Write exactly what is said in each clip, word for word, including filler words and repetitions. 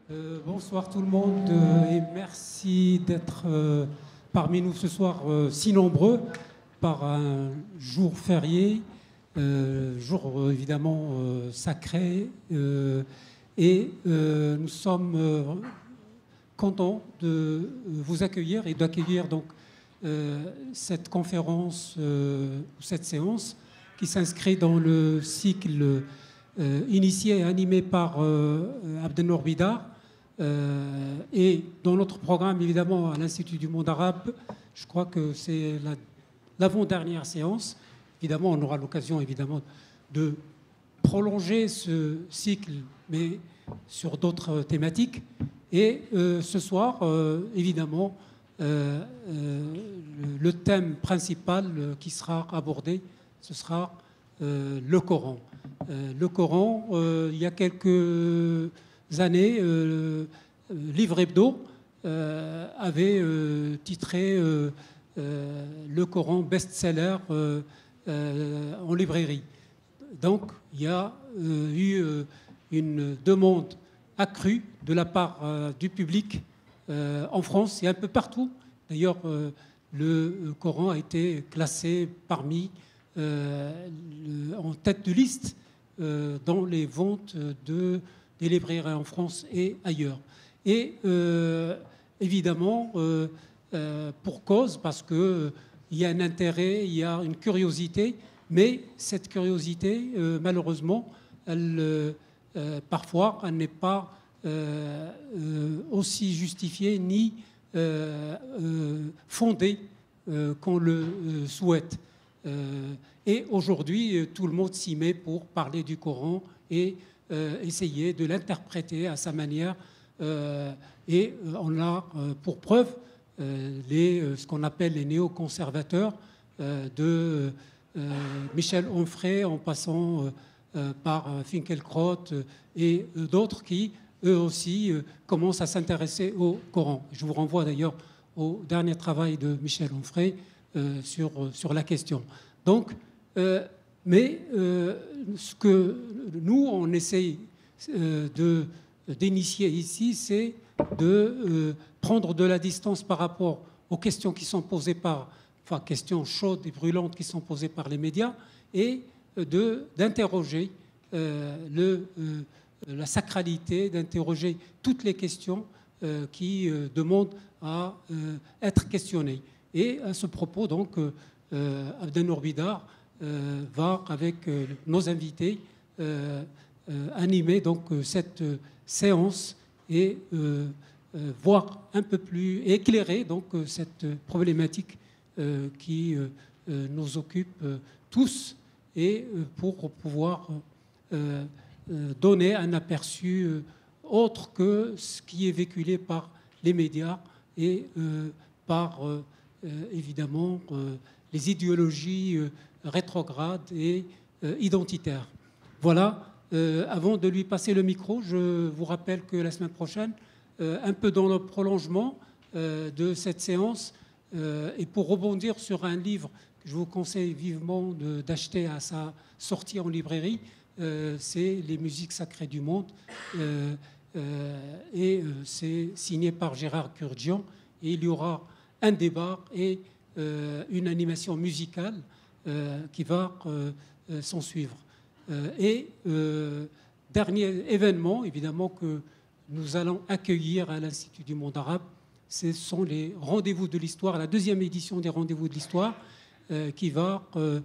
Euh, bonsoir tout le monde euh, et merci d'être euh, parmi nous ce soir euh, si nombreux par un jour férié, euh, jour euh, évidemment euh, sacré euh, et euh, nous sommes euh, contents de vous accueillir et d'accueillir donc euh, cette conférence euh, ou cette séance qui s'inscrit dans le cycle euh, initié et animé par euh, Abdenour Bidar. Euh, et dans notre programme, évidemment, à l'Institut du monde arabe, je crois que c'est la, l'avant-dernière séance. Évidemment, on aura l'occasion, évidemment, de prolonger ce cycle, mais sur d'autres thématiques. Et euh, ce soir, euh, évidemment, euh, euh, le, le thème principal euh, qui sera abordé, ce sera euh, le Coran. Euh, le Coran, euh, il y a quelques années, euh, Livre Hebdo euh, avait euh, titré euh, euh, le Coran best-seller euh, euh, en librairie. Donc, il y a euh, eu euh, une demande accrue de la part euh, du public euh, en France et un peu partout. D'ailleurs, euh, le Coran a été classé parmi euh, le, en tête de liste euh, dans les ventes de des librairies en France et ailleurs. Et euh, évidemment, euh, euh, pour cause, parce qu'il euh, y a un intérêt, il y a une curiosité, mais cette curiosité, euh, malheureusement, elle, euh, euh, parfois, elle n'est pas euh, euh, aussi justifiée ni euh, euh, fondée euh, qu'on le euh, souhaite. Euh, et aujourd'hui, tout le monde s'y met pour parler du Coran et Euh, essayer de l'interpréter à sa manière. Euh, et euh, on a euh, pour preuve euh, les, euh, ce qu'on appelle les néoconservateurs, euh, de euh, Michel Onfray en passant euh, euh, par euh, Finkielkraut euh, et euh, d'autres qui, eux aussi, euh, commencent à s'intéresser au Coran. Je vous renvoie d'ailleurs au dernier travail de Michel Onfray euh, sur, sur la question. Donc, euh, Mais euh, ce que nous, on essaye euh, de, d'initier ici, c'est de euh, prendre de la distance par rapport aux questions qui sont posées par, enfin, questions chaudes et brûlantes qui sont posées par les médias, et de, d'interroger euh, le, euh, la sacralité, d'interroger toutes les questions euh, qui euh, demandent à euh, être questionnées. Et à ce propos, donc, euh, Abdenour Bidar Euh, va avec euh, nos invités euh, euh, animer donc euh, cette euh, séance et euh, euh, voir un peu plus éclairer donc euh, cette problématique euh, qui euh, euh, nous occupe euh, tous et euh, pour pouvoir euh, euh, donner un aperçu euh, autre que ce qui est véhiculé par les médias et euh, par euh, euh, évidemment euh, les idéologies euh, rétrograde et euh, identitaire. Voilà, euh, avant de lui passer le micro, je vous rappelle que la semaine prochaine, euh, un peu dans le prolongement euh, de cette séance, euh, et pour rebondir sur un livre que je vous conseille vivement de, d'acheter à sa sortie en librairie, euh, c'est Les musiques sacrées du monde, euh, euh, et euh, c'est signé par Gérard Kurdzian, et il y aura un débat et euh, une animation musicale Euh, qui va euh, euh, s'en suivre. Euh, et euh, dernier événement, évidemment, que nous allons accueillir à l'Institut du monde arabe, ce sont les rendez-vous de l'histoire, la deuxième édition des rendez-vous de l'histoire, euh, qui va euh,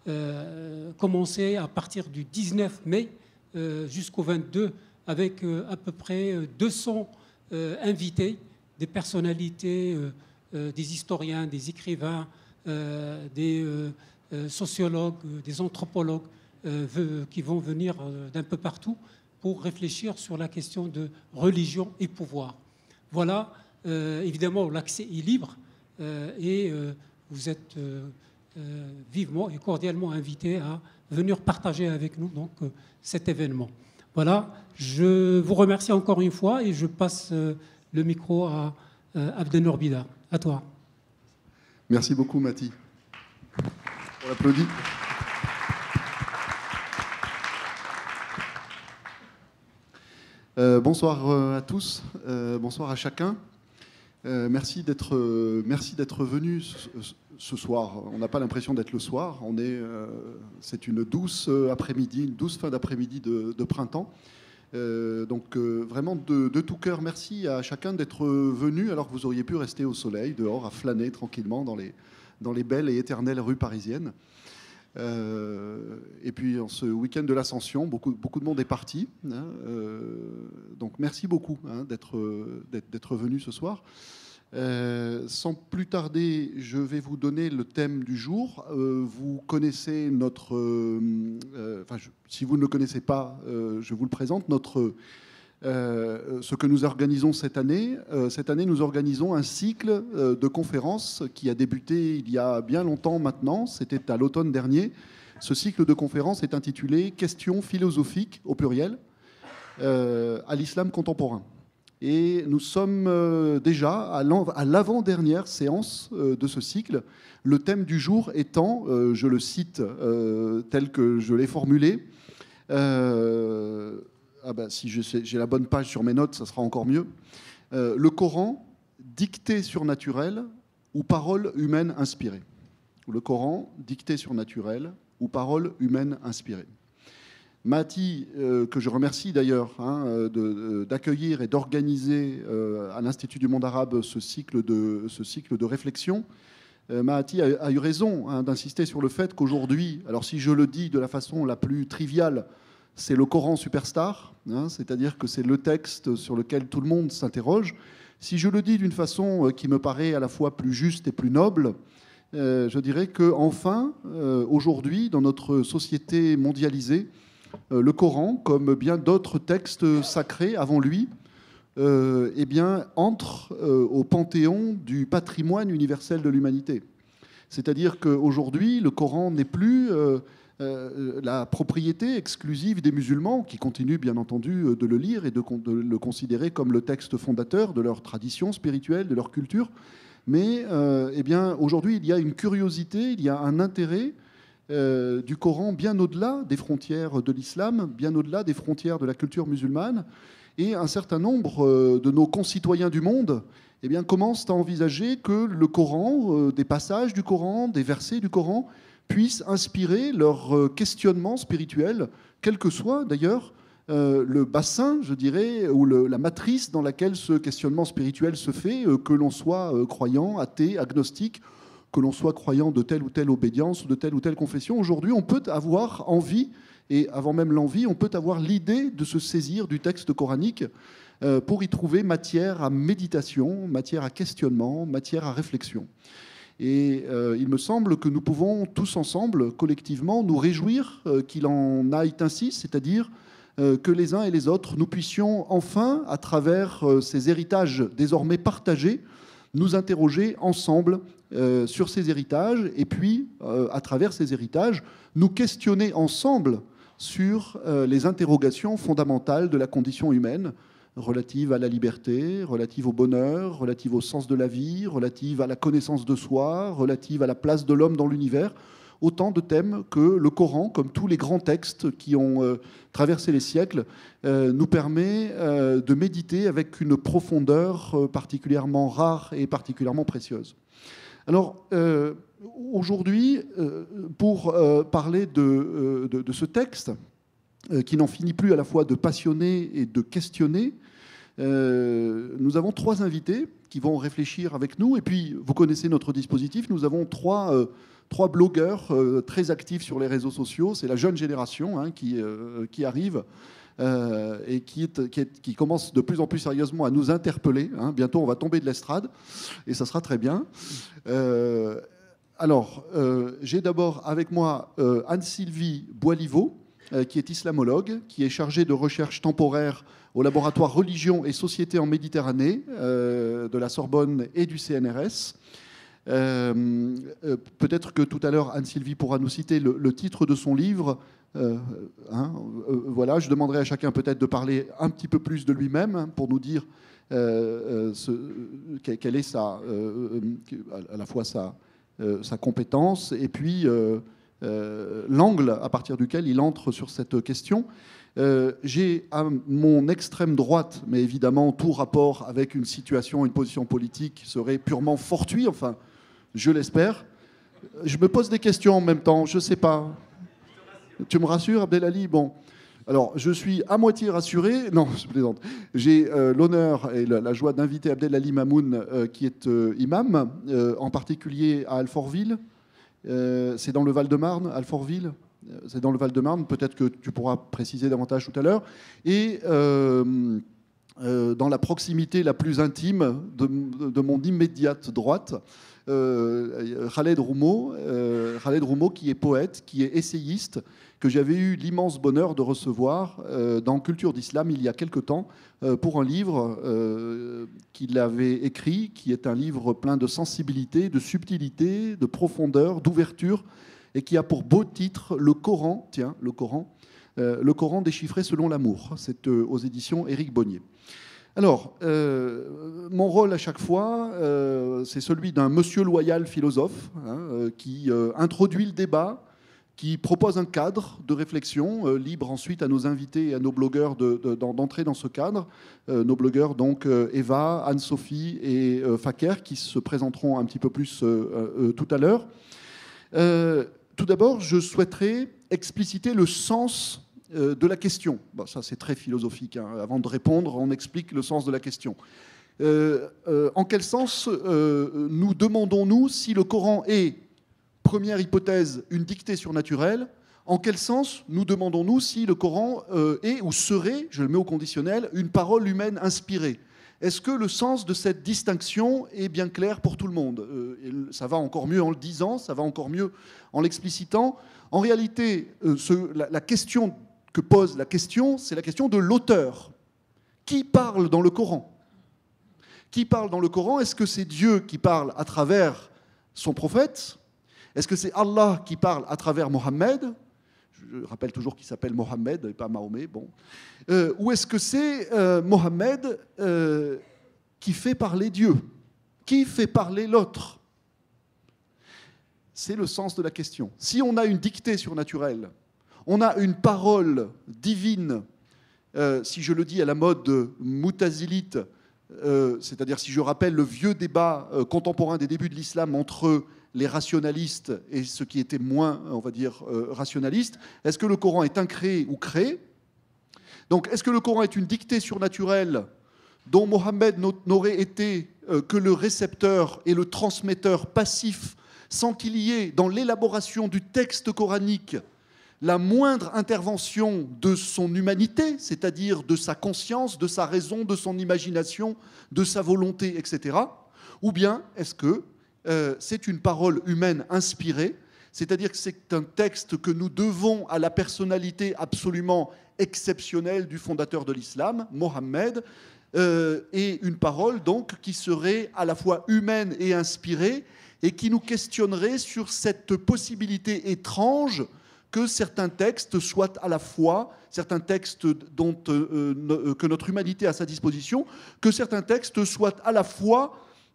euh, commencer à partir du dix-neuf mai euh, jusqu'au vingt-deux, avec euh, à peu près deux cents euh, invités, des personnalités, euh, euh, des historiens, des écrivains, euh, des euh, Euh, sociologues, euh, des anthropologues euh, qui vont venir euh, d'un peu partout pour réfléchir sur la question de religion et pouvoir. Voilà, euh, évidemment, l'accès est libre euh, et euh, vous êtes euh, euh, vivement et cordialement invités à venir partager avec nous donc, euh, cet événement. Voilà, je vous remercie encore une fois et je passe euh, le micro à euh, Abdenour Bidar. À toi. Merci beaucoup, Mati. On l'applaudit. Euh, bonsoir à tous, euh, bonsoir à chacun. Euh, merci d'être euh, merci d'être venu ce, ce soir. On n'a pas l'impression d'être le soir. On est, euh, c'est une douce après-midi, une douce fin d'après-midi de, de printemps. Euh, donc euh, vraiment de, de tout cœur, merci à chacun d'être venu alors que vous auriez pu rester au soleil, dehors, à flâner tranquillement dans les, dans les belles et éternelles rues parisiennes. Euh, et puis en ce week-end de l'Ascension, beaucoup, beaucoup de monde est parti. Hein, euh, donc merci beaucoup hein, d'être, d'être, d'être venu ce soir. Euh, sans plus tarder, je vais vous donner le thème du jour. Euh, vous connaissez notre... Euh, euh, enfin, je, si vous ne le connaissez pas, euh, je vous le présente. Notre, euh, ce que nous organisons cette année, euh, cette année, nous organisons un cycle euh, de conférences qui a débuté il y a bien longtemps maintenant. C'était à l'automne dernier. Ce cycle de conférences est intitulé « Questions philosophiques » au pluriel euh, à l'islam contemporain. Et nous sommes déjà à l'avant-dernière séance de ce cycle, le thème du jour étant, je le cite tel que je l'ai formulé, euh, ah ben, si j'ai la bonne page sur mes notes, ça sera encore mieux, euh, le Coran, dictée surnaturelle ou parole humaine inspirée. Le Coran, dictée surnaturelle ou parole humaine inspirée. Mahati, euh, que je remercie d'ailleurs hein, d'accueillir et d'organiser euh, à l'Institut du monde arabe ce cycle de, ce cycle de réflexion, euh, Mahati a, a eu raison hein, d'insister sur le fait qu'aujourd'hui, alors si je le dis de la façon la plus triviale, c'est le Coran superstar, hein, c'est-à-dire que c'est le texte sur lequel tout le monde s'interroge. Si je le dis d'une façon qui me paraît à la fois plus juste et plus noble, euh, je dirais qu'enfin, euh, aujourd'hui, dans notre société mondialisée, le Coran, comme bien d'autres textes sacrés avant lui, euh, eh bien, entre euh, au panthéon du patrimoine universel de l'humanité. C'est-à-dire qu'aujourd'hui, le Coran n'est plus euh, euh, la propriété exclusive des musulmans, qui continuent bien entendu de le lire et de, de le considérer comme le texte fondateur de leur tradition spirituelle, de leur culture. Mais euh, eh bien, aujourd'hui, il y a une curiosité, il y a un intérêt Euh, du Coran bien au-delà des frontières de l'islam, bien au-delà des frontières de la culture musulmane. Et un certain nombre euh, de nos concitoyens du monde eh bien, commencent à envisager que le Coran, euh, des passages du Coran, des versets du Coran, puissent inspirer leur euh, questionnement spirituel, quel que soit d'ailleurs euh, le bassin, je dirais, ou le, la matrice dans laquelle ce questionnement spirituel se fait, euh, que l'on soit euh, croyant, athée, agnostique, que l'on soit croyant de telle ou telle obédience ou de telle ou telle confession. Aujourd'hui, on peut avoir envie, et avant même l'envie, on peut avoir l'idée de se saisir du texte coranique euh, pour y trouver matière à méditation, matière à questionnement, matière à réflexion. Et euh, il me semble que nous pouvons tous ensemble, collectivement, nous réjouir euh, qu'il en aille ainsi, c'est-à-dire euh, que les uns et les autres, nous puissions enfin, à travers euh, ces héritages désormais partagés, nous interroger ensemble euh, sur ces héritages et puis, euh, à travers ces héritages, nous questionner ensemble sur euh, les interrogations fondamentales de la condition humaine relatives à la liberté, relatives au bonheur, relatives au sens de la vie, relatives à la connaissance de soi, relatives à la place de l'homme dans l'univers. Autant de thèmes que le Coran, comme tous les grands textes qui ont euh, traversé les siècles, euh, nous permet euh, de méditer avec une profondeur euh, particulièrement rare et particulièrement précieuse. Alors, euh, aujourd'hui, euh, pour euh, parler de, euh, de, de ce texte, euh, qui n'en finit plus à la fois de passionner et de questionner, euh, nous avons trois invités qui vont réfléchir avec nous. Et puis, vous connaissez notre dispositif, nous avons trois... Euh, Trois blogueurs euh, très actifs sur les réseaux sociaux. C'est la jeune génération hein, qui, euh, qui arrive euh, et qui, est, qui, est, qui commence de plus en plus sérieusement à nous interpeller. Hein. Bientôt, on va tomber de l'estrade et ça sera très bien. Euh, alors, euh, j'ai d'abord avec moi euh, Anne-Sylvie Boiliveau, euh, qui est islamologue, qui est chargée de recherche temporaire au laboratoire Religion et Société en Méditerranée euh, de la Sorbonne et du C N R S. Euh, euh, peut-être que tout à l'heure Anne-Sylvie pourra nous citer le, le titre de son livre. Euh, hein, euh, voilà, je demanderai à chacun peut-être de parler un petit peu plus de lui-même hein, pour nous dire euh, euh, ce, quelle est sa, euh, à la fois sa, euh, sa compétence et puis euh, euh, l'angle à partir duquel il entre sur cette question. Euh, j'ai à mon extrême droite, mais évidemment tout rapport avec une situation, une position politique serait purement fortuit, enfin, je l'espère. Je me pose des questions en même temps, je ne sais pas. Tu me rassures, Abdelali? Bon. Alors, je suis à moitié rassuré. Non, je plaisante. J'ai euh, l'honneur et la, la joie d'inviter Abdelali Mamoun, euh, qui est euh, imam, euh, en particulier à Alfortville. Euh, c'est dans le Val-de-Marne, Alfortville. C'est dans le Val-de-Marne, peut-être que tu pourras préciser davantage tout à l'heure. Et euh, euh, dans la proximité la plus intime de, de mon immédiate droite, euh, Khaled Roumo, euh, Khaled Roumo, qui est poète, qui est essayiste, que j'avais eu l'immense bonheur de recevoir euh, dans Culture d'Islam il y a quelque temps euh, pour un livre euh, qu'il avait écrit, qui est un livre plein de sensibilité, de subtilité, de profondeur, d'ouverture, et qui a pour beau titre le Coran, tiens, le Coran, euh, le Coran déchiffré selon l'amour. C'est euh, aux éditions Éric Bonnier. Alors, euh, mon rôle à chaque fois, euh, c'est celui d'un monsieur loyal philosophe hein, euh, qui euh, introduit le débat, qui propose un cadre de réflexion, euh, libre ensuite à nos invités et à nos blogueurs de, de, d'entrer dans ce cadre. Euh, nos blogueurs, donc euh, Eva, Anne-Sophie et euh, Faker, qui se présenteront un petit peu plus euh, euh, tout à l'heure. Euh, Tout d'abord, je souhaiterais expliciter le sens de la question. Bon, ça, c'est très philosophique. Hein. Avant de répondre, on explique le sens de la question. Euh, euh, en quel sens euh, nous demandons-nous si le Coran est, première hypothèse, une dictée surnaturelle? En quel sens nous demandons-nous si le Coran euh, est ou serait, je le mets au conditionnel, une parole humaine inspirée? Est-ce que le sens de cette distinction est bien clair pour tout le monde? euh, Ça va encore mieux en le disant, ça va encore mieux en l'explicitant. En réalité, euh, ce, la, la question que pose la question, c'est la question de l'auteur. Qui parle dans le Coran? Qui parle dans le Coran? Est-ce que c'est Dieu qui parle à travers son prophète? Est-ce que c'est Allah qui parle à travers Mohammed? Je rappelle toujours qu'il s'appelle Mohammed et pas Mahomet. Bon. Euh, ou est-ce que c'est euh, Mohammed euh, qui fait parler Dieu? Qui fait parler l'autre? C'est le sens de la question. Si on a une dictée surnaturelle, on a une parole divine, euh, si je le dis à la mode moutazilite, euh, c'est-à-dire si je rappelle le vieux débat euh, contemporain des débuts de l'islam entre les rationalistes et ceux qui étaient moins, on va dire, euh, rationalistes. Est-ce que le Coran est incréé ou créé? Donc, est-ce que le Coran est une dictée surnaturelle dont Mohammed n'aurait été euh, que le récepteur et le transmetteur passif, sans qu'il y ait dans l'élaboration du texte coranique la moindre intervention de son humanité, c'est-à-dire de sa conscience, de sa raison, de son imagination, de sa volonté, et cetera? Ou bien est-ce que Euh, c'est une parole humaine inspirée, c'est-à-dire que c'est un texte que nous devons à la personnalité absolument exceptionnelle du fondateur de l'islam, Mohammed, euh, et une parole donc qui serait à la fois humaine et inspirée et qui nous questionnerait sur cette possibilité étrange que certains textes soient à la fois, certains textes dont, euh, que notre humanité a à sa disposition, que certains textes soient à la fois,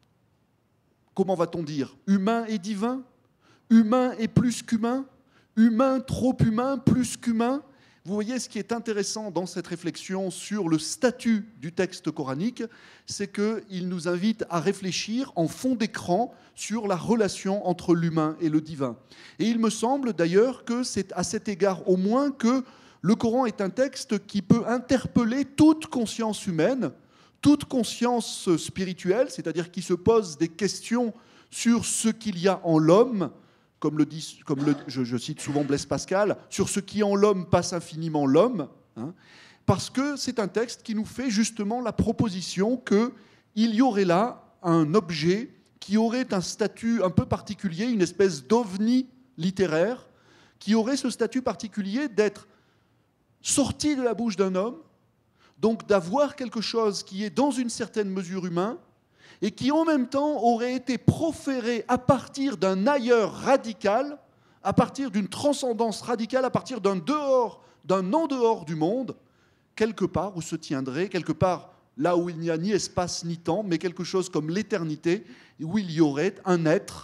comment va-t-on dire, humain et divin, humain et plus qu'humain, humain trop humain, plus qu'humain. Vous voyez, ce qui est intéressant dans cette réflexion sur le statut du texte coranique, c'est qu'il nous invite à réfléchir en fond d'écran sur la relation entre l'humain et le divin. Et il me semble d'ailleurs que c'est à cet égard au moins que le Coran est un texte qui peut interpeller toute conscience humaine, toute conscience spirituelle, c'est-à-dire qui se pose des questions sur ce qu'il y a en l'homme, comme le dit, comme le, je, je cite souvent Blaise Pascal, sur ce qui en l'homme passe infiniment l'homme, hein, parce que c'est un texte qui nous fait justement la proposition qu'il y aurait là un objet qui aurait un statut un peu particulier, une espèce d'ovni littéraire, qui aurait ce statut particulier d'être sorti de la bouche d'un homme, donc d'avoir quelque chose qui est dans une certaine mesure humain, et qui en même temps aurait été proféré à partir d'un ailleurs radical, à partir d'une transcendance radicale, à partir d'un dehors, d'un en-dehors du monde, quelque part où se tiendrait, quelque part là où il n'y a ni espace ni temps, mais quelque chose comme l'éternité, où il y aurait un être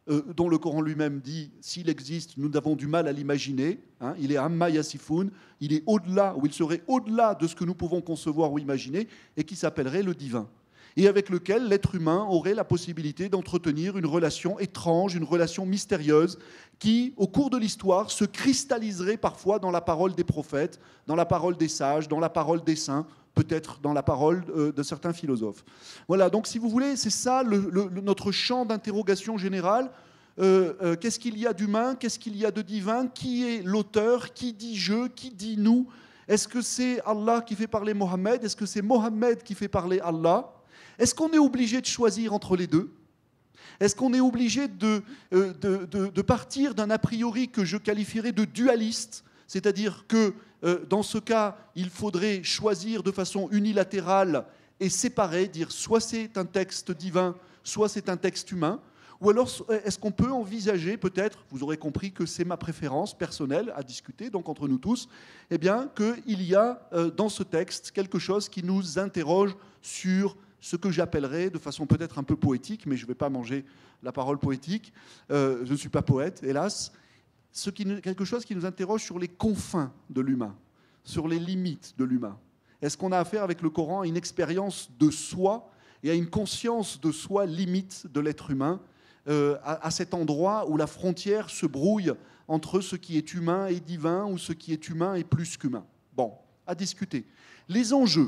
euh, dont le Coran lui-même dit, s'il existe, nous avons du mal à l'imaginer. Hein, il est amma yasifoun, il est au-delà, ou il serait au-delà de ce que nous pouvons concevoir ou imaginer, et qui s'appellerait le divin. Et avec lequel l'être humain aurait la possibilité d'entretenir une relation étrange, une relation mystérieuse, qui, au cours de l'histoire, se cristalliserait parfois dans la parole des prophètes, dans la parole des sages, dans la parole des saints, peut-être dans la parole euh, de certains philosophes. Voilà, donc si vous voulez, c'est ça le, le, notre champ d'interrogation générale. Euh, euh, qu'est-ce qu'il y a d'humain? Qu'est-ce qu'il y a de divin? Qui est l'auteur? Qui dit je? Qui dit nous? Est-ce que c'est Allah qui fait parler Mohammed? Est-ce que c'est Mohammed qui fait parler Allah? Est-ce qu'on est obligé de choisir entre les deux? Est-ce qu'on est obligé de, euh, de, de, de partir d'un a priori que je qualifierais de dualiste, c'est-à-dire que euh, dans ce cas, il faudrait choisir de façon unilatérale et séparer, dire soit c'est un texte divin, soit c'est un texte humain? Ou alors est-ce qu'on peut envisager peut-être, vous aurez compris que c'est ma préférence personnelle à discuter, donc entre nous tous, eh bien qu'il y a euh, dans ce texte quelque chose qui nous interroge sur ce que j'appellerais, de façon peut-être un peu poétique, mais je ne vais pas manger la parole poétique, euh, je ne suis pas poète, hélas, ce qui, quelque chose qui nous interroge sur les confins de l'humain, sur les limites de l'humain. Est-ce qu'on a affaire avec le Coran à une expérience de soi et à une conscience de soi limite de l'être humain, euh, à, à cet endroit où la frontière se brouille entre ce qui est humain et divin, ou ce qui est humain et plus qu'humain? Bon, à discuter. Les enjeux.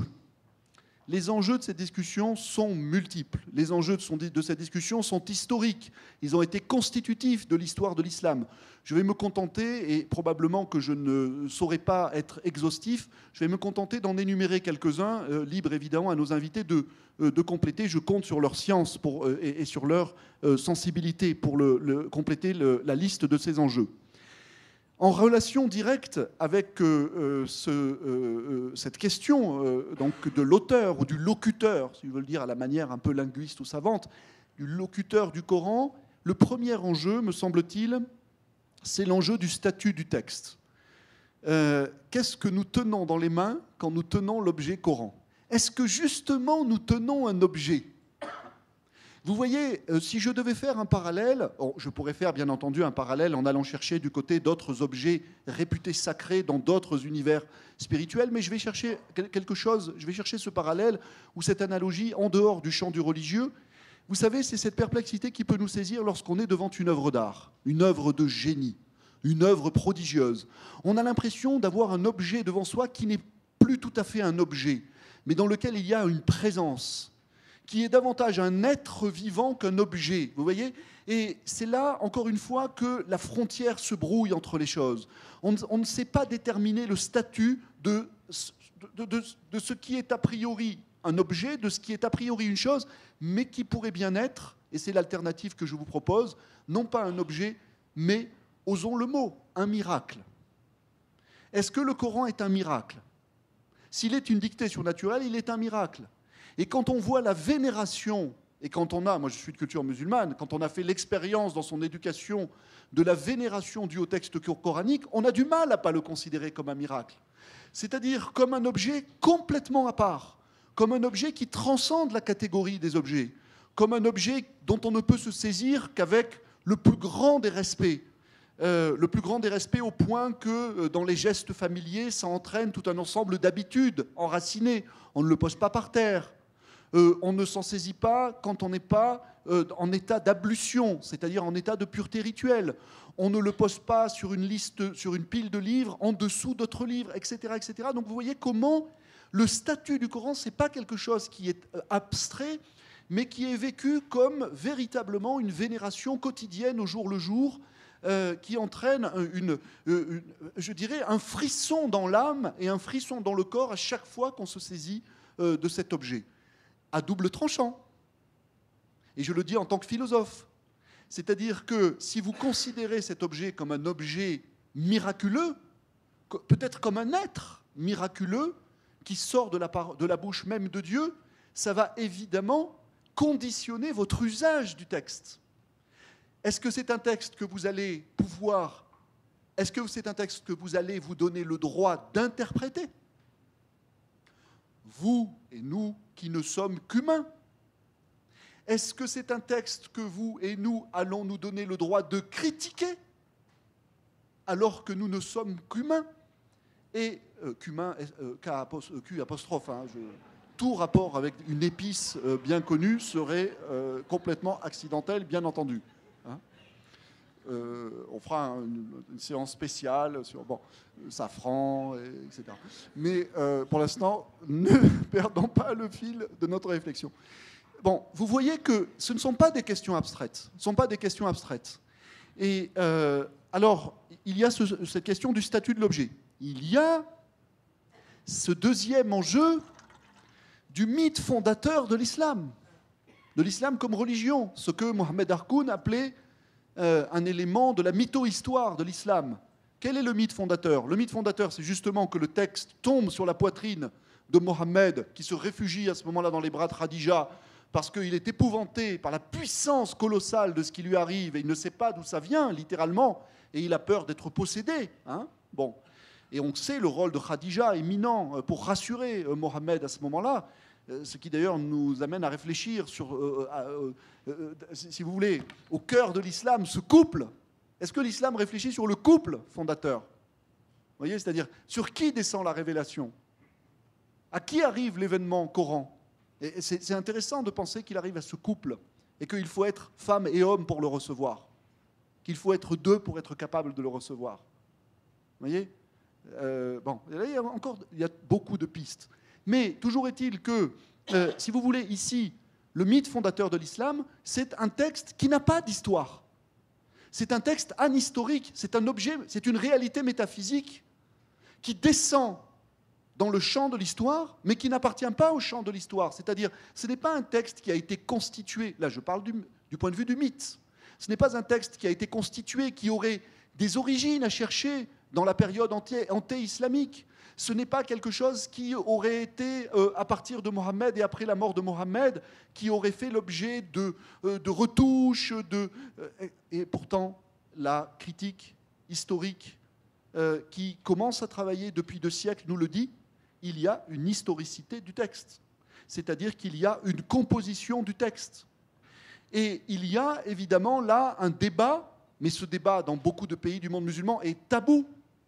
Les enjeux de cette discussion sont multiples. Les enjeux de cette discussion sont historiques. Ils ont été constitutifs de l'histoire de l'islam. Je vais me contenter, et probablement que je ne saurais pas être exhaustif, je vais me contenter d'en énumérer quelques-uns, euh, libre évidemment à nos invités de, euh, de compléter. Je compte sur leur science pour, euh, et, et sur leur euh, sensibilité pour le, le, compléter le, la liste de ces enjeux. En relation directe avec euh, ce, euh, cette question euh, donc de l'auteur ou du locuteur, si je veux le dire à la manière un peu linguiste ou savante, du locuteur du Coran, le premier enjeu, me semble-t-il, c'est l'enjeu du statut du texte. Euh, qu'est-ce que nous tenons dans les mains quand nous tenons l'objet Coran? Est-ce que justement nous tenons un objet? Vous voyez, euh, si je devais faire un parallèle, bon, je pourrais faire bien entendu un parallèle en allant chercher du côté d'autres objets réputés sacrés dans d'autres univers spirituels, mais je vais chercher quelque chose, je vais chercher ce parallèle ou cette analogie en dehors du champ du religieux. Vous savez, c'est cette perplexité qui peut nous saisir lorsqu'on est devant une œuvre d'art, une œuvre de génie, une œuvre prodigieuse. On a l'impression d'avoir un objet devant soi qui n'est plus tout à fait un objet, mais dans lequel il y a une présence, qui est davantage un être vivant qu'un objet, vous voyez? Et c'est là, encore une fois, que la frontière se brouille entre les choses. On, on ne sait pas déterminer le statut de, de, de, de ce qui est a priori un objet, de ce qui est a priori une chose, mais qui pourrait bien être, et c'est l'alternative que je vous propose, non pas un objet, mais, osons le mot, un miracle. Est-ce que le Coran est un miracle? S'il est une dictée surnaturelle, il est un miracle. Et quand on voit la vénération, et quand on a, moi je suis de culture musulmane, quand on a fait l'expérience dans son éducation de la vénération due au texte coranique, on a du mal à ne pas le considérer comme un miracle. C'est-à-dire comme un objet complètement à part, comme un objet qui transcende la catégorie des objets, comme un objet dont on ne peut se saisir qu'avec le plus grand des respects. Euh, le plus grand des respects au point que euh, dans les gestes familiers, ça entraîne tout un ensemble d'habitudes enracinées. On ne le pose pas par terre. Euh, on ne s'en saisit pas quand on n'est pas euh, en état d'ablution, c'est-à-dire en état de pureté rituelle. On ne le pose pas sur une liste, sur une pile de livres, en dessous d'autres livres, et cetera, et cetera. Donc vous voyez comment le statut du Coran, ce n'est pas quelque chose qui est abstrait, mais qui est vécu comme véritablement une vénération quotidienne au jour le jour, euh, qui entraîne une, une, je dirais, un frisson dans l'âme et un frisson dans le corps à chaque fois qu'on se saisit euh, de cet objet. À double tranchant. Et je le dis en tant que philosophe. C'est-à-dire que si vous considérez cet objet comme un objet miraculeux, peut-être comme un être miraculeux qui sort de la, de la bouche même de Dieu, ça va évidemment conditionner votre usage du texte. Est-ce que c'est un texte que vous allez pouvoir, est-ce que c'est un texte que vous allez vous donner le droit d'interpréter ? Vous et nous qui ne sommes qu'humains. Est-ce que c'est un texte que vous et nous allons nous donner le droit de critiquer alors que nous ne sommes qu'humains? Et euh, qu'humain, euh, Q apostrophe, hein, je, tout rapport avec une épice euh, bien connue serait euh, complètement accidentel, bien entendu. Hein. Euh, on fera un, une, une séance spéciale sur bon, safran, et, et cetera. Mais euh, pour l'instant, ne perdons pas le fil de notre réflexion. Bon, vous voyez que ce ne sont pas des questions abstraites. Ce ne sont pas des questions abstraites. Et euh, alors, il y a ce, cette question du statut de l'objet. Il y a ce deuxième enjeu du mythe fondateur de l'islam, de l'islam comme religion, ce que Mohamed Harkoun appelait euh, un élément de la mytho-histoire de l'islam. Quel est le mythe fondateur? Le mythe fondateur, c'est justement que le texte tombe sur la poitrine de Mohammed, qui se réfugie à ce moment-là dans les bras de Khadija, parce qu'il est épouvanté par la puissance colossale de ce qui lui arrive, et il ne sait pas d'où ça vient, littéralement, et il a peur d'être possédé. Hein, bon. Et on sait le rôle de Khadija éminent pour rassurer Mohammed à ce moment-là, ce qui d'ailleurs nous amène à réfléchir sur, euh, euh, euh, si vous voulez, au cœur de l'islam, ce couple. Est-ce que l'islam réfléchit sur le couple fondateur? Vous voyez, c'est-à-dire sur qui descend la révélation? À qui arrive l'événement Coran? Et c'est intéressant de penser qu'il arrive à ce couple et qu'il faut être femme et homme pour le recevoir, qu'il faut être deux pour être capable de le recevoir. Vous voyez? Euh, bon, là, il y a encore il y a beaucoup de pistes. Mais toujours est-il que, euh, si vous voulez, ici, le mythe fondateur de l'islam, c'est un texte qui n'a pas d'histoire. C'est un texte anhistorique, c'est un objet, c'est une réalité métaphysique qui descend dans le champ de l'histoire, mais qui n'appartient pas au champ de l'histoire. C'est-à-dire, ce n'est pas un texte qui a été constitué, là je parle du, du point de vue du mythe, ce n'est pas un texte qui a été constitué, qui aurait des origines à chercher dans la période anté-islamique. Ce n'est pas quelque chose qui aurait été, euh, à partir de Mohammed et après la mort de Mohammed, qui aurait fait l'objet de, euh, de retouches. De, euh, et pourtant, la critique historique euh, qui commence à travailler depuis deux siècles nous le dit, il y a une historicité du texte. C'est-à-dire qu'il y a une composition du texte. Et il y a évidemment là un débat, mais ce débat dans beaucoup de pays du monde musulman est tabou,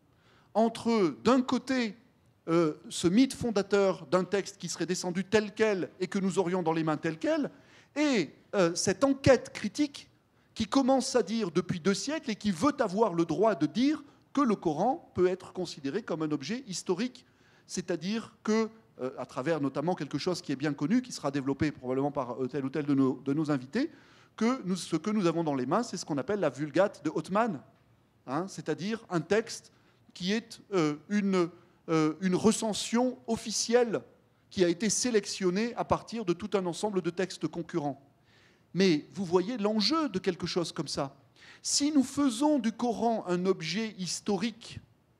entre, d'un côté, euh, ce mythe fondateur d'un texte qui serait descendu tel quel et que nous aurions dans les mains tel quel, et euh, cette enquête critique qui commence à dire depuis deux siècles et qui veut avoir le droit de dire que le Coran peut être considéré comme un objet historique, c'est-à-dire que, euh, à travers notamment quelque chose qui est bien connu, qui sera développé probablement par tel ou tel de nos, de nos invités, que nous, ce que nous avons dans les mains, c'est ce qu'on appelle la Vulgate de Othman, hein, c'est-à-dire un texte qui est euh, une, euh, une recension officielle qui a été sélectionnée à partir de tout un ensemble de textes concurrents. Mais vous voyez l'enjeu de quelque chose comme ça. Si nous faisons du Coran un objet historique,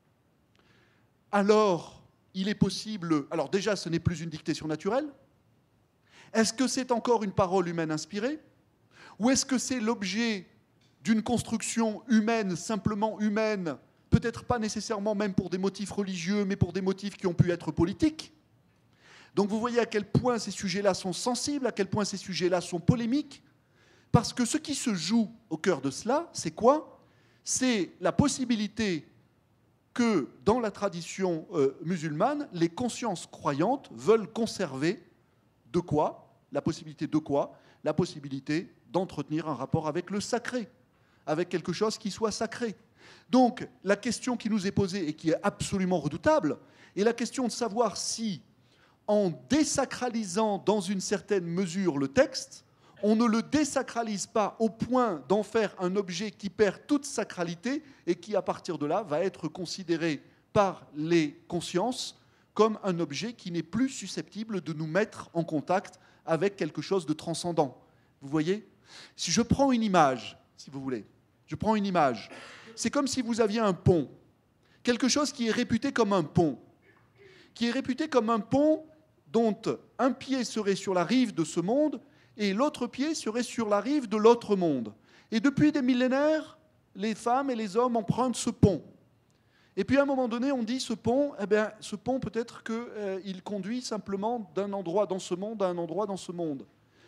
alors il est possible... Alors déjà, ce n'est plus une dictée surnaturelle. Est-ce que c'est encore une parole humaine inspirée? Ou est-ce que c'est l'objet d'une construction humaine, simplement humaine, peut-être pas nécessairement même pour des motifs religieux, mais pour des motifs qui ont pu être politiques? Donc vous voyez à quel point ces sujets-là sont sensibles, à quel point ces sujets-là sont polémiques, parce que ce qui se joue au cœur de cela, c'est quoi? C'est la possibilité que, dans la tradition euh, musulmane, les consciences croyantes veulent conserver de quoi? La possibilité de quoi? La possibilité d'entretenir un rapport avec le sacré, avec quelque chose qui soit sacré. Donc, la question qui nous est posée et qui est absolument redoutable est la question de savoir si, en désacralisant dans une certaine mesure le texte, on ne le désacralise pas au point d'en faire un objet qui perd toute sacralité et qui, à partir de là, va être considéré par les consciences comme un objet qui n'est plus susceptible de nous mettre en contact avec quelque chose de transcendant. Vous voyez? Si je prends une image, si vous voulez, je prends une image, c'est comme si vous aviez un pont, quelque chose qui est réputé comme un pont, qui est réputé comme un pont dont un pied serait sur la rive de ce monde et l'autre pied serait sur la rive de l'autre monde. Et depuis des millénaires, les femmes et les hommes empruntent ce pont. Et puis à un moment donné, on dit ce pont, eh bien, ce pont peut-être qu'il euh, conduit simplement d'un endroit dans ce monde à un endroit dans ce monde.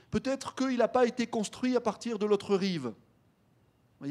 Peut-être qu'il n'a pas été construit à partir de l'autre rive. Vous voyez ?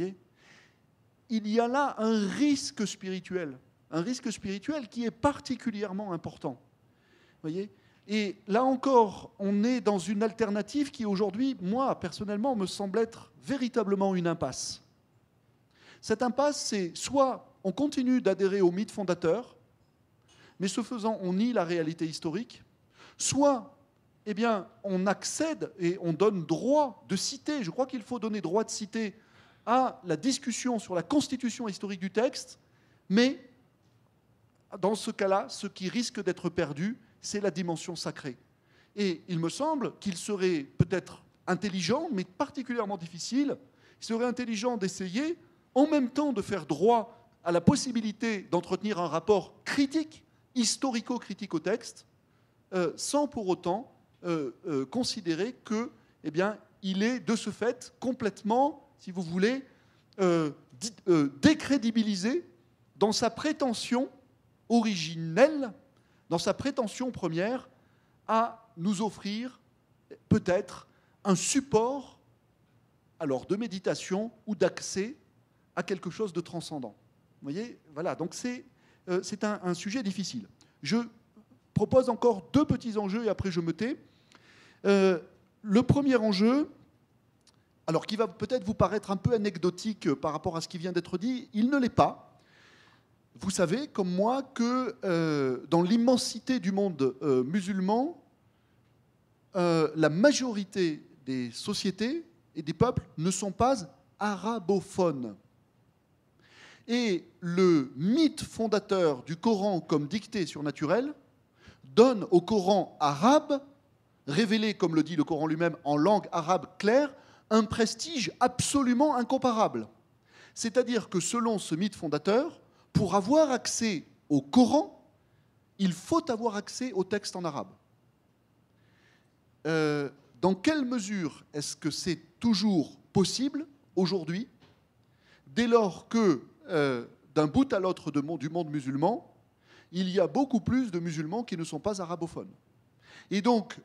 Il y a là un risque spirituel, un risque spirituel qui est particulièrement important. Vous voyez ? Et là encore, on est dans une alternative qui aujourd'hui, moi, personnellement, me semble être véritablement une impasse. Cette impasse, c'est soit on continue d'adhérer au mythe fondateur, mais ce faisant, on nie la réalité historique, soit eh bien, on accède et on donne droit de citer, je crois qu'il faut donner droit de citer à la discussion sur la constitution historique du texte, mais dans ce cas-là, ce qui risque d'être perdu, c'est la dimension sacrée. Et il me semble qu'il serait peut-être intelligent, mais particulièrement difficile, il serait intelligent d'essayer, en même temps de faire droit à la possibilité d'entretenir un rapport critique, historico-critique au texte, euh, sans pour autant euh, euh, considérer que, eh bien, il est de ce fait complètement, si vous voulez, euh, dit, euh, décrédibilisé dans sa prétention originelle, dans sa prétention première, à nous offrir peut-être un support alors de méditation ou d'accès à quelque chose de transcendant. Vous voyez, voilà, donc c'est euh, c'est un, un sujet difficile. Je propose encore deux petits enjeux et après je me tais. Euh, le premier enjeu, alors qui va peut-être vous paraître un peu anecdotique par rapport à ce qui vient d'être dit, il ne l'est pas. Vous savez, comme moi, que euh, dans l'immensité du monde euh, musulman, euh, la majorité des sociétés et des peuples ne sont pas arabophones. Et le mythe fondateur du Coran comme dictée surnaturelle donne au Coran arabe, révélé, comme le dit le Coran lui-même, en langue arabe claire, un prestige absolument incomparable. C'est-à-dire que selon ce mythe fondateur, pour avoir accès au Coran, il faut avoir accès au texte en arabe. Euh, dans quelle mesure est-ce que c'est toujours possible aujourd'hui, dès lors que euh, d'un bout à l'autre du monde musulman, il y a beaucoup plus de musulmans qui ne sont pas arabophones. Et donc,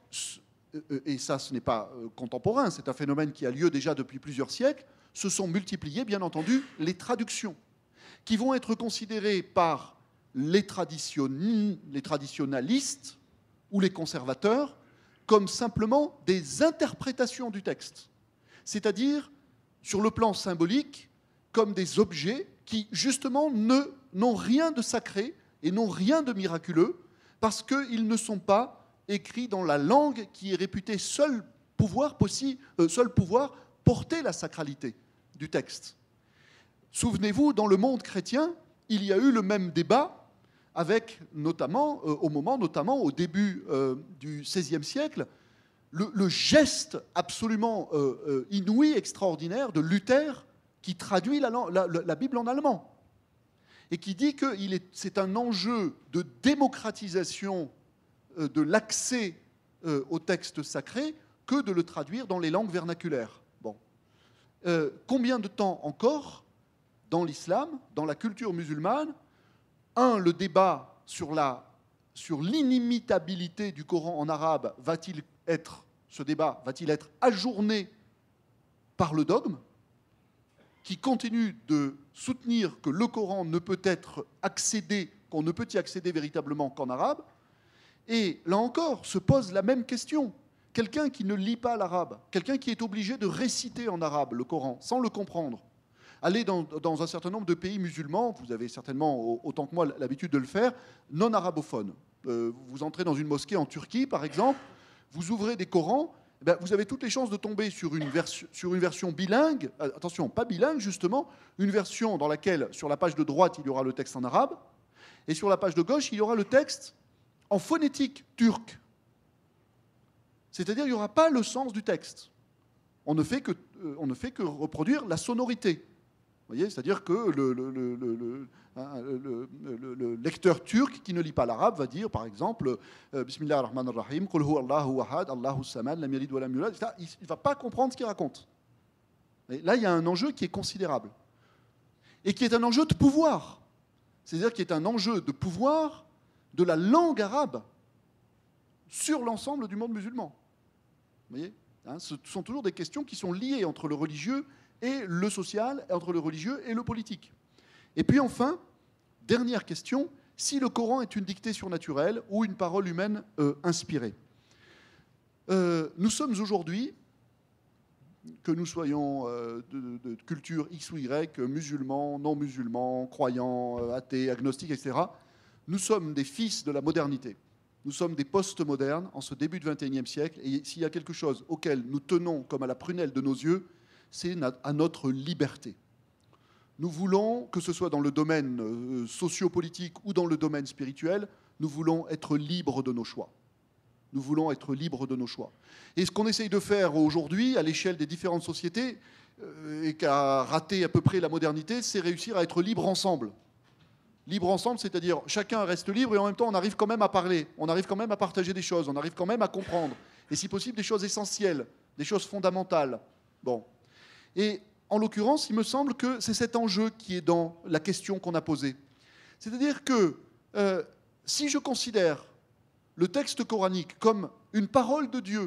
et ça ce n'est pas contemporain, c'est un phénomène qui a lieu déjà depuis plusieurs siècles, se sont multipliées, bien entendu, les traductions, qui vont être considérées par les, traditionni- les traditionalistes ou les conservateurs comme simplement des interprétations du texte, c'est-à-dire, sur le plan symbolique, comme des objets qui, justement, ne, n'ont rien de sacré et n'ont rien de miraculeux, parce qu'ils ne sont pas écrits dans la langue qui est réputée seul pouvoir, possi- euh, seul pouvoir porter la sacralité du texte. Souvenez-vous, dans le monde chrétien, il y a eu le même débat avec, notamment, euh, au moment, notamment au début euh, du seizième siècle, le, le geste absolument euh, euh, inouï, extraordinaire de Luther, qui traduit la, la, la Bible en allemand, et qui dit que il est, c'est un enjeu de démocratisation euh, de l'accès euh, au texte sacré que de le traduire dans les langues vernaculaires. Bon. Euh, combien de temps encore, dans l'islam, dans la culture musulmane, un, le débat sur, la, sur l'inimitabilité du Coran en arabe, va-t-il être, ce débat va-t-il être ajourné par le dogme, qui continue de soutenir que le Coran ne peut être accédé, qu'on ne peut y accéder véritablement qu'en arabe. Et là encore, se pose la même question. Quelqu'un qui ne lit pas l'arabe, quelqu'un qui est obligé de réciter en arabe le Coran, sans le comprendre, allez dans, dans un certain nombre de pays musulmans, vous avez certainement, autant que moi, l'habitude de le faire, non arabophones. Euh, vous entrez dans une mosquée en Turquie, par exemple, vous ouvrez des Corans, eh bien, vous avez toutes les chances de tomber sur une, version, sur une version bilingue, attention, pas bilingue justement, une version dans laquelle, sur la page de droite, il y aura le texte en arabe, et sur la page de gauche, il y aura le texte en phonétique turque. C'est-à-dire, il n'y aura pas le sens du texte. On ne fait que, euh, on ne fait que reproduire la sonorité. Vous voyez, c'est-à-dire que le, le, le, le, le, le, le lecteur turc qui ne lit pas l'arabe va dire, par exemple, euh, Bismillah ar-Rahman ar-Rahim, Qul huwa Allahu ahad, Allahu samad, lam yalid wa lam yulad, et cetera. Il ne va pas comprendre ce qu'il raconte. Et là, il y a un enjeu qui est considérable. Et qui est un enjeu de pouvoir. C'est-à-dire qui est un enjeu de pouvoir de la langue arabe sur l'ensemble du monde musulman. Vous voyez ? Hein, ce sont toujours des questions qui sont liées entre le religieux et le social, entre le religieux et le politique. Et puis enfin, dernière question, si le Coran est une dictée surnaturelle ou une parole humaine euh, inspirée. Euh, nous sommes aujourd'hui, que nous soyons euh, de, de culture X ou Y, musulmans, non-musulmans, croyants, euh, athées, agnostiques, et cetera, nous sommes des fils de la modernité. Nous sommes des post-modernes en ce début du vingt et unième siècle, et s'il y a quelque chose auquel nous tenons comme à la prunelle de nos yeux, c'est à notre liberté. Nous voulons, que ce soit dans le domaine euh, socio-politique ou dans le domaine spirituel, nous voulons être libres de nos choix. Nous voulons être libres de nos choix. Et ce qu'on essaye de faire aujourd'hui, à l'échelle des différentes sociétés, euh, et qu'a raté à peu près la modernité, c'est réussir à être libres ensemble. Libre ensemble, c'est-à-dire chacun reste libre et en même temps on arrive quand même à parler, on arrive quand même à partager des choses, on arrive quand même à comprendre. Et si possible, des choses essentielles, des choses fondamentales. Bon. Et en l'occurrence, il me semble que c'est cet enjeu qui est dans la question qu'on a posée. C'est-à-dire que euh, si je considère le texte coranique comme une parole de Dieu,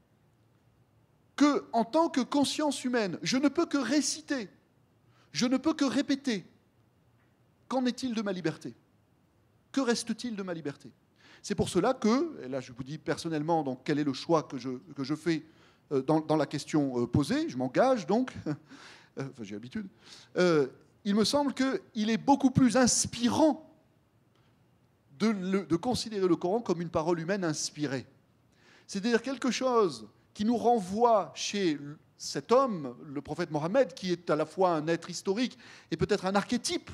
que, en tant que conscience humaine, je ne peux que réciter, je ne peux que répéter, qu'en est-il de ma liberté? Que reste-t-il de ma liberté? C'est pour cela que, et là je vous dis personnellement donc, quel est le choix que je, que je fais euh, dans, dans la question euh, posée, je m'engage donc, enfin j'ai l'habitude, euh, il me semble qu'il est beaucoup plus inspirant De, le, de considérer le Coran comme une parole humaine inspirée. C'est-à-dire quelque chose qui nous renvoie chez cet homme, le prophète Mohammed, qui est à la fois un être historique et peut-être un archétype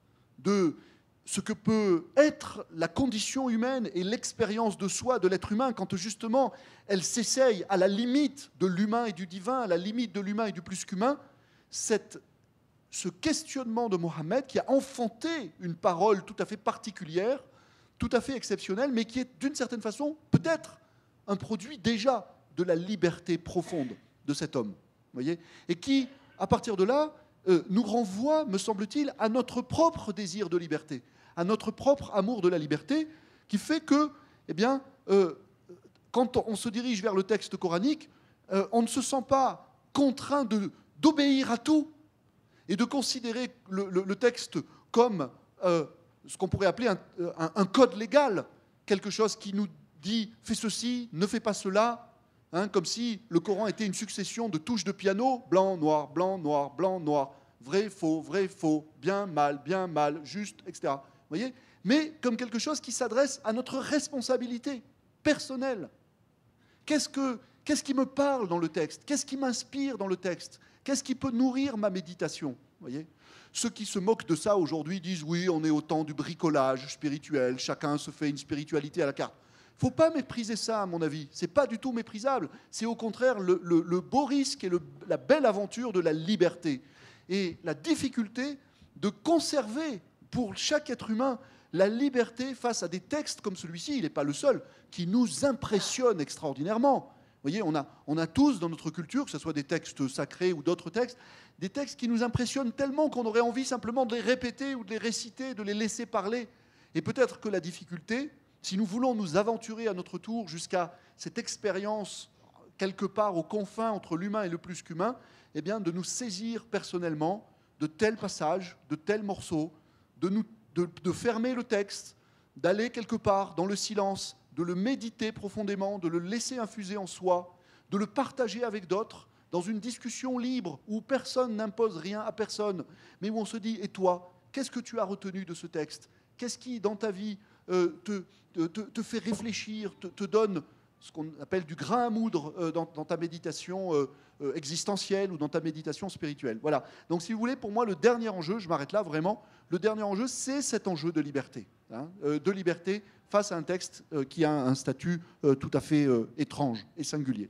de ce que peut être la condition humaine et l'expérience de soi de l'être humain quand justement elle s'essaye à la limite de l'humain et du divin, à la limite de l'humain et du plus qu'humain, cette, ce questionnement de Mohammed qui a enfanté une parole tout à fait particulière, tout à fait exceptionnel, mais qui est d'une certaine façon peut-être un produit déjà de la liberté profonde de cet homme, voyez, et qui, à partir de là, euh, nous renvoie, me semble-t-il, à notre propre désir de liberté, à notre propre amour de la liberté, qui fait que, eh bien, euh, quand on se dirige vers le texte coranique, euh, on ne se sent pas contraint de, d'obéir à tout et de considérer le, le, le texte comme euh, ce qu'on pourrait appeler un, un, un code légal, quelque chose qui nous dit « fais ceci, ne fais pas cela hein, », comme si le Coran était une succession de touches de piano, blanc, noir, blanc, noir, blanc, noir, vrai, faux, vrai, faux, bien, mal, bien, mal, juste, et cetera. Vous voyez ? Mais comme quelque chose qui s'adresse à notre responsabilité personnelle. Qu'est-ce que, qu'est-ce qui me parle dans le texte ? Qu'est-ce qui m'inspire dans le texte ? Qu'est-ce qui peut nourrir ma méditation ? Vous voyez ? Ceux qui se moquent de ça aujourd'hui disent « oui, on est au temps du bricolage spirituel, chacun se fait une spiritualité à la carte ». Il ne faut pas mépriser ça, à mon avis. Ce n'est pas du tout méprisable. C'est au contraire le, le, le beau risque et le, la belle aventure de la liberté. Et la difficulté de conserver pour chaque être humain la liberté face à des textes comme celui-ci, il n'est pas le seul, qui nous impressionnent extraordinairement. Vous voyez, on a, on a tous dans notre culture, que ce soit des textes sacrés ou d'autres textes, des textes qui nous impressionnent tellement qu'on aurait envie simplement de les répéter ou de les réciter, de les laisser parler. Et peut-être que la difficulté, si nous voulons nous aventurer à notre tour jusqu'à cette expérience quelque part aux confins entre l'humain et le plus qu'humain, eh bien de nous saisir personnellement de tels passages, de tels morceaux, de, nous, de, de fermer le texte, d'aller quelque part dans le silence, de le méditer profondément, de le laisser infuser en soi, de le partager avec d'autres, dans une discussion libre où personne n'impose rien à personne, mais où on se dit « et toi, qu'est-ce que tu as retenu de ce texte ? Qu'est-ce qui, dans ta vie, euh, te, te, te fait réfléchir, te, te donne ce qu'on appelle du grain à moudre euh, dans, dans ta méditation euh, euh, existentielle ou dans ta méditation spirituelle ?» Voilà. Donc, si vous voulez, pour moi, le dernier enjeu, je m'arrête là vraiment, le dernier enjeu, c'est cet enjeu de liberté. Hein, euh, de liberté face à un texte euh, qui a un statut euh, tout à fait euh, étrange et singulier.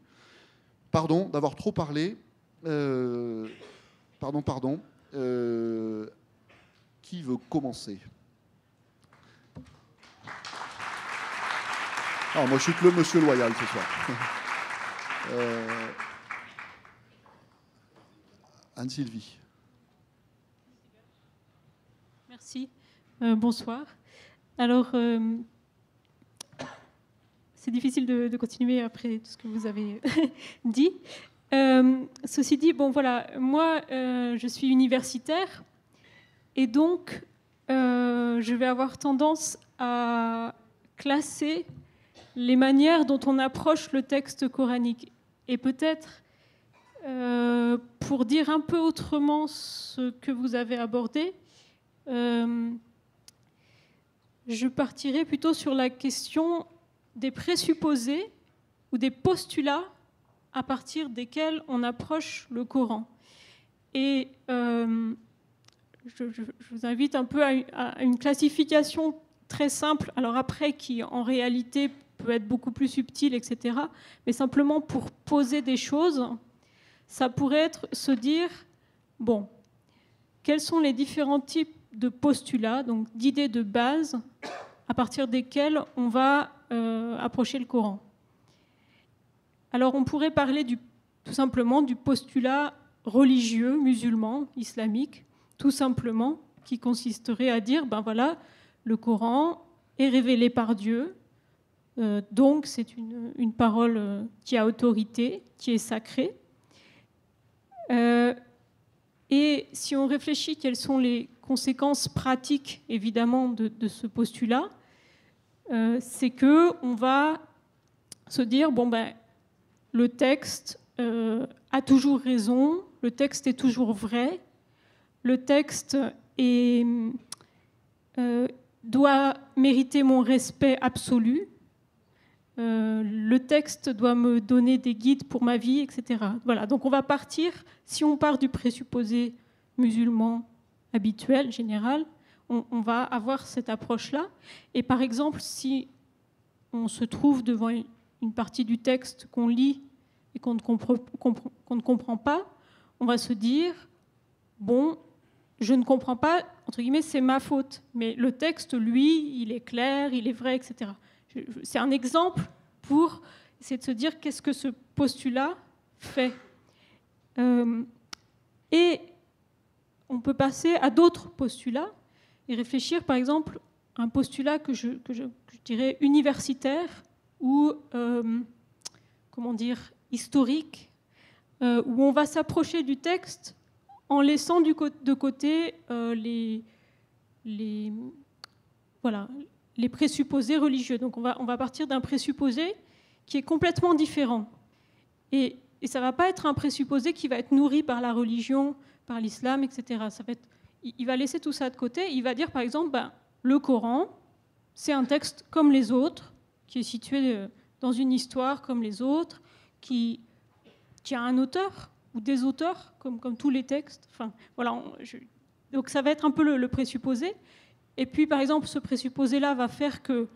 Pardon d'avoir trop parlé. Euh, pardon, pardon. Euh, qui veut commencer ? Ah, moi, je suis que le monsieur loyal ce soir. euh, Anne-Sylvie. Merci. Euh, bonsoir. Alors, euh, c'est difficile de, de continuer après tout ce que vous avez dit. Euh, ceci dit, bon voilà, moi euh, je suis universitaire et donc euh, je vais avoir tendance à classer les manières dont on approche le texte coranique. Et peut-être, euh, pour dire un peu autrement ce que vous avez abordé, euh, je partirai plutôt sur la question des présupposés ou des postulats à partir desquels on approche le Coran. Et euh, je, je, je vous invite un peu à une, à une classification très simple, alors après qui en réalité peut être beaucoup plus subtile, et cetera. Mais simplement pour poser des choses, ça pourrait être se dire, bon, quels sont les différents types de postulats, donc d'idées de base, à partir desquels on va euh, approcher le Coran. Alors on pourrait parler du, tout simplement du postulat religieux, musulman, islamique, tout simplement, qui consisterait à dire, ben voilà, le Coran est révélé par Dieu, euh, donc c'est une, une parole qui a autorité, qui est sacrée. Euh, et si on réfléchit quelles sont les conséquences pratiques, évidemment, de, de ce postulat, euh, c'est qu'on va se dire, bon ben, le texte euh, a toujours raison, le texte est toujours vrai, le texte est, euh, doit mériter mon respect absolu, euh, le texte doit me donner des guides pour ma vie, et cetera. Voilà, donc on va partir, si on part du présupposé musulman habituel, général, on, on va avoir cette approche-là. Et par exemple, si on se trouve devant une, une partie du texte qu'on lit et qu'on ne, compre, compre, qu'on ne comprend pas, on va se dire, bon, je ne comprends pas, entre guillemets, c'est ma faute. Mais le texte, lui, il est clair, il est vrai, et cetera. C'est un exemple pour essayer de se dire qu'est-ce que ce postulat fait. Euh, et on peut passer à d'autres postulats et réfléchir, par exemple, à un postulat que je, que je, que je dirais universitaire ou, euh, comment dire, historique, euh, où on va s'approcher du texte en laissant du co- de côté euh, les, les, voilà, les présupposés religieux. Donc on va, on va partir d'un présupposé qui est complètement différent. Et, et ça ne va pas être un présupposé qui va être nourri par la religion, par l'islam, et cetera. Ça va être, il va laisser tout ça de côté. Il va dire, par exemple, ben, le Coran, c'est un texte comme les autres, qui est situé dans une histoire comme les autres, qui, qui a un auteur ou des auteurs, comme, comme tous les textes. Enfin, voilà, on, je, donc ça va être un peu le, le présupposé. Et puis, par exemple, ce présupposé-là va faire que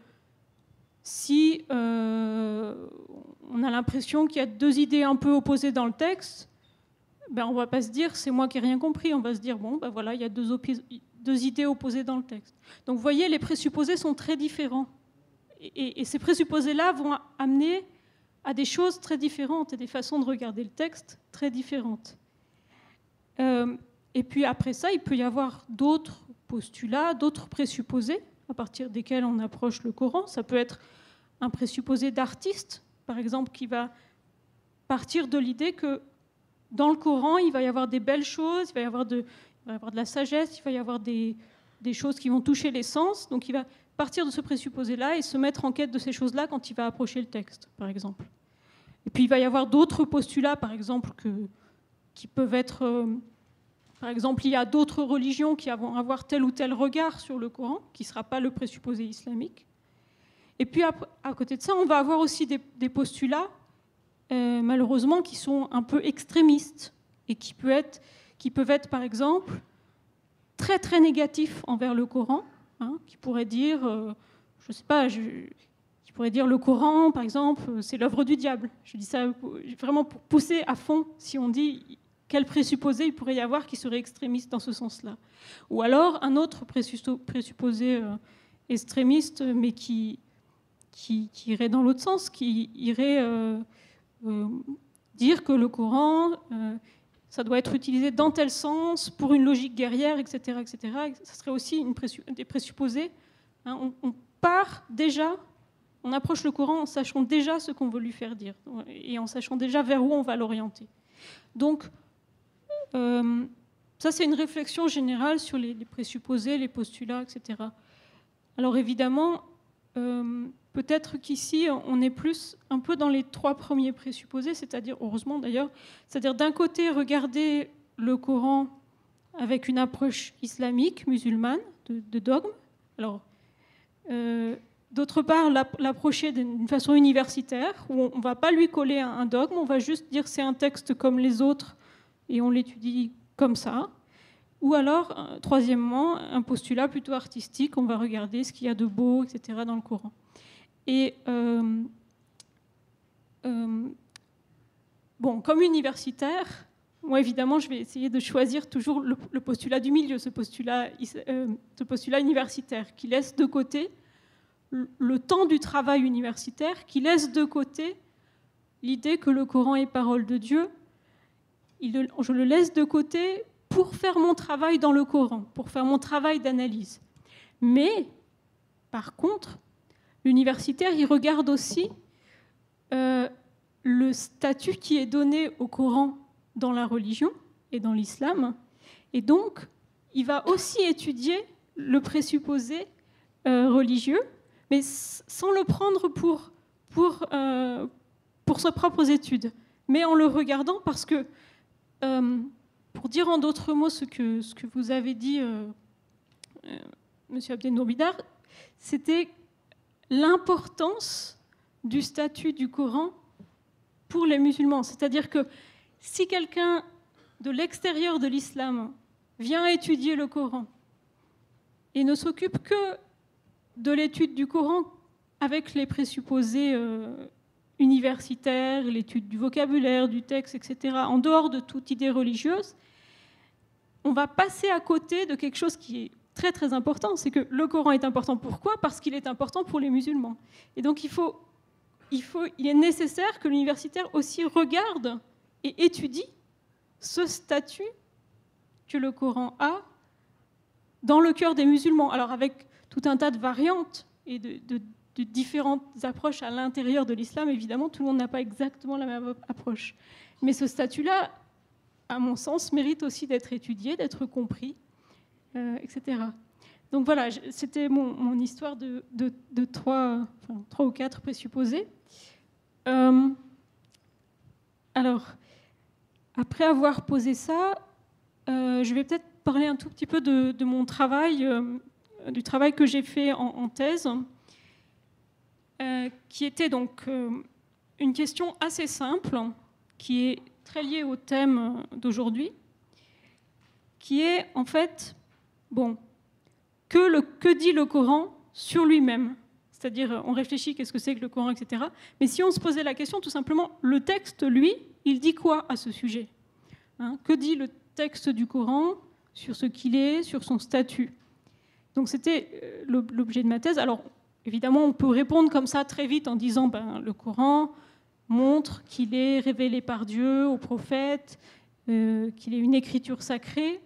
si euh, on a l'impression qu'il y a deux idées un peu opposées dans le texte, ben on ne va pas se dire « c'est moi qui n'ai rien compris ». On va se dire « bon, ben voilà, il y a deux, oppi- deux idées opposées dans le texte ». Donc, vous voyez, les présupposés sont très différents. Et, et, et ces présupposés-là vont amener à des choses très différentes et des façons de regarder le texte très différentes. Euh, et puis, après ça, il peut y avoir d'autres postulats, d'autres présupposés à partir desquels on approche le Coran. Ça peut être un présupposé d'artiste, par exemple, qui va partir de l'idée que dans le Coran, il va y avoir des belles choses, il va y avoir de, il va y avoir de la sagesse, il va y avoir des, des choses qui vont toucher les sens. Donc il va partir de ce présupposé-là et se mettre en quête de ces choses-là quand il va approcher le texte, par exemple. Et puis il va y avoir d'autres postulats, par exemple, que, qui peuvent être... Euh, Par exemple, il y a d'autres religions qui vont avoir tel ou tel regard sur le Coran, qui ne sera pas le présupposé islamique. Et puis, à côté de ça, on va avoir aussi des, des postulats, euh, malheureusement, qui sont un peu extrémistes et qui peuvent être, qui peuvent être par exemple, très, très négatifs envers le Coran, hein, qui pourraient dire, euh, je ne sais pas, je, qui pourraient dire le Coran, par exemple, c'est l'œuvre du diable. Je dis ça vraiment pour pousser à fond, si on dit... Quel présupposé il pourrait y avoir qui serait extrémiste dans ce sens-là? Ou alors un autre présupposé euh, extrémiste, mais qui, qui, qui irait dans l'autre sens, qui irait euh, euh, dire que le Coran, euh, ça doit être utilisé dans tel sens, pour une logique guerrière, et cetera, et cetera. Ça serait aussi une pressu- des présupposés. Hein, on, on part déjà on approche le Coran en sachant déjà ce qu'on veut lui faire dire et en sachant déjà vers où on va l'orienter. Donc, euh, ça c'est une réflexion générale sur les, les présupposés, les postulats, et cetera. Alors évidemment, euh, peut-être qu'ici on est plus un peu dans les trois premiers présupposés, c'est-à-dire, heureusement d'ailleurs, c'est-à-dire d'un côté regarder le Coran avec une approche islamique, musulmane, de, de dogme. Alors, euh, d'autre part, l'approcher d'une façon universitaire, où on ne va pas lui coller un dogme, on va juste dire c'est un texte comme les autres et on l'étudie comme ça. Ou alors, euh, troisièmement, un postulat plutôt artistique, on va regarder ce qu'il y a de beau, et cetera dans le Coran. Et euh, euh, bon, comme universitaire, moi évidemment, je vais essayer de choisir toujours le, le postulat du milieu, ce postulat, euh, ce postulat universitaire, qui laisse de côté le temps du travail universitaire, qui laisse de côté l'idée que le Coran est parole de Dieu. Il, je le laisse de côté pour faire mon travail dans le Coran, pour faire mon travail d'analyse. Mais, par contre, l'universitaire, il regarde aussi euh, le statut qui est donné au Coran dans la religion et dans l'islam. Et donc, il va aussi étudier le présupposé euh, religieux, mais sans le prendre pour, pour, euh, pour ses propres études, mais en le regardant parce que, euh, pour dire en d'autres mots ce que, ce que vous avez dit, euh, euh, M. Abdel Bidar, c'était l'importance du statut du Coran pour les musulmans. C'est-à-dire que si quelqu'un de l'extérieur de l'islam vient étudier le Coran et ne s'occupe que de l'étude du Coran avec les présupposés euh, universitaires, l'étude du vocabulaire, du texte, et cetera, en dehors de toute idée religieuse, on va passer à côté de quelque chose qui est très très important. C'est que le Coran est important. Pourquoi ? Parce qu'il est important pour les musulmans. Et donc il, faut, il, faut, il est nécessaire que l'universitaire aussi regarde et étudie ce statut que le Coran a dans le cœur des musulmans. Alors avec tout un tas de variantes et de, de, de différentes approches à l'intérieur de l'islam, évidemment, tout le monde n'a pas exactement la même approche. Mais ce statut-là, à mon sens, mérite aussi d'être étudié, d'être compris, euh, et cetera. Donc voilà, c'était mon, mon histoire de, de, de trois, enfin, trois ou quatre présupposés. Euh, alors, après avoir posé ça, euh, je vais peut-être parler un tout petit peu de, de mon travail, euh, du travail que j'ai fait en, en thèse, euh, qui était donc euh, une question assez simple, qui est très liée au thème d'aujourd'hui, qui est en fait, bon, que, le, que dit le Coran sur lui-même ? C'est-à-dire, on réfléchit, qu'est-ce que c'est que le Coran, et cetera. Mais si on se posait la question, tout simplement, le texte, lui, il dit quoi à ce sujet ? Hein ? Que dit le texte du Coran sur ce qu'il est, sur son statut ? Donc c'était l'objet de ma thèse. Alors, évidemment, on peut répondre comme ça très vite en disant ben, le Coran montre qu'il est révélé par Dieu aux prophètes, euh, qu'il est une écriture sacrée,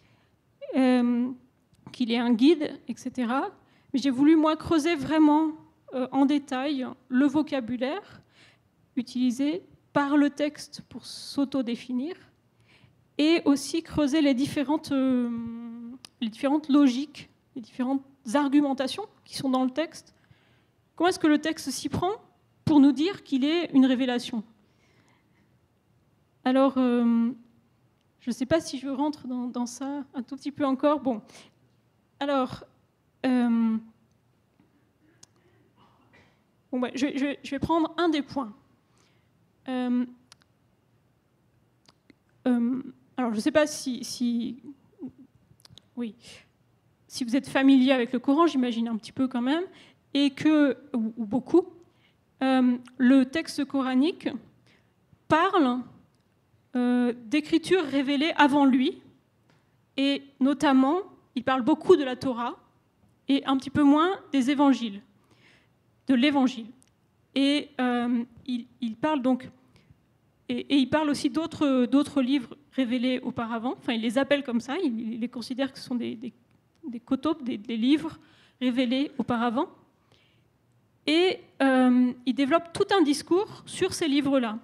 euh, qu'il est un guide, et cetera. Mais j'ai voulu, moi, creuser vraiment euh, en détail le vocabulaire utilisé par le texte pour s'autodéfinir et aussi creuser les différentes, euh, les différentes logiques, les différentes argumentations qui sont dans le texte. Comment est-ce que le texte s'y prend pour nous dire qu'il est une révélation ? Alors, euh, je ne sais pas si je rentre dans, dans ça un tout petit peu encore. Bon, alors, euh, bon, ouais, je, je, je vais prendre un des points. Euh, euh, alors, je ne sais pas si, si, oui, si vous êtes familier avec le Coran, j'imagine un petit peu quand même, et que, ou, ou beaucoup, euh, le texte coranique parle euh, d'écritures révélées avant lui, et notamment, il parle beaucoup de la Torah, et un petit peu moins des évangiles, de l'évangile. Et euh, il, il parle donc, et, et il parle aussi d'autres, d'autres livres révélés auparavant, enfin il les appelle comme ça, il, il les considère que ce sont des, des, des kotop, des, des livres révélés auparavant. Et euh, il développe tout un discours sur ces livres-là.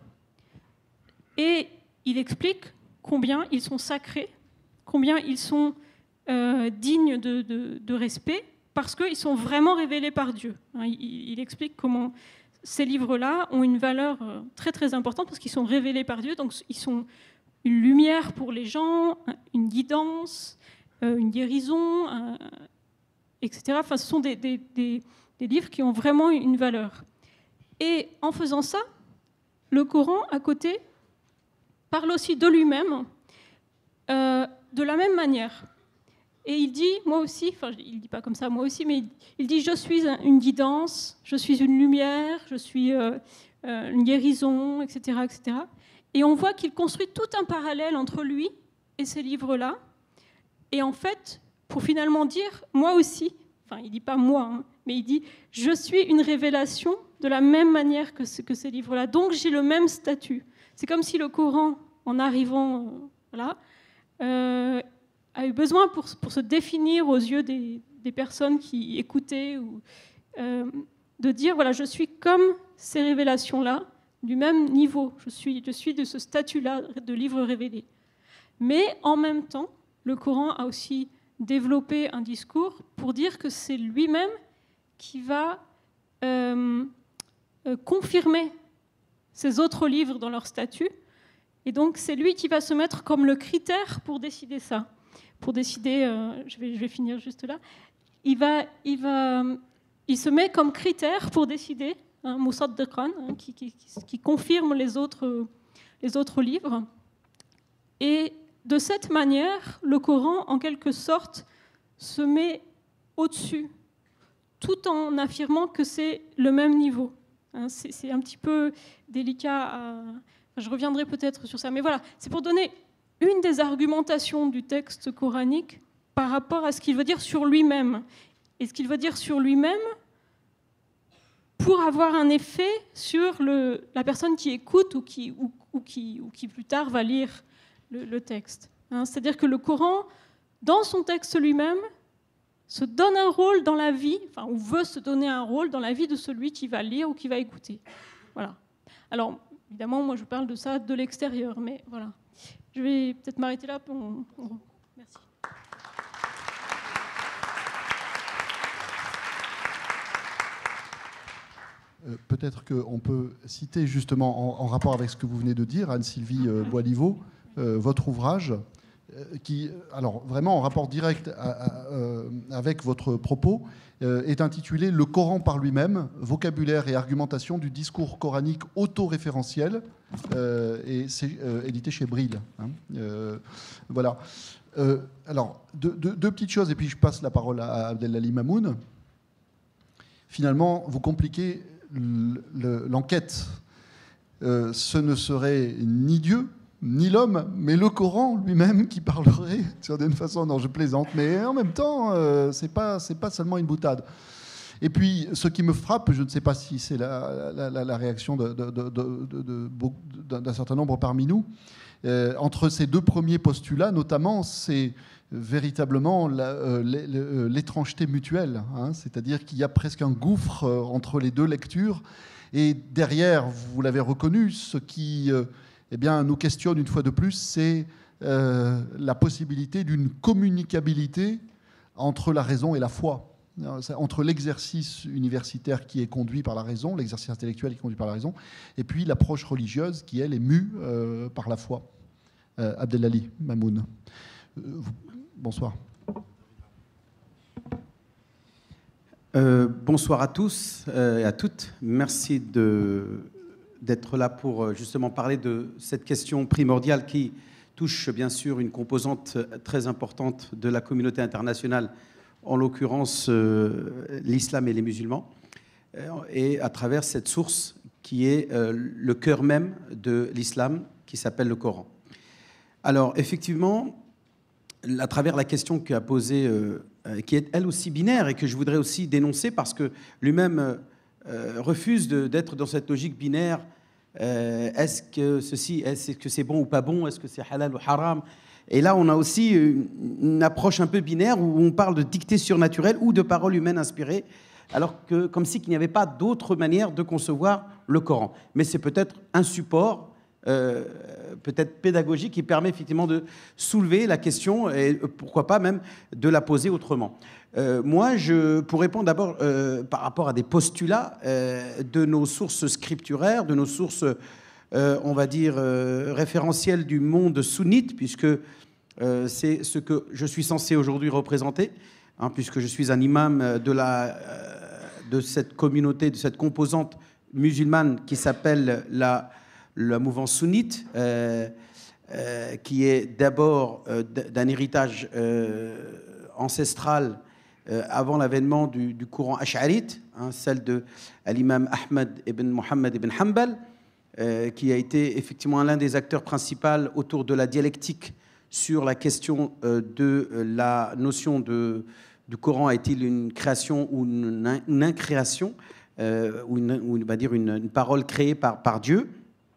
Et il explique combien ils sont sacrés, combien ils sont euh, dignes de, de, de respect, parce qu'ils sont vraiment révélés par Dieu. Il, il explique comment ces livres-là ont une valeur très très importante, parce qu'ils sont révélés par Dieu, donc ils sont une lumière pour les gens, une guidance, une guérison, et cetera. Enfin, ce sont des, des, des, des livres qui ont vraiment une valeur. Et en faisant ça, le Coran, à côté, parle aussi de lui-même euh, de la même manière. Et il dit, moi aussi, enfin, il ne dit pas comme ça, moi aussi, mais il, il dit, je suis une guidance, je suis une lumière, je suis euh, euh, une guérison, et cetera, et cetera. Et on voit qu'il construit tout un parallèle entre lui et ces livres-là. Et en fait, pour finalement dire, moi aussi, enfin, il ne dit pas moi, hein, mais il dit, je suis une révélation de la même manière que, ce, que ces livres-là. Donc, j'ai le même statut. C'est comme si le Coran, en arrivant, euh, voilà, euh, a eu besoin pour, pour se définir aux yeux des, des personnes qui écoutaient, ou, euh, de dire, voilà, je suis comme ces révélations-là, du même niveau. Je suis, je suis de ce statut-là de livre révélé. Mais en même temps, le Coran a aussi développé un discours pour dire que c'est lui-même qui va euh, euh, confirmer ces autres livres dans leur statut. Et donc, c'est lui qui va se mettre comme le critère pour décider ça. Pour décider, euh, je, vais, je vais finir juste là, il, va, il, va, il se met comme critère pour décider, hein, Musaddiqan, hein, qui, qui, qui confirme les autres, les autres livres. Et de cette manière, le Coran, en quelque sorte, se met au-dessus, tout en affirmant que c'est le même niveau. Hein, c'est, c'est un petit peu délicat à... Je reviendrai peut-être sur ça, mais voilà, c'est pour donner une des argumentations du texte coranique par rapport à ce qu'il veut dire sur lui-même. Et ce qu'il veut dire sur lui-même pour avoir un effet sur le, la personne qui écoute ou qui, ou, ou, qui, ou qui plus tard va lire le, le texte. Hein, c'est-à-dire que le Coran, dans son texte lui-même, se donne un rôle dans la vie, enfin, ou veut se donner un rôle dans la vie de celui qui va lire ou qui va écouter. Voilà. Alors, évidemment, moi, je parle de ça de l'extérieur, mais voilà. Je vais peut-être m'arrêter là. Pour... Merci. Euh, peut-être qu'on peut citer justement, en, en rapport avec ce que vous venez de dire, Anne-Sylvie euh, Boislivaud, euh, votre ouvrage, euh, qui, alors vraiment en rapport direct à, à, euh, avec votre propos, euh, est intitulé « Le Coran par lui-même, vocabulaire et argumentation du discours coranique autoréférentiel ». Euh, et c'est euh, édité chez Bril. Hein. Euh, voilà. Euh, alors, deux, deux, deux petites choses, et puis je passe la parole à Abdelali Mamoun. Finalement, vous compliquez le, l'enquête. Euh, ce ne serait ni Dieu, ni l'homme, mais le Coran lui-même qui parlerait d'une façon. Non, je plaisante, mais en même temps, euh, c'est pas, c'est pas seulement une boutade. Et puis, ce qui me frappe, je ne sais pas si c'est la, la, la, la réaction de, de, de, de, de, de, d'un certain nombre parmi nous, euh, entre ces deux premiers postulats, notamment, c'est véritablement la, euh, l'étrangeté mutuelle. Hein, c'est-à-dire qu'il y a presque un gouffre entre les deux lectures. Et derrière, vous l'avez reconnu, ce qui euh, eh bien, nous questionne une fois de plus, c'est euh, la possibilité d'une communicabilité entre la raison et la foi. Entre l'exercice universitaire qui est conduit par la raison, l'exercice intellectuel qui est conduit par la raison, et puis l'approche religieuse qui, elle, est mue euh, par la foi. Euh, Abdelali Mamoun. Euh, vous, bonsoir. Euh, bonsoir à tous euh, et à toutes. Merci de, d'être là pour justement parler de cette question primordiale qui touche bien sûr une composante très importante de la communauté internationale, en l'occurrence euh, l'islam et les musulmans, euh, et à travers cette source qui est euh, le cœur même de l'islam, qui s'appelle le Coran. Alors effectivement, à travers la question qu'a posée, euh, qui est elle aussi binaire et que je voudrais aussi dénoncer parce que lui-même euh, refuse de, d'être dans cette logique binaire, euh, est-ce que ceci, est-ce que c'est bon ou pas bon, est-ce que c'est halal ou haram? Et là, on a aussi une approche un peu binaire où on parle de dictée surnaturelle ou de paroles humaines inspirées. alors que, comme si qu'il n'y avait pas d'autre manière de concevoir le Coran. Mais c'est peut-être un support, euh, peut-être pédagogique, qui permet effectivement de soulever la question et pourquoi pas même de la poser autrement. Euh, moi, je, pour répondre d'abord euh, par rapport à des postulats euh, de nos sources scripturaires, de nos sources, euh, on va dire, euh, référentielles du monde sunnite, puisque euh, c'est ce que je suis censé aujourd'hui représenter, hein, puisque je suis un imam de, la, euh, de cette communauté, de cette composante musulmane qui s'appelle la, la mouvance sunnite, euh, euh, qui est d'abord euh, d'un héritage euh, ancestral euh, avant l'avènement du, du courant ash'arite, hein, celle de l'imam Ahmad ibn Muhammad ibn Hanbal, euh, qui a été effectivement l'un des acteurs principaux autour de la dialectique sur la question euh, de la notion de, du Coran, est-il une création ou une, une incréation, euh, ou, une, ou on va dire une, une parole créée par, par Dieu.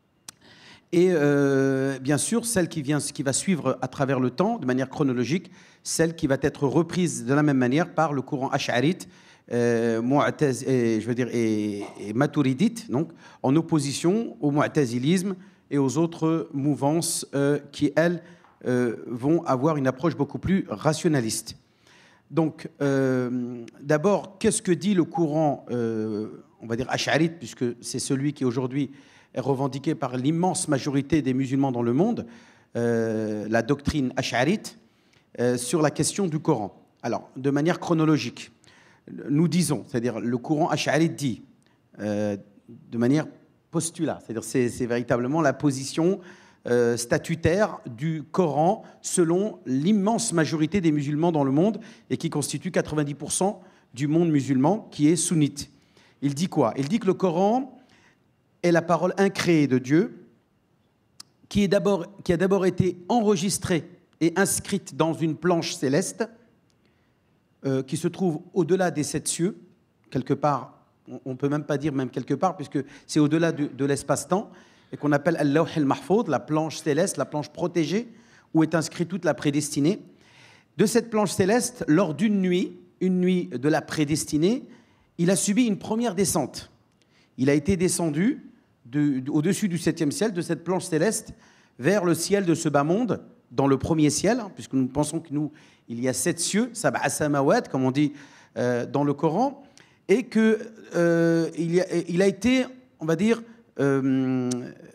Et euh, bien sûr, celle qui, vient, qui va suivre à travers le temps, de manière chronologique, celle qui va être reprise de la même manière par le courant ash'arite, euh, mu'taz, et, je veux dire, et, et maturidite, donc en opposition au mu'tazilisme et aux autres mouvances euh, qui, elles, euh, vont avoir une approche beaucoup plus rationaliste. Donc, euh, d'abord, qu'est-ce que dit le courant, euh, on va dire ash'arite, puisque c'est celui qui aujourd'hui est revendiqué par l'immense majorité des musulmans dans le monde, euh, la doctrine ash'arite, euh, sur la question du Coran. Alors, de manière chronologique, nous disons, c'est-à-dire le courant ash'arite dit, euh, de manière postulat, c'est-à-dire c'est, c'est véritablement la position euh, statutaire du Coran selon l'immense majorité des musulmans dans le monde et qui constitue quatre-vingt-dix pour cent du monde musulman qui est sunnite. Il dit quoi? Il dit que le Coran est la parole incréée de Dieu, qui, est d'abord, qui a d'abord été enregistrée et inscrite dans une planche céleste euh, qui se trouve au-delà des sept cieux, quelque part, on ne peut même pas dire même quelque part, puisque c'est au-delà de, de l'espace-temps, et qu'on appelle Al-Lawh al-Mahfoud, la planche céleste, la planche protégée, où est inscrite toute la prédestinée. De cette planche céleste, lors d'une nuit, une nuit de la prédestinée, il a subi une première descente. Il a été descendu de, de, au-dessus du septième ciel, de cette planche céleste, vers le ciel de ce bas monde, dans le premier ciel, hein, puisque nous pensons que nous, il y a sept cieux, sab'a samawat, comme on dit euh, dans le Coran, et qu'il euh, il a été, on va dire, euh,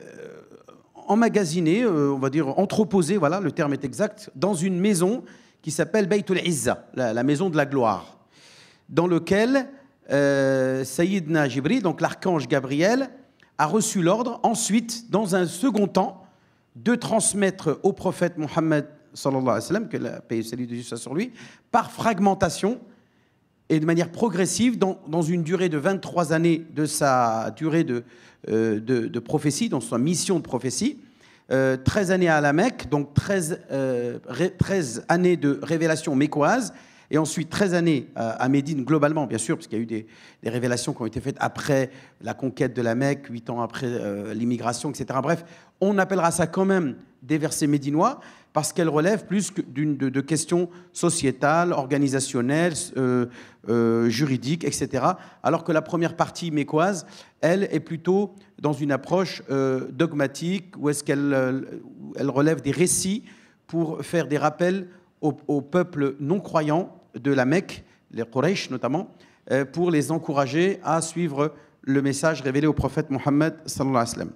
emmagasiné, euh, on va dire entreposé, voilà, le terme est exact, dans une maison qui s'appelle Baytul Izza, la, la maison de la gloire, dans lequel Euh, Sayyidna Jibril, donc l'archange Gabriel, a reçu l'ordre ensuite, dans un second temps, de transmettre au prophète Mohammed sallallahu alayhi wa sallam, que la paix et le salut de Dieu soit sur lui, par fragmentation et de manière progressive, dans, dans une durée de vingt-trois années de sa durée de, euh, de, de prophétie, dans sa mission de prophétie, euh, treize années à la Mecque, donc treize, euh, treize années de révélation mécoise, et ensuite treize années à Médine, globalement, bien sûr, parce qu'il y a eu des, des révélations qui ont été faites après la conquête de la Mecque, huit ans après euh, l'immigration, et cetera. Bref, on appellera ça quand même des versets médinois, parce qu'elles relèvent plus que d'une, de, de questions sociétales, organisationnelles, euh, euh, juridiques, et cetera. Alors que la première partie mécoise, elle, est plutôt dans une approche euh, dogmatique, où est-ce qu'elle euh, elle relève des récits pour faire des rappels au, au peuple non-croyant de la Mecque, les Quraysh notamment, euh, pour les encourager à suivre le message révélé au prophète Mohammed sallallahu alayhi wa sallam.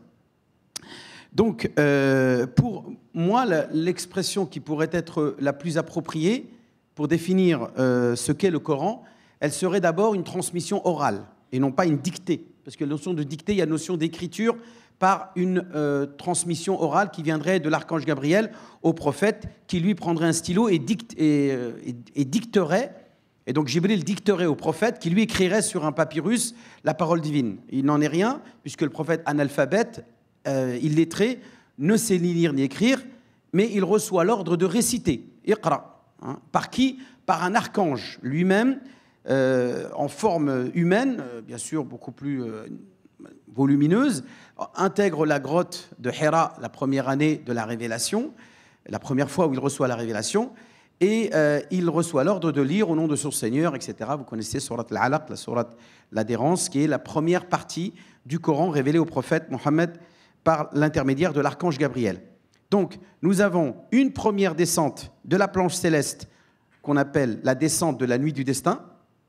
Donc, euh, pour moi, la, l'expression qui pourrait être la plus appropriée pour définir euh, ce qu'est le Coran, elle serait d'abord une transmission orale et non pas une dictée. Parce que la notion de dictée, il y a la notion d'écriture par une euh, transmission orale qui viendrait de l'archange Gabriel au prophète, qui lui prendrait un stylo et, dicte, et, et, et dicterait, et donc Jibril dicterait au prophète, qui lui écrirait sur un papyrus la parole divine. Il n'en est rien, puisque le prophète analphabète, euh, illettré, ne sait ni lire ni écrire, mais il reçoit l'ordre de réciter, Iqra. Hein, par qui? Par un archange lui-même, euh, en forme humaine, euh, bien sûr beaucoup plus euh, volumineuse, intègre la grotte de Hira la première année de la révélation, la première fois où il reçoit la révélation, et euh, il reçoit l'ordre de lire au nom de son Seigneur, et cetera. Vous connaissez Surat Al-Alaq, la Surat l'adhérence, qui est la première partie du Coran révélée au prophète Mohammed par l'intermédiaire de l'archange Gabriel. Donc, nous avons une première descente de la planche céleste qu'on appelle la descente de la nuit du destin.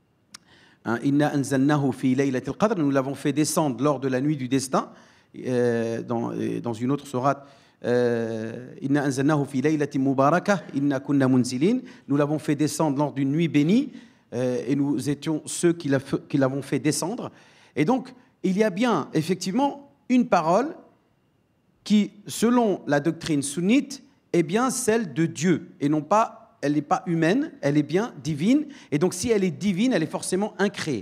Inna anzalnahu fi laylatil qadr, nous l'avons fait descendre lors de la nuit du destin, euh, dans, dans une autre sourate. Inna anzalnahu fi laylatin mubarakah, inna kunna munzilin. Nous l'avons fait descendre lors d'une nuit bénie, euh, et nous étions ceux qui l'avons fait descendre. Et donc, il y a bien effectivement une parole qui, selon la doctrine sunnite, est bien celle de Dieu, et non pas, elle n'est pas humaine, elle est bien divine, et donc si elle est divine, elle est forcément incréée.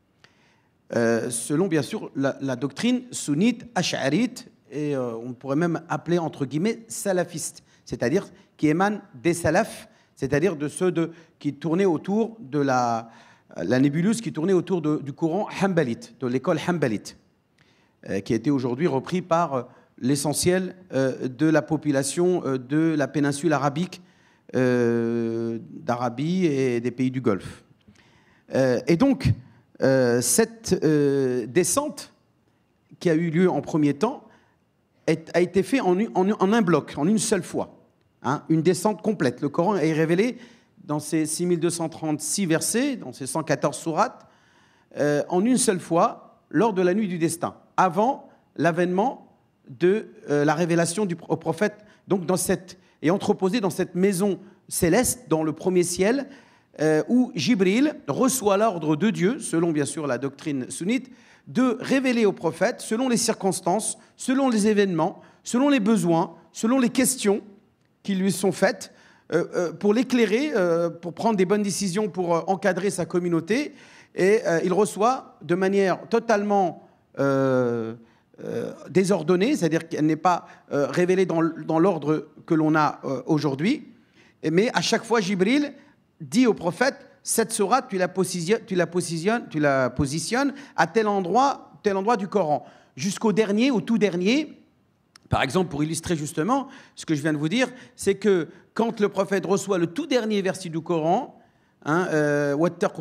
Euh, selon bien sûr la, la doctrine sunnite ash'arite, et euh, on pourrait même appeler entre guillemets salafiste, c'est-à-dire qui émane des salafs, c'est-à-dire de ceux de, qui tournaient autour de la, la nébuleuse qui tournait autour de, du courant hanbalite, de l'école hanbalite, euh, qui a été aujourd'hui repris par euh, l'essentiel euh, de la population euh, de la péninsule arabique, euh, d'Arabie et des pays du Golfe. Euh, et donc, euh, cette euh, descente qui a eu lieu en premier temps est, a été faite en, en, en un bloc, en une seule fois. Hein, une descente complète. Le Coran est révélé dans ses six mille deux cent trente-six versets, dans ses cent quatorze sourates, euh, en une seule fois, lors de la nuit du destin, avant l'avènement de euh, la révélation du, au prophète, donc dans cette, et entreposé dans cette maison céleste, dans le premier ciel, euh, où Jibril reçoit l'ordre de Dieu, selon bien sûr la doctrine sunnite, de révéler au prophète, selon les circonstances, selon les événements, selon les besoins, selon les questions qui lui sont faites, euh, euh, pour l'éclairer, euh, pour prendre des bonnes décisions, pour euh, encadrer sa communauté. Et euh, il reçoit de manière totalement euh, euh, désordonnée, c'est-à-dire qu'elle n'est pas euh, révélée dans, dans l'ordre que l'on a euh, aujourd'hui. Mais à chaque fois, Jibril dit au prophète, cette sourate, tu la positionnes, tu la positionnes, tu la positionnes à tel endroit, tel endroit du Coran, jusqu'au dernier, au tout dernier. Par exemple, pour illustrer justement ce que je viens de vous dire, c'est que quand le prophète reçoit le tout dernier verset du Coran, hein, euh,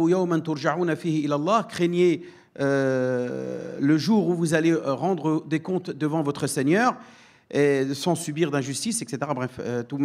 craignez euh, le jour où vous allez rendre des comptes devant votre Seigneur, et sans subir d'injustice, et cetera. Bref,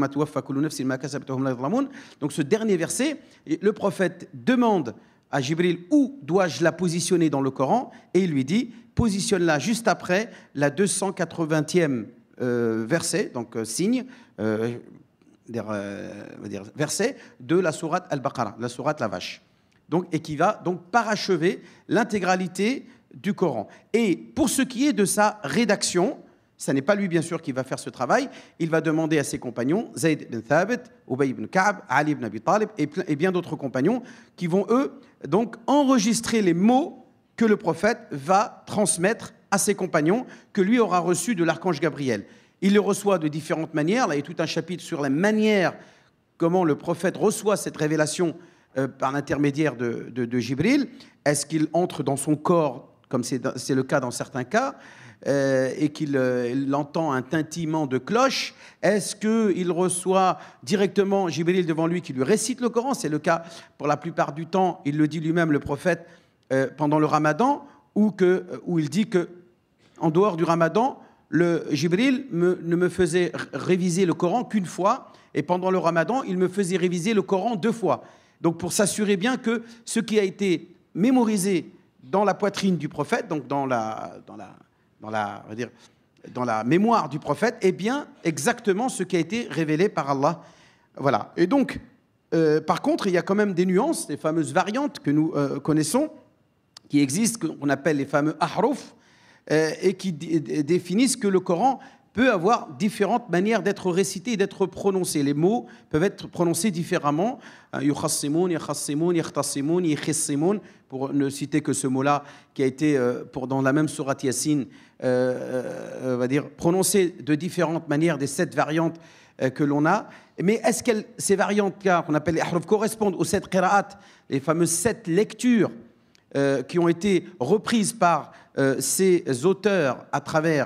donc ce dernier verset, le prophète demande à Jibril où dois-je la positionner dans le Coran, et il lui dit positionne-la juste après la deux cent quatre-vingtième euh, verset, donc euh, signe, euh, dire, euh, dire, verset de la sourate Al-Baqarah, la sourate la vache, donc, et qui va donc parachever l'intégralité du Coran. Et pour ce qui est de sa rédaction, ce n'est pas lui, bien sûr, qui va faire ce travail. Il va demander à ses compagnons, Zayd ibn Thabit, Ubay ibn Ka'b, Ali ibn Abi Talib et, et bien d'autres compagnons qui vont, eux, donc enregistrer les mots que le prophète va transmettre à ses compagnons, que lui aura reçus de l'archange Gabriel. Il le reçoit de différentes manières. Là, il y a tout un chapitre sur la manière comment le prophète reçoit cette révélation euh, par l'intermédiaire de, de, de Jibril. Est-ce qu'il entre dans son corps, comme c'est, c'est le cas dans certains cas, Euh, et qu'il euh, entend un tintillement de cloche? Est-ce qu'il reçoit directement Jibril devant lui qui lui récite le Coran? C'est le cas pour la plupart du temps, il le dit lui-même, le prophète, euh, pendant le Ramadan, où, que, où il dit qu'en dehors du Ramadan, le Jibril me, ne me faisait réviser le Coran qu'une fois, et pendant le Ramadan, il me faisait réviser le Coran deux fois. Donc pour s'assurer bien que ce qui a été mémorisé dans la poitrine du prophète, donc dans la... Dans la Dans la, on va dire, dans la mémoire du prophète, est bien exactement ce qui a été révélé par Allah. Voilà. Et donc, euh, par contre, il y a quand même des nuances, des fameuses variantes que nous euh, connaissons, qui existent, qu'on appelle les fameux ahruf, euh, et qui d- définissent que le Coran peut avoir différentes manières d'être récité et d'être prononcé. Les mots peuvent être prononcés différemment. Yukhassimoun, yakhassimoun, yakhtasimun, yakhissimun, pour ne citer que ce mot-là, qui a été, euh, pour, dans la même sourate Yassine, euh, euh, va dire, prononcé de différentes manières, des sept variantes euh, que l'on a. Mais est-ce que ces variantes-là, qu'on appelle les ahruf, correspondent aux sept qira'at, les fameuses sept lectures euh, qui ont été reprises par euh, ces auteurs à travers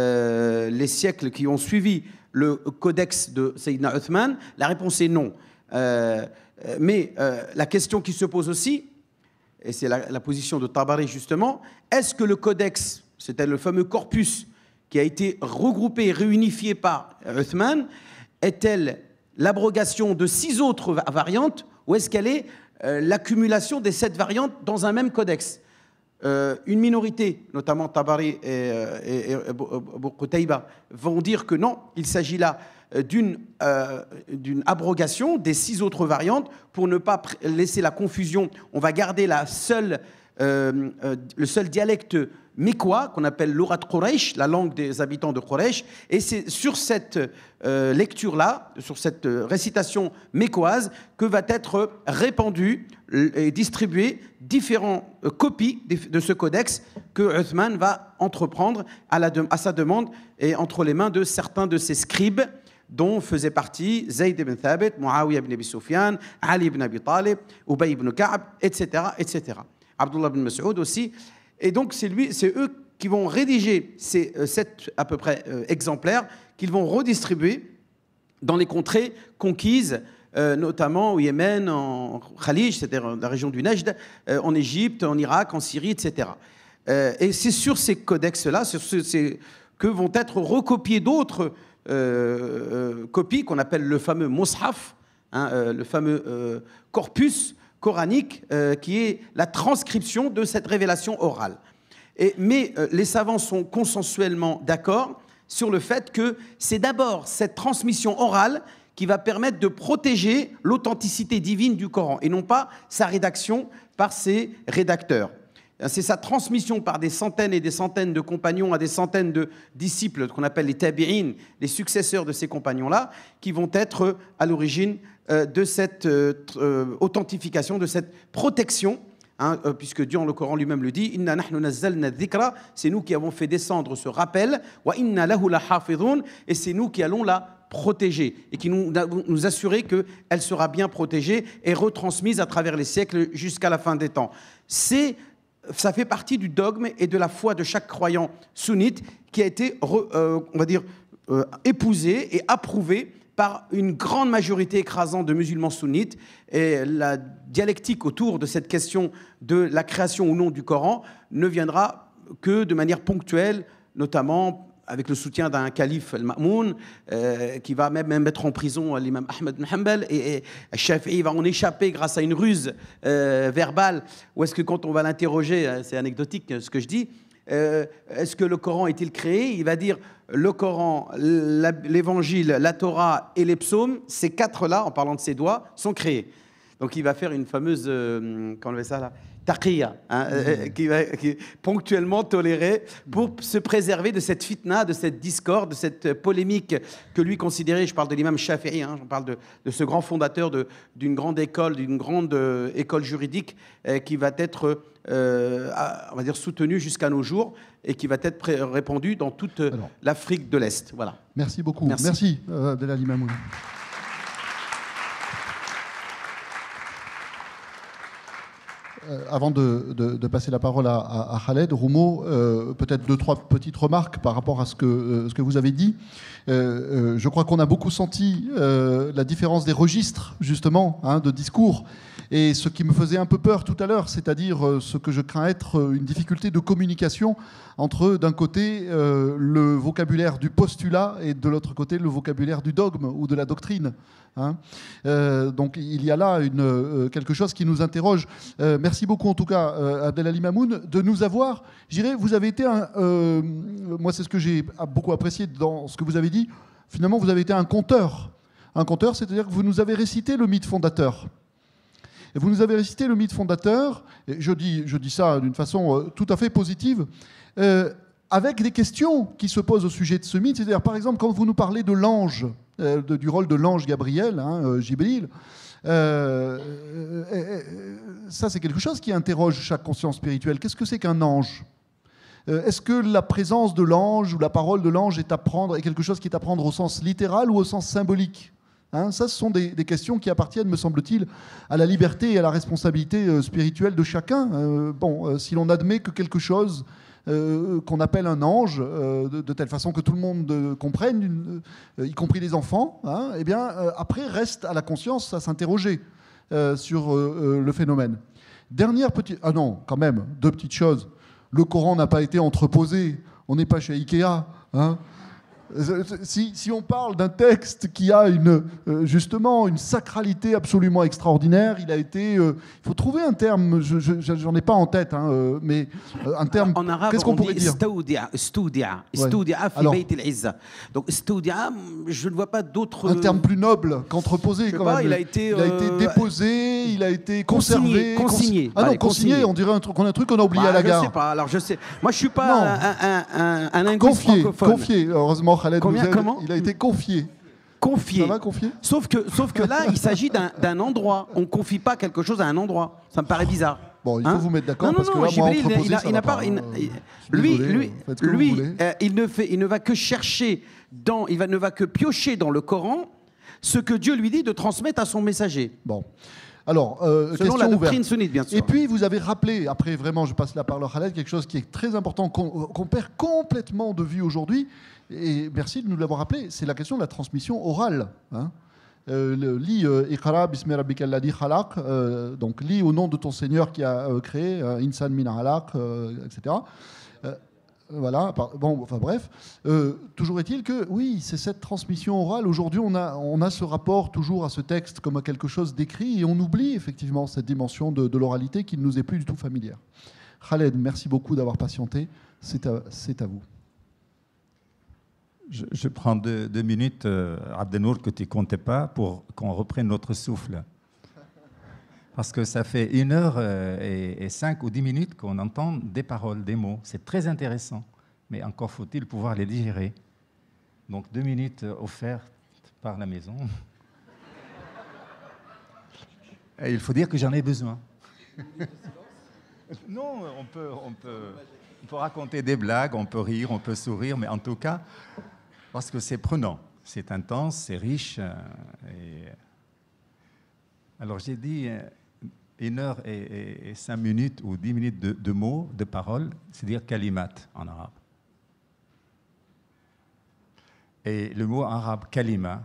Euh, les siècles qui ont suivi le codex de Sayyidina Uthman? La réponse est non. Euh, mais euh, la question qui se pose aussi, et c'est la, la position de Tabari justement, est-ce que le codex, c'était le fameux corpus qui a été regroupé et réunifié par Uthman, est-elle l'abrogation de six autres variantes ou est-ce qu'elle est euh, l'accumulation des sept variantes dans un même codex? euh, Une minorité, notamment Tabari et, et, et Abu Qutayba, vont dire que non, il s'agit là d'une euh, d'une abrogation des six autres variantes pour ne pas laisser la confusion. On va garder la seule, euh, euh, le seul dialecte mécois qu'on appelle l'Urat Quraysh, la langue des habitants de Quraysh, et c'est sur cette euh, lecture-là, sur cette euh, récitation mécoise, que va être répandue et distribuée différentes euh, copies de, de ce codex que Uthman va entreprendre à, la de, à sa demande et entre les mains de certains de ses scribes, dont faisaient partie Zayd ibn Thabit, Muawiyah ibn Abi Sufyan, Ali ibn Abi Talib, Ubay ibn Ka'b, et cetera, et cetera. Abdullah ibn Mas'ud aussi. Et donc, c'est lui, c'est eux qui vont rédiger ces euh, sept à peu près euh, exemplaires qu'ils vont redistribuer dans les contrées conquises, euh, notamment au Yémen, en Khalij, c'est-à-dire la région du Nejd, euh, en Égypte, en Irak, en Syrie, et cetera. Euh, et c'est sur ces codex-là, sur ce, ces, que vont être recopiés d'autres euh, euh, copies qu'on appelle le fameux Mus'haf, hein, euh, le fameux euh, corpus coranique, euh, qui est la transcription de cette révélation orale. Et, mais euh, les savants sont consensuellement d'accord sur le fait que c'est d'abord cette transmission orale qui va permettre de protéger l'authenticité divine du Coran, et non pas sa rédaction par ses rédacteurs. C'est sa transmission par des centaines et des centaines de compagnons à des centaines de disciples, qu'on appelle les tabi'in, les successeurs de ces compagnons-là, qui vont être à l'origine euh, de cette euh, authentification, de cette protection, hein, euh, puisque Dieu, en le Coran lui-même le dit, « Inna nahnu nazzalna dhikra » c'est nous qui avons fait descendre ce rappel, « Wa inna lahu lahafidhun » et c'est nous qui allons la protéger et qui nous, nous assurer qu'elle sera bien protégée et retransmise à travers les siècles jusqu'à la fin des temps. C'est Ça fait partie du dogme et de la foi de chaque croyant sunnite qui a été, euh, on va dire, euh, épousé et approuvé par une grande majorité écrasante de musulmans sunnites. Et la dialectique autour de cette question de la création ou non du Coran ne viendra que de manière ponctuelle, notamment avec le soutien d'un calife, al-Ma'moun, euh, qui va même mettre en prison l'imam Ahmed ibn Hanbal, et, et Shafi'i va en échapper grâce à une ruse euh, verbale, ou est-ce que quand on va l'interroger, c'est anecdotique ce que je dis, euh, est-ce que le Coran est-il créé? Il va dire le Coran, l'évangile, la Torah et les psaumes, ces quatre-là, en parlant de ses doigts, sont créés. Donc il va faire une fameuse, euh, comment on appelle ça là, taqiyya, hein, euh, qui va qui est ponctuellement tolérée pour se préserver de cette fitna, de cette discorde, de cette polémique que lui considérait, je parle de l'imam Shafi'i, hein, je parle de, de ce grand fondateur d'une grande école, d'une grande euh, école juridique euh, qui va être, euh, on va dire, soutenue jusqu'à nos jours et qui va être répandue dans toute l'Afrique de l'Est. Voilà. Merci beaucoup. Merci, Merci euh, Abdelali Mamoun. Euh, avant de, de, de passer la parole à, à, à Khaled, Roumo, euh, peut-être deux, trois petites remarques par rapport à ce que, euh, ce que vous avez dit. Euh, euh, je crois qu'on a beaucoup senti euh, la différence des registres, justement, hein, de discours. Et ce qui me faisait un peu peur tout à l'heure, c'est-à-dire euh, ce que je crains être une difficulté de communication entre, d'un côté, euh, le vocabulaire du postulat et de l'autre côté, le vocabulaire du dogme ou de la doctrine. Hein. Euh, donc il y a là une, euh, quelque chose qui nous interroge. Euh, merci beaucoup en tout cas, euh, Abdelali Mamoun, de nous avoir, je dirais, vous avez été un, euh, moi c'est ce que j'ai beaucoup apprécié dans ce que vous avez dit, finalement vous avez été un conteur. Un conteur, c'est-à-dire que vous nous avez récité le mythe fondateur. Et vous nous avez récité le mythe fondateur, et je dis, je dis ça d'une façon euh, tout à fait positive, euh, avec des questions qui se posent au sujet de ce mythe. C'est-à-dire, par exemple, quand vous nous parlez de l'ange, euh, de, du rôle de l'ange Gabriel, hein, euh, Jibril, euh, euh, euh, ça c'est quelque chose qui interroge chaque conscience spirituelle. Qu'est-ce que c'est qu'un ange ? euh, Est-ce que la présence de l'ange ou la parole de l'ange est, à prendre, est quelque chose qui est à prendre au sens littéral ou au sens symbolique ? Hein, ça, ce sont des, des questions qui appartiennent, me semble-t-il, à la liberté et à la responsabilité euh, spirituelle de chacun. Euh, bon, euh, si l'on admet que quelque chose euh, qu'on appelle un ange, euh, de, de telle façon que tout le monde euh, comprenne, une, euh, y compris les enfants, hein, eh bien, euh, après, reste à la conscience à s'interroger euh, sur euh, le phénomène. Dernière petite... Ah non, quand même, deux petites choses. Le Coran n'a pas été entreposé. On n'est pas chez Ikea, hein. Si, si on parle d'un texte qui a une, euh, justement une sacralité absolument extraordinaire, il a été... Euh, il faut trouver un terme, je, je, j'en ai pas en tête, hein, euh, mais euh, un terme... En arabe, qu'est-ce qu'on on pourrait dit dire? Stoudia, Stoudia, Ouais. Stoudia fi Alors, Bayt al-Izza. Donc Stoudia, je ne vois pas d'autres... un terme plus noble qu'entreposé, Je sais quand pas, même. il a été, il a été euh, déposé, il a été consigné, conservé... consigné. Ah non, Allez, consigné, consigné. on dirait un truc, qu'on a un truc qu'on a oublié Bah, à la je gare. sais pas, alors je sais. Moi, je suis Non. pas un, un, un, un linguiste Confié, francophone. confié. Heureusement, Khaled Combien, nous aide. comment Il a été confié. Confié. Ça va, confié? Sauf que, sauf que là, il s'agit d'un d'un endroit. On ne confie pas quelque chose à un endroit. Ça me paraît bizarre. Bon, il faut Hein vous mettre d'accord Non, parce non, que non, là, moi, Jibril, entreposé, il a- ça il va n'a pas, pas. il- hein. il- Je suis lui, désolé, lui, faites ce que vous lui, voulez. euh, il ne fait, il ne va que chercher dans, il va, ne va que piocher dans le Coran ce que Dieu lui dit de transmettre à son messager. Bon. Alors, euh, Selon question la doctrine ouverte. sunnite, bien sûr. Et puis, vous avez rappelé, après vraiment, je passe la parole à Khaled, quelque chose qui est très important, qu'on qu'on perd complètement de vue aujourd'hui, et merci de nous l'avoir rappelé, c'est la question de la transmission orale. Hein. Euh, le, lis euh, Iqra bismi rabbika alladhi khalaq, euh, donc lis au nom de ton Seigneur qui a euh, créé, euh, Insan min alaq, euh, et cetera. Euh, Voilà, par- bon, enfin bref. Euh, toujours est-il que, oui, c'est cette transmission orale. Aujourd'hui, on a, on a ce rapport toujours à ce texte comme à quelque chose d'écrit et on oublie effectivement cette dimension de, de l'oralité qui ne nous est plus du tout familière. Khaled, merci beaucoup d'avoir patienté. C'est à, c'est à vous. Je, je prends deux, deux minutes, euh, Abdenour, que tu ne comptais pas, pour qu'on reprenne notre souffle. Parce que ça fait une heure euh, et, et cinq ou dix minutes qu'on entend des paroles, des mots. C'est très intéressant, mais encore faut-il pouvoir les digérer. Donc deux minutes offertes par la maison. Et il faut dire que j'en ai besoin. Non, on peut, on, peut, on peut raconter des blagues, on peut rire, on peut sourire, mais en tout cas, parce que c'est prenant, c'est intense, c'est riche. euh, et... Alors j'ai dit... euh, une heure et, et, et cinq minutes ou dix minutes de, de mots, de paroles, c'est-à-dire kalimat en arabe. Et le mot arabe kalima,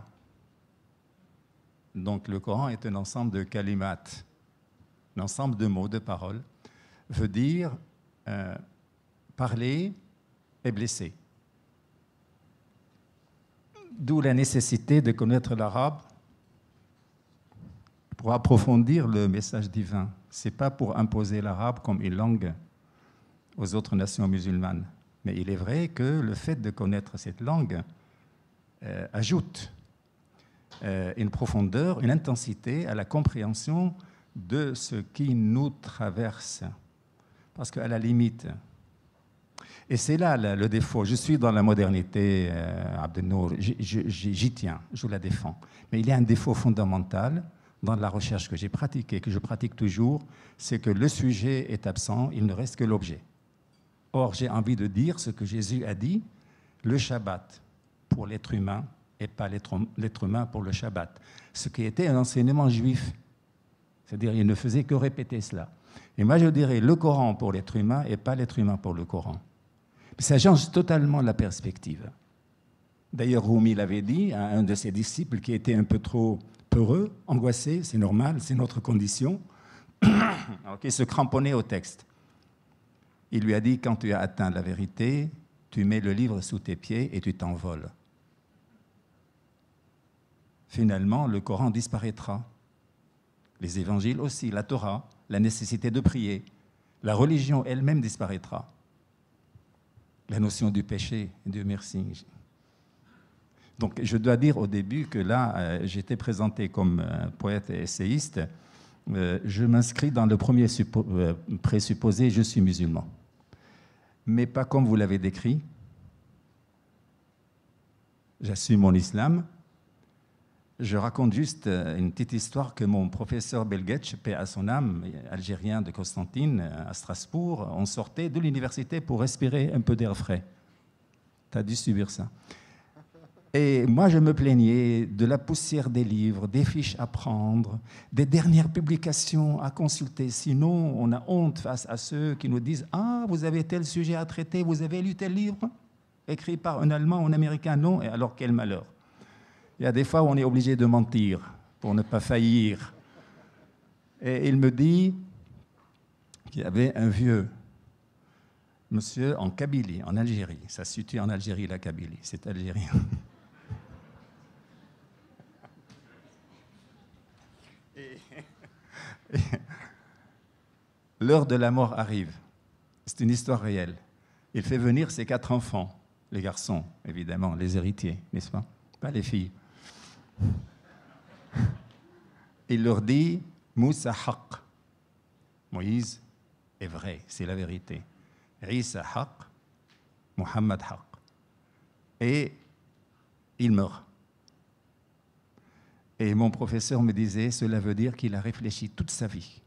donc le Coran est un ensemble de kalimat, un ensemble de mots, de paroles, veut dire euh, parler et blesser. D'où la nécessité de connaître l'arabe pour approfondir le message divin. Ce n'est pas pour imposer l'arabe comme une langue aux autres nations musulmanes. Mais il est vrai que le fait de connaître cette langue euh, ajoute euh, une profondeur, une intensité à la compréhension de ce qui nous traverse. Parce qu'à la limite, et c'est là le, le défaut, je suis dans la modernité, euh, Abdenour, j'y tiens, je la défends. Mais il y a un défaut fondamental dans la recherche que j'ai pratiquée, que je pratique toujours, c'est que le sujet est absent, il ne reste que l'objet. Or, j'ai envie de dire ce que Jésus a dit, le Shabbat pour l'être humain et pas l'être humain pour le Shabbat. Ce qui était un enseignement juif. C'est-à-dire, il ne faisait que répéter cela. Et moi, je dirais le Coran pour l'être humain et pas l'être humain pour le Coran. Ça change totalement la perspective. D'ailleurs, Rumi l'avait dit à un de ses disciples qui était un peu trop peureux, angoissé, c'est normal, c'est notre condition, qui se cramponnait au texte. Il lui a dit, quand tu as atteint la vérité, tu mets le livre sous tes pieds et tu t'envoles. Finalement, le Coran disparaîtra. Les évangiles aussi, la Torah, la nécessité de prier. La religion elle-même disparaîtra. La notion du péché, Dieu merci. Donc, je dois dire au début que là, euh, j'étais présenté comme euh, poète et essayiste. Euh, je m'inscris dans le premier suppo- euh, présupposé, je suis musulman. Mais pas comme vous l'avez décrit. J'assume mon islam. Je raconte juste euh, une petite histoire que mon professeur Belgetch, paix à son âme, algérien de Constantine, à Strasbourg, on sortait de l'université pour respirer un peu d'air frais. Tu as dû subir ça. Et moi, je me plaignais de la poussière des livres, des fiches à prendre, des dernières publications à consulter. Sinon, on a honte face à ceux qui nous disent « Ah, vous avez tel sujet à traiter, vous avez lu tel livre ?» écrit par un Allemand ou un Américain, non. Et alors, quel malheur. Il y a des fois où on est obligé de mentir pour ne pas faillir. Et il me dit qu'il y avait un vieux monsieur en Kabylie, en Algérie. Ça se situe en Algérie, la Kabylie, c'est algérien. L'heure de la mort arrive. C'est une histoire réelle. Il fait venir ses quatre enfants, les garçons, évidemment, les héritiers, n'est-ce pas? Pas les filles. Il leur dit « Moussa haq ». Moïse est vrai, c'est la vérité. Isa haq, Muhammad haq. Et il meurt. Et mon professeur me disait, cela veut dire qu'il a réfléchi toute sa vie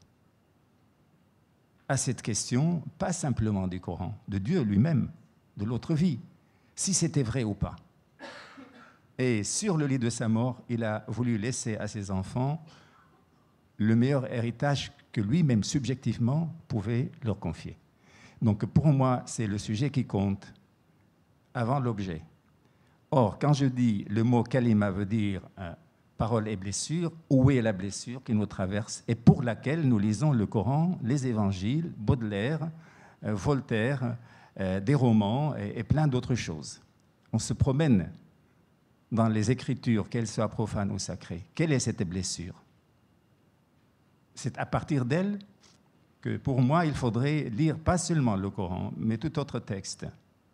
à cette question, pas simplement du Coran, de Dieu lui-même, de l'autre vie, si c'était vrai ou pas. Et sur le lit de sa mort, il a voulu laisser à ses enfants le meilleur héritage que lui-même, subjectivement, pouvait leur confier. Donc pour moi, c'est le sujet qui compte avant l'objet. Or, quand je dis le mot kalima veut dire euh, parole et blessure, où est la blessure qui nous traverse et pour laquelle nous lisons le Coran, les évangiles, Baudelaire, euh, Voltaire, euh, des romans et, et plein d'autres choses. On se promène dans les Écritures, qu'elles soient profanes ou sacrées. Quelle est cette blessure? C'est à partir d'elle que, pour moi, il faudrait lire pas seulement le Coran, mais tout autre texte.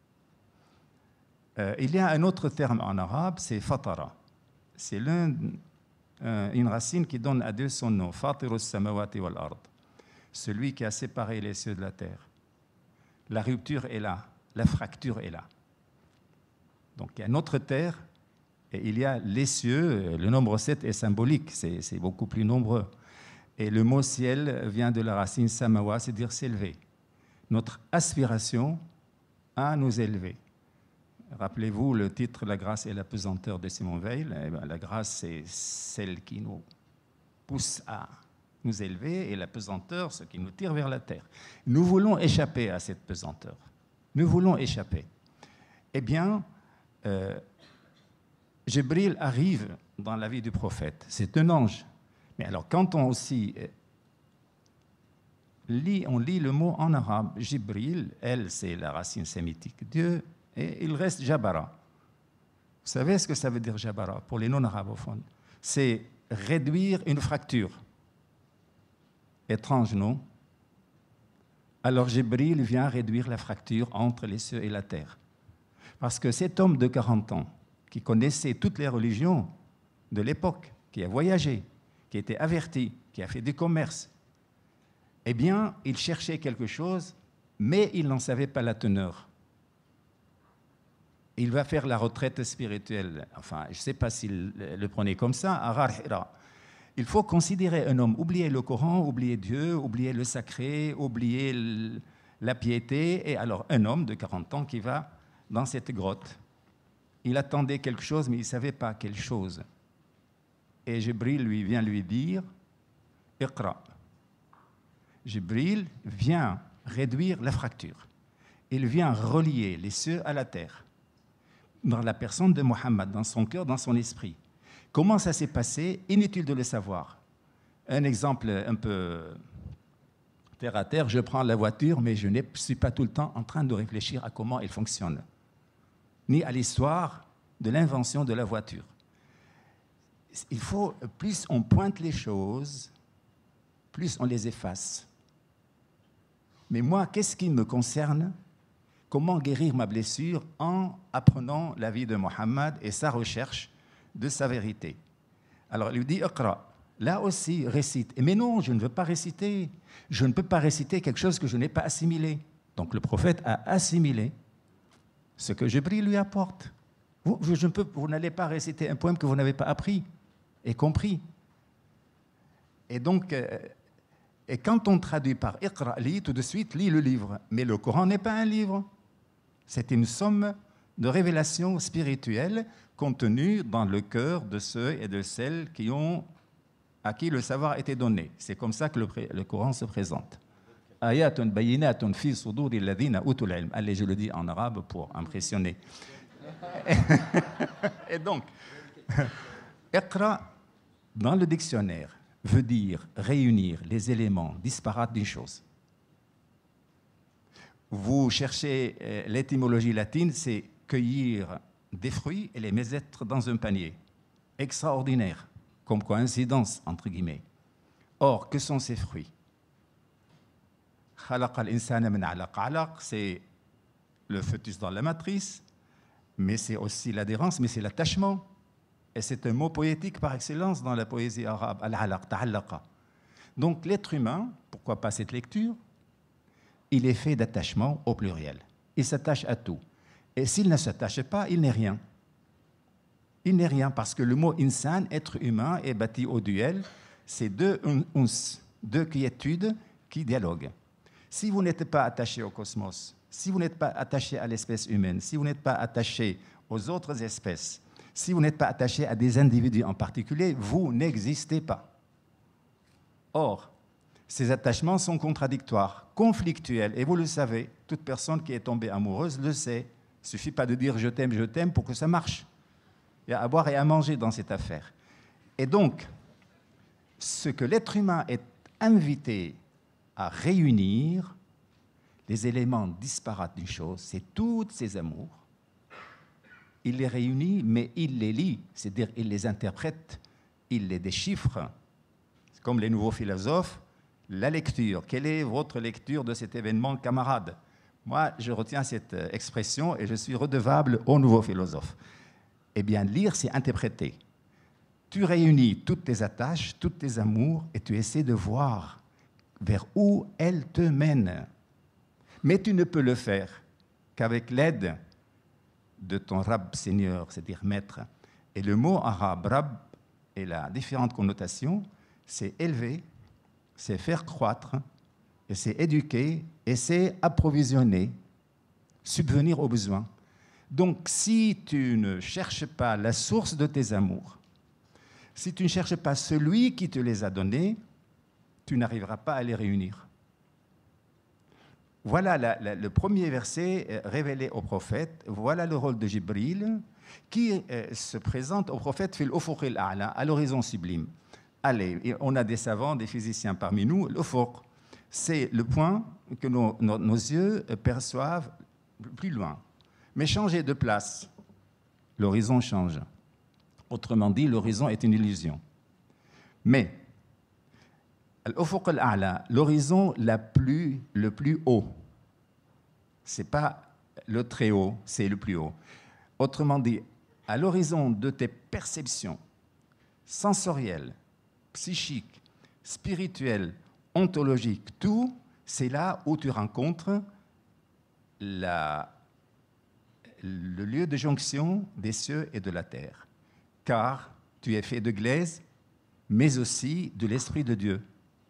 Euh, il y a un autre terme en arabe, c'est fatara. C'est l'un, euh, une racine qui donne à Dieu son nom, fatirus samawati wal ard, celui qui a séparé les cieux de la terre. La rupture est là, la fracture est là. Donc il y a notre terre et il y a les cieux. Le nombre sept est symbolique, c'est, c'est beaucoup plus nombreux. Et le mot ciel vient de la racine samawa, c'est-à-dire s'élever. Notre aspiration à nous élever. Rappelez-vous le titre « La grâce et la pesanteur » de Simone Weil. Eh bien, la grâce, c'est celle qui nous pousse à nous élever et la pesanteur, ce qui nous tire vers la terre. Nous voulons échapper à cette pesanteur. Nous voulons échapper. Eh bien, euh, Jibril arrive dans la vie du prophète. C'est un ange. Mais alors, quand on aussi euh, lit, on lit le mot en arabe, Jibril, elle, c'est la racine sémitique, Dieu, et il reste Jabara. Vous savez ce que ça veut dire Jabara pour les non-arabophones? C'est réduire une fracture. Étrange, non? Alors Jibril vient réduire la fracture entre les cieux et la terre. Parce que cet homme de quarante ans, qui connaissait toutes les religions de l'époque, qui a voyagé, qui était averti, qui a fait du commerce, eh bien, il cherchait quelque chose, mais il n'en savait pas la teneur. Il va faire la retraite spirituelle. Enfin, je ne sais pas s'il le prenait comme ça, à Ghar Hira. Il faut considérer un homme, oublier le Coran, oublier Dieu, oublier le sacré, oublier le, la piété, et alors un homme de quarante ans qui va dans cette grotte. Il attendait quelque chose, mais il ne savait pas quelle chose. Et Jibril lui vient lui dire « Iqra ». Jibril vient réduire la fracture. Il vient relier les cieux à la terre, dans la personne de Mohammed, dans son cœur, dans son esprit. Comment ça s'est passé? Inutile de le savoir. Un exemple un peu terre à terre, je prends la voiture, mais je ne suis pas tout le temps en train de réfléchir à comment elle fonctionne, ni à l'histoire de l'invention de la voiture. Il faut, plus on pointe les choses, plus on les efface. Mais moi, qu'est-ce qui me concerne? Comment guérir ma blessure en apprenant la vie de Mohammed et sa recherche de sa vérité? Alors, il lui dit, Iqra. Là aussi, récite. Mais non, je ne veux pas réciter. Je ne peux pas réciter quelque chose que je n'ai pas assimilé. Donc, le prophète a assimilé ce que Jibril lui apporte. Vous, je ne peux, vous n'allez pas réciter un poème que vous n'avez pas appris et compris. Et donc, euh, et quand on traduit par Iqra, lis, tout de suite, lis le livre. Mais le Coran n'est pas un livre. C'est une somme de révélations spirituelles contenu dans le cœur de ceux et de celles qui ont, à qui le savoir a été donné. C'est comme ça que le, le Coran se présente. Ayatun bayinatun fi suduri alladhina utul ilm. Allez, je le dis en arabe pour impressionner. Et donc, Iqra, dans le dictionnaire, veut dire réunir les éléments disparates d'une chose. Vous cherchez euh, l'étymologie latine, c'est cueillir des fruits et les mettre dans un panier. Extraordinaire, comme coïncidence, entre guillemets. Or, que sont ces fruits? C'est le fœtus dans la matrice, mais c'est aussi l'adhérence, mais c'est l'attachement. Et c'est un mot poétique par excellence dans la poésie arabe, al-alaq, ta'allaqa. Donc l'être humain, pourquoi pas cette lecture? Il est fait d'attachement au pluriel. Il s'attache à tout. Et s'il ne s'attache pas, il n'est rien. Il n'est rien parce que le mot insan, être humain, est bâti au duel. C'est deux uns, deux quiétudes qui dialoguent. Si vous n'êtes pas attaché au cosmos, si vous n'êtes pas attaché à l'espèce humaine, si vous n'êtes pas attaché aux autres espèces, si vous n'êtes pas attaché à des individus en particulier, vous n'existez pas. Or, ces attachements sont contradictoires, conflictuels, et vous le savez, toute personne qui est tombée amoureuse le sait. Il ne suffit pas de dire « je t'aime, je t'aime » pour que ça marche. Il y a à boire et à manger dans cette affaire. Et donc, ce que l'être humain est invité à réunir, les éléments disparates d'une chose, c'est toutes ses amours. Il les réunit, mais il les lit, c'est-à-dire il les interprète, il les déchiffre. C'est comme les nouveaux philosophes, la lecture. Quelle est votre lecture de cet événement, camarade? Moi, je retiens cette expression et je suis redevable aux nouveaux philosophes. Eh bien, lire, c'est interpréter. Tu réunis toutes tes attaches, tous tes amours, et tu essaies de voir vers où elles te mènent. Mais tu ne peux le faire qu'avec l'aide de ton Rabb Seigneur, c'est-à-dire maître. Et le mot arabe, Rabb, et la différente connotation, c'est élever, c'est faire croître, et c'est éduquer, et c'est approvisionner, subvenir aux besoins. Donc, si tu ne cherches pas la source de tes amours, si tu ne cherches pas celui qui te les a donnés, tu n'arriveras pas à les réunir. Voilà la, la, le premier verset révélé au prophète. Voilà le rôle de Jibril qui euh, se présente au prophète fil ufuq al-a'la, à l'horizon sublime. Allez, on a des savants, des physiciens parmi nous. L'ufuq, c'est le point que nos, nos, nos yeux perçoivent plus loin. Mais changer de place, l'horizon change. Autrement dit, l'horizon est une illusion. Mais l'ufuq al-a'la, l'horizon la plus, le plus haut, ce n'est pas le très haut, c'est le plus haut. Autrement dit, à l'horizon de tes perceptions sensorielles, psychiques, spirituelles, ontologiques, tout, c'est là où tu rencontres la, le lieu de jonction des cieux et de la terre. Car tu es fait de glaise, mais aussi de l'Esprit de Dieu.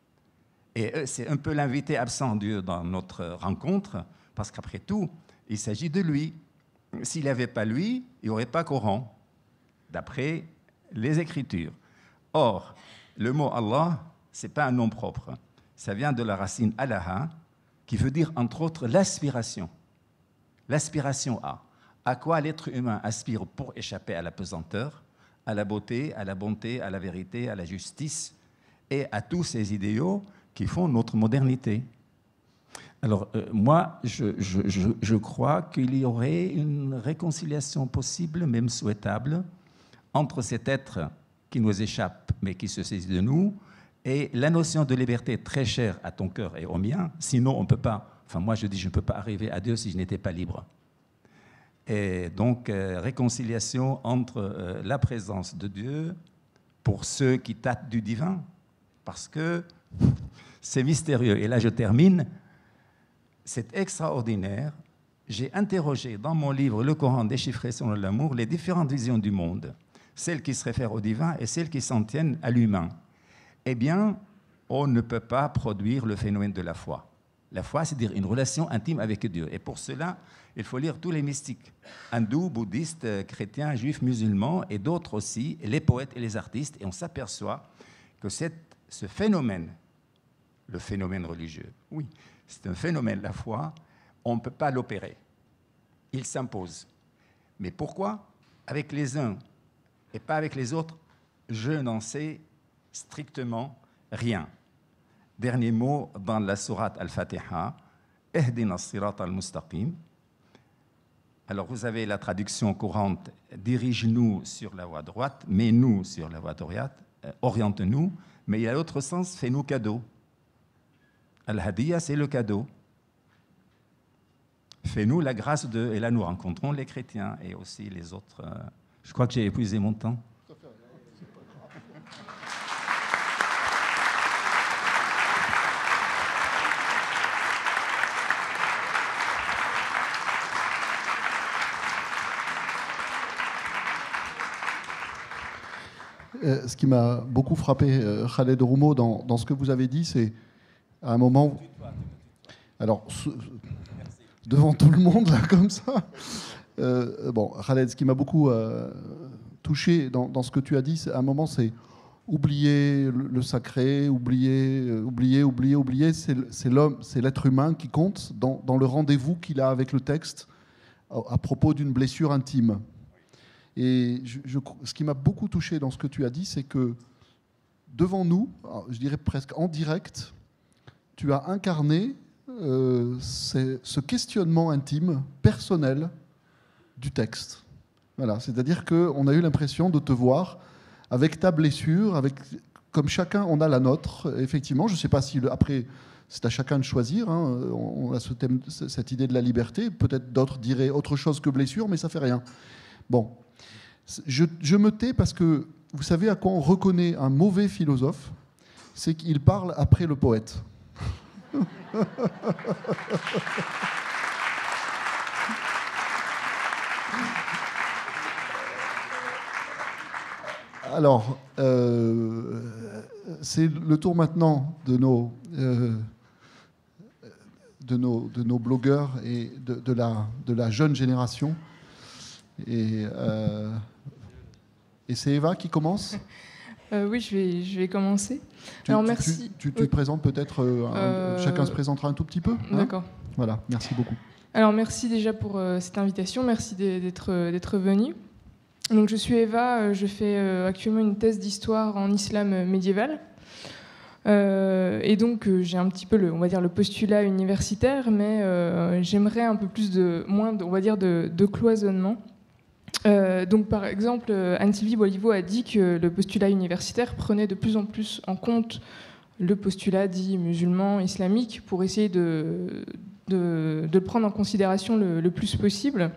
Et c'est un peu l'invité absent Dieu dans notre rencontre, parce qu'après tout, il s'agit de lui. S'il n'y avait pas lui, il n'y aurait pas Coran, d'après les Écritures. Or, le mot Allah, ce n'est pas un nom propre. Ça vient de la racine alaha, qui veut dire, entre autres, l'aspiration. L'aspiration à. À quoi l'être humain aspire pour échapper à la pesanteur, à la beauté, à la bonté, à la vérité, à la justice, et à tous ces idéaux qui font notre modernité. Alors, euh, moi, je, je, je, je crois qu'il y aurait une réconciliation possible, même souhaitable, entre cet être qui nous échappe, mais qui se saisit de nous, et la notion de liberté très chère à ton cœur et au mien. Sinon, on ne peut pas, enfin moi je dis, je ne peux pas arriver à Dieu si je n'étais pas libre. Et donc, euh, réconciliation entre euh, la présence de Dieu pour ceux qui tâtent du divin, parce que c'est mystérieux. Et là, je termine. C'est extraordinaire. J'ai interrogé dans mon livre « Le Coran déchiffré selon l'amour » les différentes visions du monde, celles qui se réfèrent au divin et celles qui s'en tiennent à l'humain. Eh bien, on ne peut pas produire le phénomène de la foi. La foi, c'est-à-dire une relation intime avec Dieu. Et pour cela, il faut lire tous les mystiques, hindous, bouddhistes, chrétiens, juifs, musulmans, et d'autres aussi, les poètes et les artistes. Et on s'aperçoit que cette, ce phénomène, le phénomène religieux, oui, c'est un phénomène, la foi, on ne peut pas l'opérer. Il s'impose. Mais pourquoi? Avec les uns et pas avec les autres, je n'en sais strictement rien. Dernier mot dans la sourate Al-Fatiha, « Ehdina as-sirata al-mustaqim ». Alors vous avez la traduction courante, « Dirige-nous sur la voie droite, mets-nous sur la voie droite, euh, oriente-nous », mais il y a l'autre sens, « Fais-nous cadeau ». Al-Hadiya, c'est le cadeau. Fais-nous la grâce de... Et là, nous rencontrons les chrétiens et aussi les autres. Euh, je crois que j'ai épuisé mon temps. Ce qui m'a beaucoup frappé, Khaled Roumo, dans, dans ce que vous avez dit, c'est à un moment... Alors, devant tout le monde, là, comme ça... Euh, bon, Khaled, ce qui m'a beaucoup euh, touché dans, dans ce que tu as dit, à un moment, c'est oublier le, le sacré, oublier, euh, oublier, oublier, oublier. C'est l'homme, c'est l'être humain qui compte dans, dans le rendez-vous qu'il a avec le texte à, à propos d'une blessure intime. Et je, je, ce qui m'a beaucoup touché dans ce que tu as dit, c'est que devant nous, je dirais presque en direct, tu as incarné euh, ce questionnement intime, personnel, du texte. Voilà, c'est-à-dire qu'on a eu l'impression de te voir avec ta blessure, avec, comme chacun, on a la nôtre. Effectivement, je ne sais pas si, le, après, c'est à chacun de choisir. Hein, on a ce thème, cette idée de la liberté. Peut-être d'autres diraient autre chose que blessure, mais ça ne fait rien. Bon. Je, je me tais parce que vous savez à quoi on reconnaît un mauvais philosophe? C'est qu'il parle après le poète. Alors, euh, c'est le tour maintenant de nos, euh, de nos, de nos blogueurs et de, de, la, de la jeune génération. Et, euh, et c'est Eva qui commence. euh, Oui, je vais, je vais commencer. Tu, Alors, tu, merci. Tu, tu, tu te présentes peut-être, euh, euh, chacun se présentera un tout petit peu. Hein. D'accord. Voilà, merci beaucoup. Alors, merci déjà pour euh, cette invitation. Merci d'être, d'être venu. Donc, je suis Eva, je fais euh, actuellement une thèse d'histoire en islam médiéval. Euh, et donc, euh, j'ai un petit peu le, on va dire, le postulat universitaire, mais euh, j'aimerais un peu plus de, moins, de, on va dire, de, de cloisonnement. Euh, donc, par exemple, Anne-Sylvie Boiliveau a dit que le postulat universitaire prenait de plus en plus en compte le postulat dit musulman, islamique, pour essayer de, de, de le prendre en considération le, le plus possible.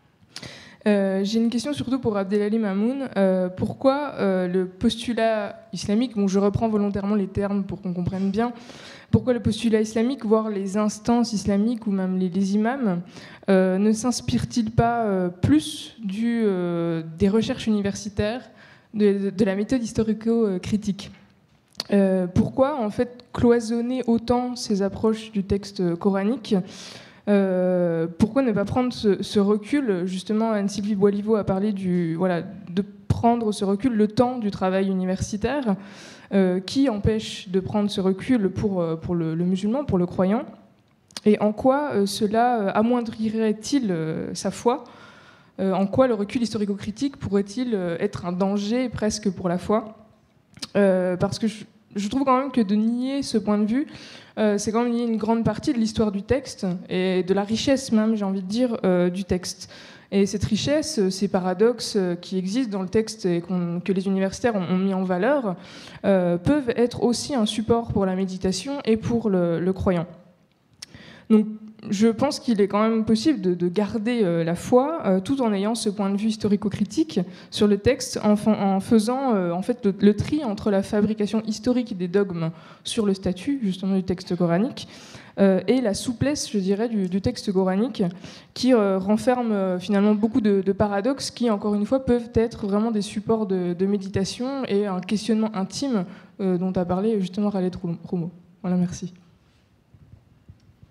Euh, j'ai une question surtout pour Abdelali Mamoun. Euh, pourquoi euh, le postulat islamique, bon, je reprends volontairement les termes pour qu'on comprenne bien, pourquoi le postulat islamique, voire les instances islamiques ou même les, les imams, euh, ne s'inspirent-ils pas euh, plus du, euh, des recherches universitaires, de, de, de la méthode historico-critique? euh, Pourquoi en fait cloisonner autant ces approches du texte coranique? Euh, pourquoi ne pas prendre ce, ce recul? Justement, Anne-Sylvie Boiliveau a parlé du, voilà, de prendre ce recul, le temps du travail universitaire, euh, qui empêche de prendre ce recul pour, pour le, le musulman, pour le croyant, et en quoi euh, cela amoindrirait-il euh, sa foi? euh, En quoi le recul historico-critique pourrait-il être un danger presque pour la foi? euh, Parce que je, je trouve quand même que de nier ce point de vue, Euh, c'est quand même nier une grande partie de l'histoire du texte et de la richesse même, j'ai envie de dire, euh, du texte. Et cette richesse, ces paradoxes qui existent dans le texte et qu'on, que les universitaires ont, ont mis en valeur, euh, peuvent être aussi un support pour la méditation et pour le, le croyant. Donc, je pense qu'il est quand même possible de, de garder euh, la foi euh, tout en ayant ce point de vue historico-critique sur le texte, en, en faisant euh, en fait le, le tri entre la fabrication historique des dogmes sur le statut justement du texte coranique euh, et la souplesse, je dirais, du, du texte coranique qui euh, renferme euh, finalement beaucoup de, de paradoxes qui, encore une fois, peuvent être vraiment des supports de, de méditation et un questionnement intime euh, dont a parlé justement Khaled Roumo. Voilà, merci.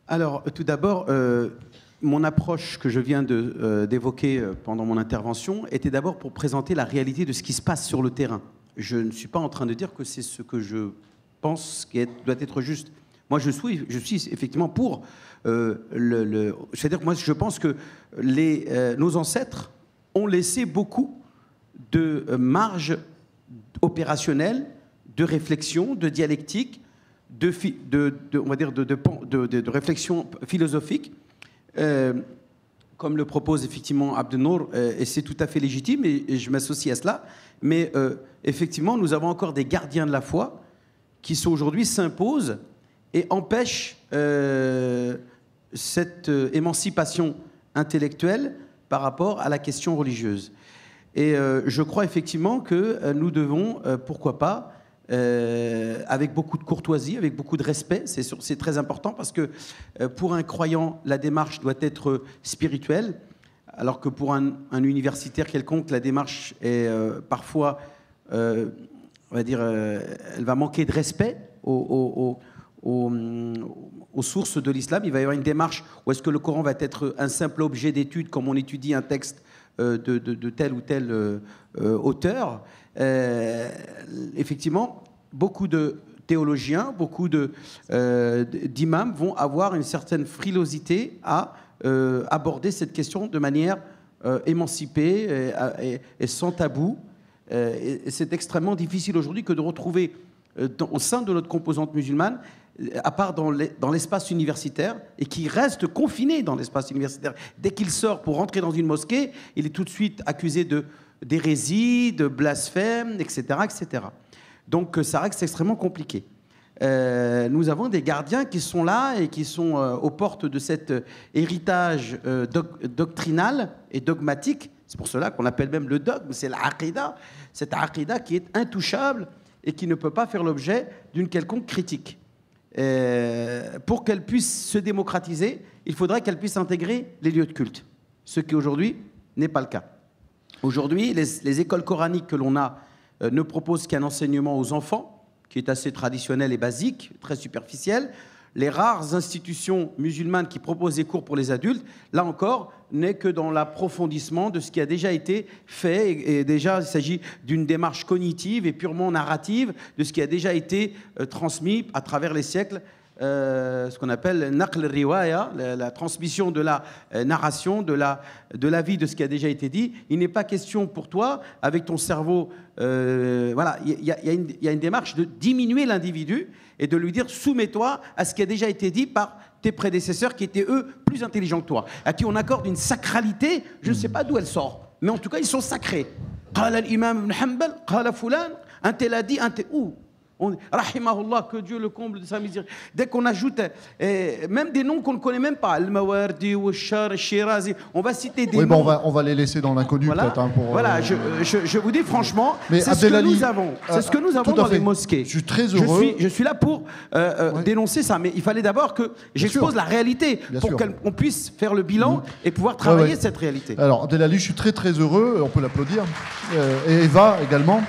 Alors, tout d'abord, euh, mon approche que je viens de, euh, d'évoquer pendant mon intervention était d'abord pour présenter la réalité de ce qui se passe sur le terrain. Je ne suis pas en train de dire que c'est ce que je pense qui est, doit être juste. Moi, je suis, je suis effectivement pour euh, le, le... C'est-à-dire que moi, je pense que les, euh, nos ancêtres ont laissé beaucoup de euh, marge opérationnelle, de réflexion, de dialectique, de, de, de, on va dire de, de, de, de, de réflexion philosophique, euh, comme le propose effectivement Abdenour, euh, et c'est tout à fait légitime, et, et je m'associe à cela. Mais euh, effectivement, nous avons encore des gardiens de la foi qui sont aujourd'hui s'imposent et empêchent euh, cette euh, émancipation intellectuelle par rapport à la question religieuse. Et euh, je crois effectivement que euh, nous devons, euh, pourquoi pas, euh, avec beaucoup de courtoisie, avec beaucoup de respect, c'est, c'est très important parce que euh, pour un croyant, la démarche doit être spirituelle, alors que pour un, un universitaire quelconque, la démarche est euh, parfois, euh, on va dire, euh, elle va manquer de respect aux, aux, aux, aux sources de l'islam. Il va y avoir une démarche où est-ce que le Coran va être un simple objet d'étude, comme on étudie un texte euh, de, de, de tel ou tel euh, euh, auteur. Euh, effectivement, beaucoup de théologiens, beaucoup de, euh, d'imams vont avoir une certaine frilosité à Euh, aborder cette question de manière euh, émancipée et, et, et sans tabou. Euh, et, et c'est extrêmement difficile aujourd'hui que de retrouver euh, dans, au sein de notre composante musulmane, à part dans, les, dans l'espace universitaire, et qui reste confiné dans l'espace universitaire. Dès qu'il sort pour rentrer dans une mosquée, il est tout de suite accusé de, d'hérésie, de blasphème, et cetera, et cetera. Donc ça reste extrêmement compliqué. Euh, nous avons des gardiens qui sont là et qui sont euh, aux portes de cet euh, héritage euh, doc- doctrinal et dogmatique. C'est pour cela qu'on l'appelle même le dogme, c'est l'aqida. Cette aqida qui est intouchable et qui ne peut pas faire l'objet d'une quelconque critique. Euh, pour qu'elle puisse se démocratiser, il faudrait qu'elle puisse intégrer les lieux de culte, ce qui aujourd'hui n'est pas le cas. Aujourd'hui, les, les écoles coraniques que l'on a euh, ne proposent qu'un enseignement aux enfants, qui est assez traditionnel et basique, très superficiel. Les rares institutions musulmanes qui proposent des cours pour les adultes, là encore, n'est que dans l'approfondissement de ce qui a déjà été fait. Et, et déjà, il s'agit d'une démarche cognitive et purement narrative de ce qui a déjà été euh, transmis à travers les siècles, euh, ce qu'on appelle naql riwaya, la, la transmission de la euh, narration, de la, de la vie de ce qui a déjà été dit. Il n'est pas question pour toi, avec ton cerveau, euh, voilà, il y, y, y a une démarche de diminuer l'individu et de lui dire soumets-toi à ce qui a déjà été dit par tes prédécesseurs qui étaient eux plus intelligents que toi, à qui on accorde une sacralité, je ne sais pas d'où elle sort, mais en tout cas ils sont sacrés. Qala l'imam ibn Hanbal, qala fulan, un tel a dit, un tel ou. Rahimahullah, que Dieu le comble de sa misère. Dès qu'on ajoute eh, même des noms qu'on ne connaît même pas, Al-Mawardi, Washar, Shirazi, on va citer des oui, noms. Bon, on, va, on va les laisser dans l'inconnu voilà. peut-être. Hein, pour, voilà, euh, je, je, je vous dis franchement, mais c'est Abdelali, ce que nous avons. C'est ce que nous avons tout à dans fait. les mosquées. Je suis très heureux. Je suis, je suis là pour euh, euh, ouais. dénoncer ça, mais il fallait d'abord que j'expose la réalité Bien pour sûr. qu'on puisse faire le bilan mmh. et pouvoir travailler ouais, ouais. cette réalité. Alors, Abdelali, je suis très très heureux, on peut l'applaudir. Euh, et Eva également.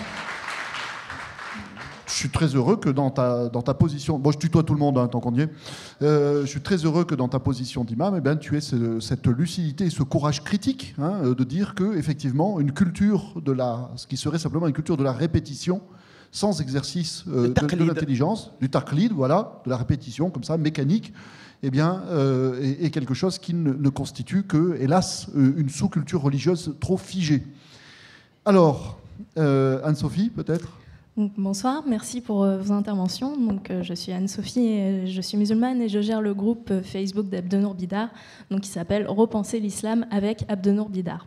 Je suis très heureux que dans ta, dans ta position... Bon, je tutoie tout le monde, hein, tant qu'on y est. Euh, je suis très heureux que dans ta position d'imam, eh ben, tu aies ce, cette lucidité et ce courage critique hein, de dire qu'effectivement, une culture de la... ce qui serait simplement une culture de la répétition, sans exercice euh, de, de l'intelligence, du taqlid, voilà, de la répétition, comme ça, mécanique, eh bien, euh, est, est quelque chose qui ne, ne constitue que, hélas, une sous-culture religieuse trop figée. Alors, euh, Anne-Sophie, peut-être ? Donc, bonsoir, merci pour euh, vos interventions. Donc, euh, je suis Anne-Sophie, et je suis musulmane et je gère le groupe euh, Facebook d'Abdenour Bidar, donc, qui s'appelle Repenser l'islam avec Abdenour Bidar.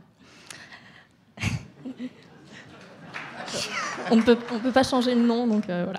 on ne peut, on peut pas changer le nom, donc euh, voilà.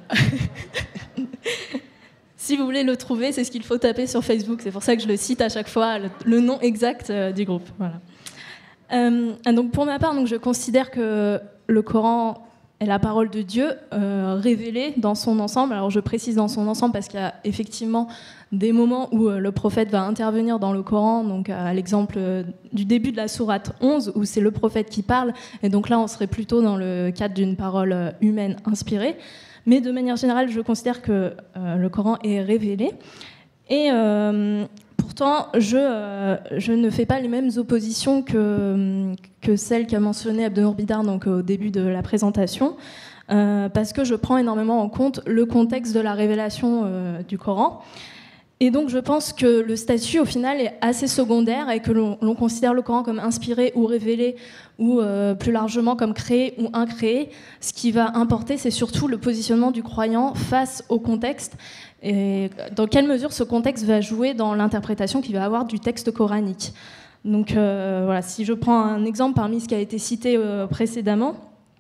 Si vous voulez le trouver, c'est ce qu'il faut taper sur Facebook. C'est pour ça que je le cite à chaque fois, le, le nom exact euh, du groupe. Voilà. Euh, donc, pour ma part, donc, je considère que le Coran est la parole de Dieu euh, révélée dans son ensemble. Alors je précise dans son ensemble parce qu'il y a effectivement des moments où euh, le prophète va intervenir dans le Coran, donc à l'exemple euh, du début de la sourate onze où c'est le prophète qui parle, et donc là on serait plutôt dans le cadre d'une parole euh, humaine inspirée. Mais de manière générale, je considère que euh, le Coran est révélé. Et euh, pourtant, je, euh, je ne fais pas les mêmes oppositions que, que celles qu'a mentionnées Abdenour Bidar donc, au début de la présentation, euh, parce que je prends énormément en compte le contexte de la révélation euh, du Coran. Et donc je pense que le statut au final est assez secondaire et que l'on, l'on considère le Coran comme inspiré ou révélé ou euh, plus largement comme créé ou incréé. Ce qui va importer, c'est surtout le positionnement du croyant face au contexte et dans quelle mesure ce contexte va jouer dans l'interprétation qu'il va avoir du texte coranique. Donc euh, voilà, si je prends un exemple parmi ce qui a été cité euh, précédemment,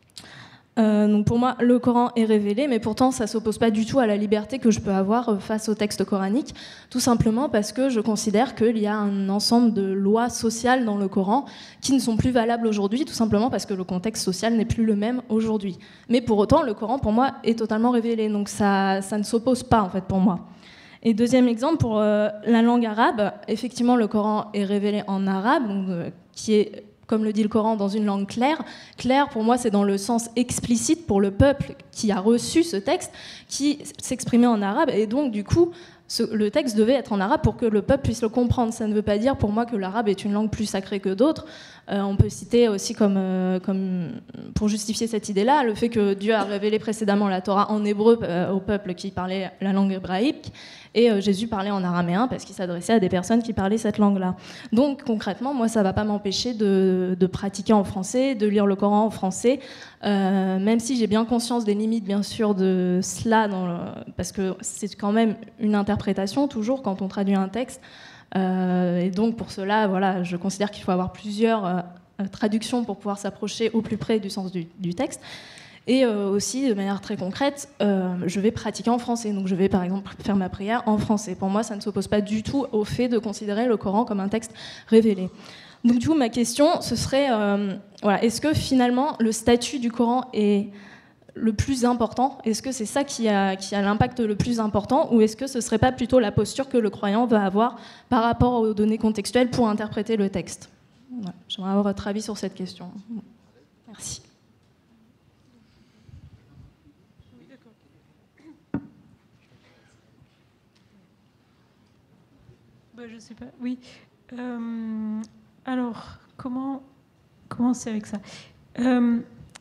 Euh, donc pour moi, le Coran est révélé, mais pourtant ça ne s'oppose pas du tout à la liberté que je peux avoir face au texte coranique, tout simplement parce que je considère qu'il y a un ensemble de lois sociales dans le Coran qui ne sont plus valables aujourd'hui, tout simplement parce que le contexte social n'est plus le même aujourd'hui. Mais pour autant, le Coran, pour moi, est totalement révélé, donc ça, ça ne s'oppose pas, en fait, pour moi. Et deuxième exemple, pour euh, la langue arabe, effectivement, le Coran est révélé en arabe, donc, euh, qui est... comme le dit le Coran, dans une langue claire. Claire, pour moi, c'est dans le sens explicite pour le peuple qui a reçu ce texte, qui s'exprimait en arabe. Et donc, du coup, ce, le texte devait être en arabe pour que le peuple puisse le comprendre. Ça ne veut pas dire, pour moi, que l'arabe est une langue plus sacrée que d'autres. Euh, on peut citer aussi, comme, euh, comme, pour justifier cette idée-là, le fait que Dieu a révélé précédemment la Torah en hébreu euh, au peuple qui parlait la langue hébraïque. Et euh, Jésus parlait en araméen parce qu'il s'adressait à des personnes qui parlaient cette langue-là. Donc concrètement, moi, ça ne va pas m'empêcher de, de pratiquer en français, de lire le Coran en français, euh, même si j'ai bien conscience des limites, bien sûr, de cela, dans le, parce que c'est quand même une interprétation, toujours, quand on traduit un texte. Euh, et donc pour cela, voilà, je considère qu'il faut avoir plusieurs euh, traductions pour pouvoir s'approcher au plus près du sens du, du texte. Et euh, aussi, de manière très concrète, euh, je vais pratiquer en français. Donc je vais par exemple faire ma prière en français. Pour moi, ça ne s'oppose pas du tout au fait de considérer le Coran comme un texte révélé. Donc du coup, ma question, ce serait, euh, voilà, est-ce que finalement le statut du Coran est le plus important? Est-ce que c'est ça qui a, qui a l'impact le plus important? Ou est-ce que ce ne serait pas plutôt la posture que le croyant va avoir par rapport aux données contextuelles pour interpréter le texte? Voilà, j'aimerais avoir votre avis sur cette question. Merci. Je sais pas, oui. Euh, alors, comment commencer avec ça? euh,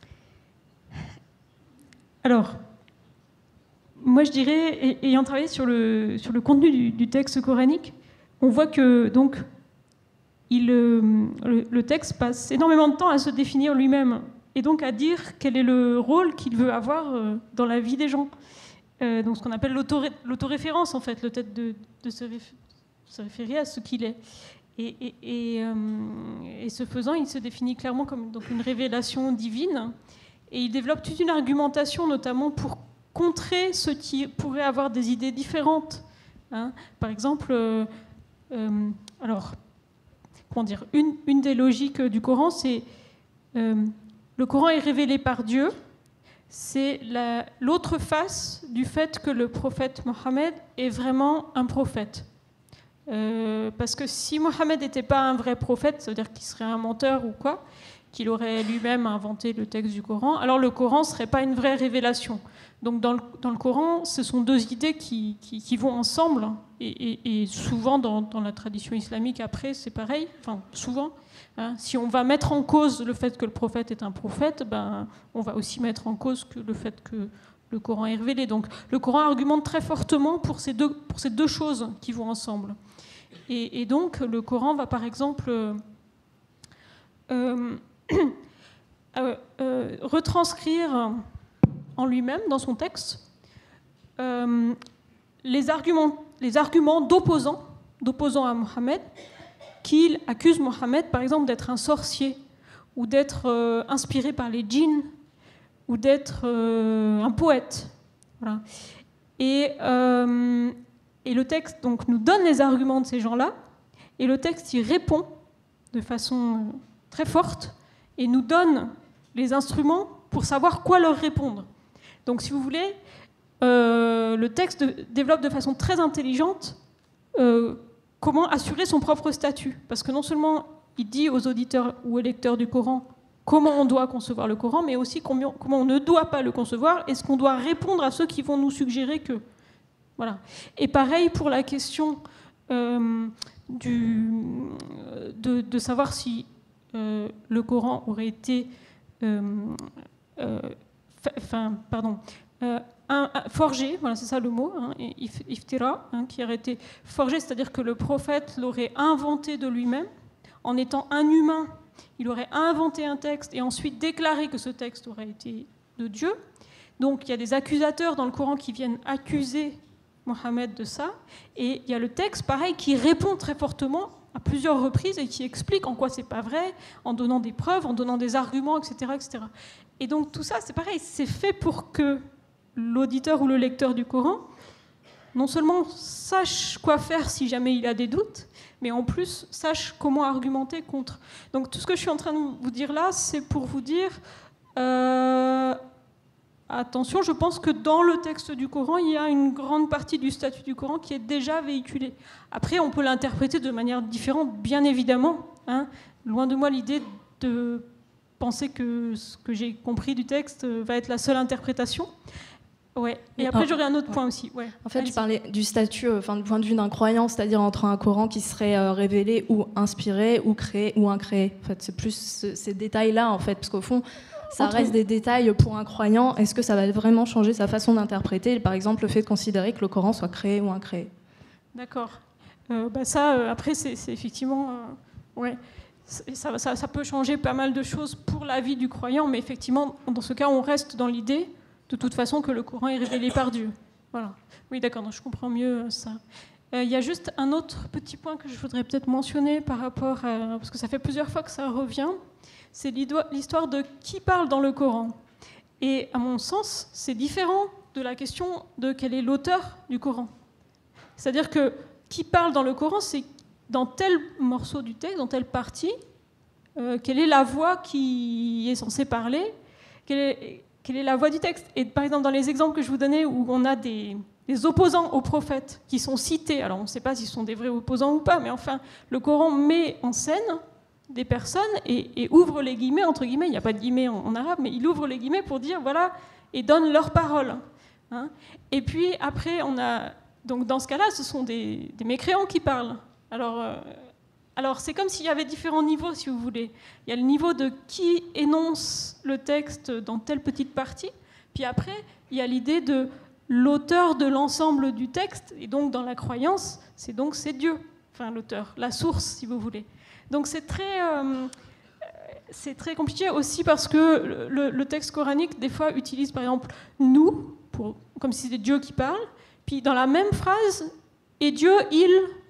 Alors, moi je dirais, ayant travaillé sur le, sur le contenu du, du texte coranique, on voit que donc, il, le, le texte passe énormément de temps à se définir lui-même et donc à dire quel est le rôle qu'il veut avoir dans la vie des gens. Euh, donc ce qu'on appelle l'autoré, l'autoréférence, en fait, le fait de, de se référer se référer à ce qu'il est. Et, et, et, euh, et ce faisant, il se définit clairement comme donc, une révélation divine. Et il développe toute une argumentation, notamment pour contrer ceux qui pourraient avoir des idées différentes. Hein. Par exemple, euh, euh, alors, comment dire, une, une des logiques du Coran, c'est euh, le Coran est révélé par Dieu. C'est la, l'autre face du fait que le prophète Mohammed est vraiment un prophète. Euh, parce que si Mohammed n'était pas un vrai prophète, ça veut dire qu'il serait un menteur ou quoi, qu'il aurait lui-même inventé le texte du Coran, alors le Coran ne serait pas une vraie révélation. Donc dans le, dans le Coran, ce sont deux idées qui, qui, qui vont ensemble, et, et, et souvent dans, dans la tradition islamique après, c'est pareil, enfin souvent. Hein, si on va mettre en cause le fait que le prophète est un prophète, ben, on va aussi mettre en cause que le fait que le Coran est révélé. Donc le Coran argumente très fortement pour ces deux, pour ces deux choses qui vont ensemble. Et, et donc, le Coran va, par exemple, euh, euh, euh, retranscrire en lui-même, dans son texte, euh, les arguments, les arguments d'opposants, d'opposants à Mohammed, qui accusent Mohammed, par exemple, d'être un sorcier, ou d'être euh, inspiré par les djinns, ou d'être euh, un poète. Voilà. Et... Euh, Et le texte donc, nous donne les arguments de ces gens-là, et le texte y répond de façon très forte, et nous donne les instruments pour savoir quoi leur répondre. Donc, si vous voulez, euh, le texte de, développe de façon très intelligente euh, comment assurer son propre statut. Parce que non seulement il dit aux auditeurs ou aux lecteurs du Coran comment on doit concevoir le Coran, mais aussi comment on ne doit pas le concevoir, et ce qu'on doit répondre à ceux qui vont nous suggérer que... Voilà. Et pareil pour la question euh, du, de, de savoir si euh, le Coran aurait été euh, euh, enfin, pardon, euh, un, un, forgé, voilà, c'est ça le mot, hein, iftira, hein, qui aurait été forgé, c'est-à-dire que le prophète l'aurait inventé de lui-même, en étant un humain, il aurait inventé un texte et ensuite déclaré que ce texte aurait été de Dieu. Donc il y a des accusateurs dans le Coran qui viennent accuser Mohammed de ça, et il y a le texte, pareil, qui répond très fortement à plusieurs reprises et qui explique en quoi c'est pas vrai, en donnant des preuves, en donnant des arguments, et cetera, et cetera. Et donc tout ça, c'est pareil, c'est fait pour que l'auditeur ou le lecteur du Coran, non seulement sache quoi faire si jamais il a des doutes, mais en plus sache comment argumenter contre. Donc tout ce que je suis en train de vous dire là, c'est pour vous dire, euh, attention, je pense que dans le texte du Coran, il y a une grande partie du statut du Coran qui est déjà véhiculée. Après, on peut l'interpréter de manière différente, bien évidemment. Hein. Loin de moi l'idée de penser que ce que j'ai compris du texte va être la seule interprétation. Ouais. Et après, j'aurais un autre point aussi. Ouais. En fait, je parlais du statut, enfin, du point de vue d'un croyant, c'est-à-dire entre un Coran qui serait euh, révélé ou inspiré, ou créé ou incréé. En fait, c'est plus ce, ces détails-là, en fait, parce qu'au fond, ça entre... reste des détails pour un croyant. Est-ce que ça va vraiment changer sa façon d'interpréter, par exemple, le fait de considérer que le Coran soit créé ou incréé? D'accord. Euh, bah ça, euh, après, c'est, c'est effectivement, euh, ouais. Ça, ça, ça peut changer pas mal de choses pour la vie du croyant, mais effectivement, dans ce cas, on reste dans l'idée, de toute façon, que le Coran est révélé par Dieu. Voilà. Oui, d'accord, donc je comprends mieux ça. Il euh, y a juste un autre petit point que je voudrais peut-être mentionner par rapport à... Parce que ça fait plusieurs fois que ça revient. C'est l'histoire de qui parle dans le Coran. Et à mon sens, c'est différent de la question de quel est l'auteur du Coran. C'est-à-dire que qui parle dans le Coran, c'est dans tel morceau du texte, dans telle partie, euh, quelle est la voix qui est censée parler, quelle est, quelle est la voix du texte. Et par exemple, dans les exemples que je vous donnais, où on a des, des opposants aux prophètes qui sont cités, alors on ne sait pas s'ils sont des vrais opposants ou pas, mais enfin, le Coran met en scène des personnes et, et ouvre les guillemets, entre guillemets, il n'y a pas de guillemets en, en arabe, mais il ouvre les guillemets pour dire, voilà, et donne leurs paroles. Hein. Et puis après, on a... Donc dans ce cas-là, ce sont des, des mécréants qui parlent. Alors, euh, alors c'est comme s'il y avait différents niveaux, si vous voulez. Il y a le niveau de qui énonce le texte dans telle petite partie, puis après, il y a l'idée de l'auteur de l'ensemble du texte, et donc dans la croyance, c'est donc c'est Dieu, enfin l'auteur, la source, si vous voulez. Donc c'est très, euh, c'est très compliqué aussi parce que le, le texte coranique, des fois, utilise par exemple « nous », pour, comme si c'était Dieu qui parle, puis dans la même phrase, « et Dieu, il ».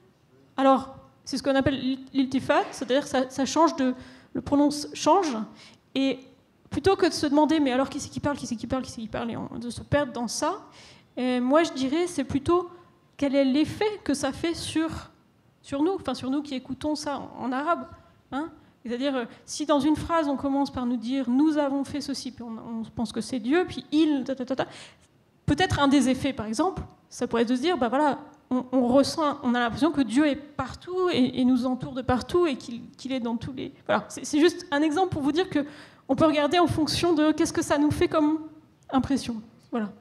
Alors, c'est ce qu'on appelle l'iltifat, c'est-à-dire que ça, ça change de... Le prononce change, et plutôt que de se demander « mais alors qui c'est qui parle, qui c'est qui parle, qui c'est qui parle ?» et on, de se perdre dans ça, et moi je dirais c'est plutôt quel est l'effet que ça fait sur... sur nous, enfin sur nous qui écoutons ça en, en arabe. Hein. C'est-à-dire, si dans une phrase, on commence par nous dire « nous avons fait ceci », puis on, on pense que c'est Dieu, puis « il », ta, ta, ta, ta. Peut-être un des effets, par exemple, ça pourrait être de se dire, bah voilà, on, on ressent, on a l'impression que Dieu est partout et, et nous entoure de partout et qu'il, qu'il est dans tous les... Voilà, c'est, c'est juste un exemple pour vous dire qu'on peut regarder en fonction de qu'est-ce que ça nous fait comme impression. Voilà.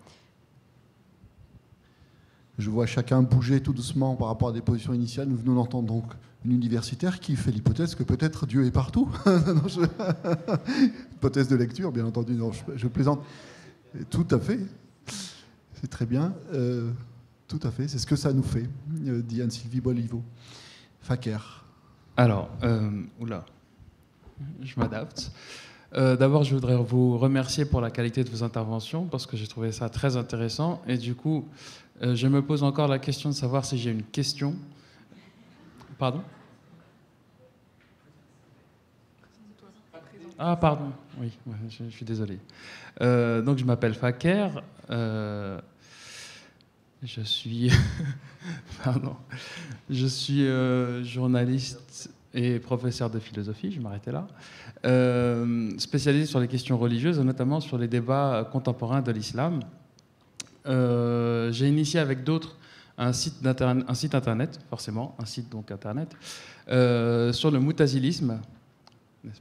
Je vois chacun bouger tout doucement par rapport à des positions initiales. Nous venons d'entendre donc une universitaire qui fait l'hypothèse que peut-être Dieu est partout. non, je... Hypothèse de lecture, bien entendu. Non, je, je plaisante. Tout à fait. C'est très bien. Euh, tout à fait. C'est ce que ça nous fait, euh, dit Anne-Sylvie Bolivo. Faker. Alors, euh, oula, je m'adapte. Euh, d'abord, je voudrais vous remercier pour la qualité de vos interventions parce que j'ai trouvé ça très intéressant. Et du coup, euh, je me pose encore la question de savoir si j'ai une question. Pardon ? Ah, pardon. Oui, ouais, je, je suis désolé. Euh, donc, je m'appelle Faker. Euh, je suis, pardon, je suis euh, journaliste et professeur de philosophie. Je vais m'arrêter là. Euh, spécialisé sur les questions religieuses, et notamment sur les débats contemporains de l'islam. Euh, j'ai initié avec d'autres un site, un site internet, forcément, un site donc internet, euh, sur le moutazilisme, n'est-ce pas ?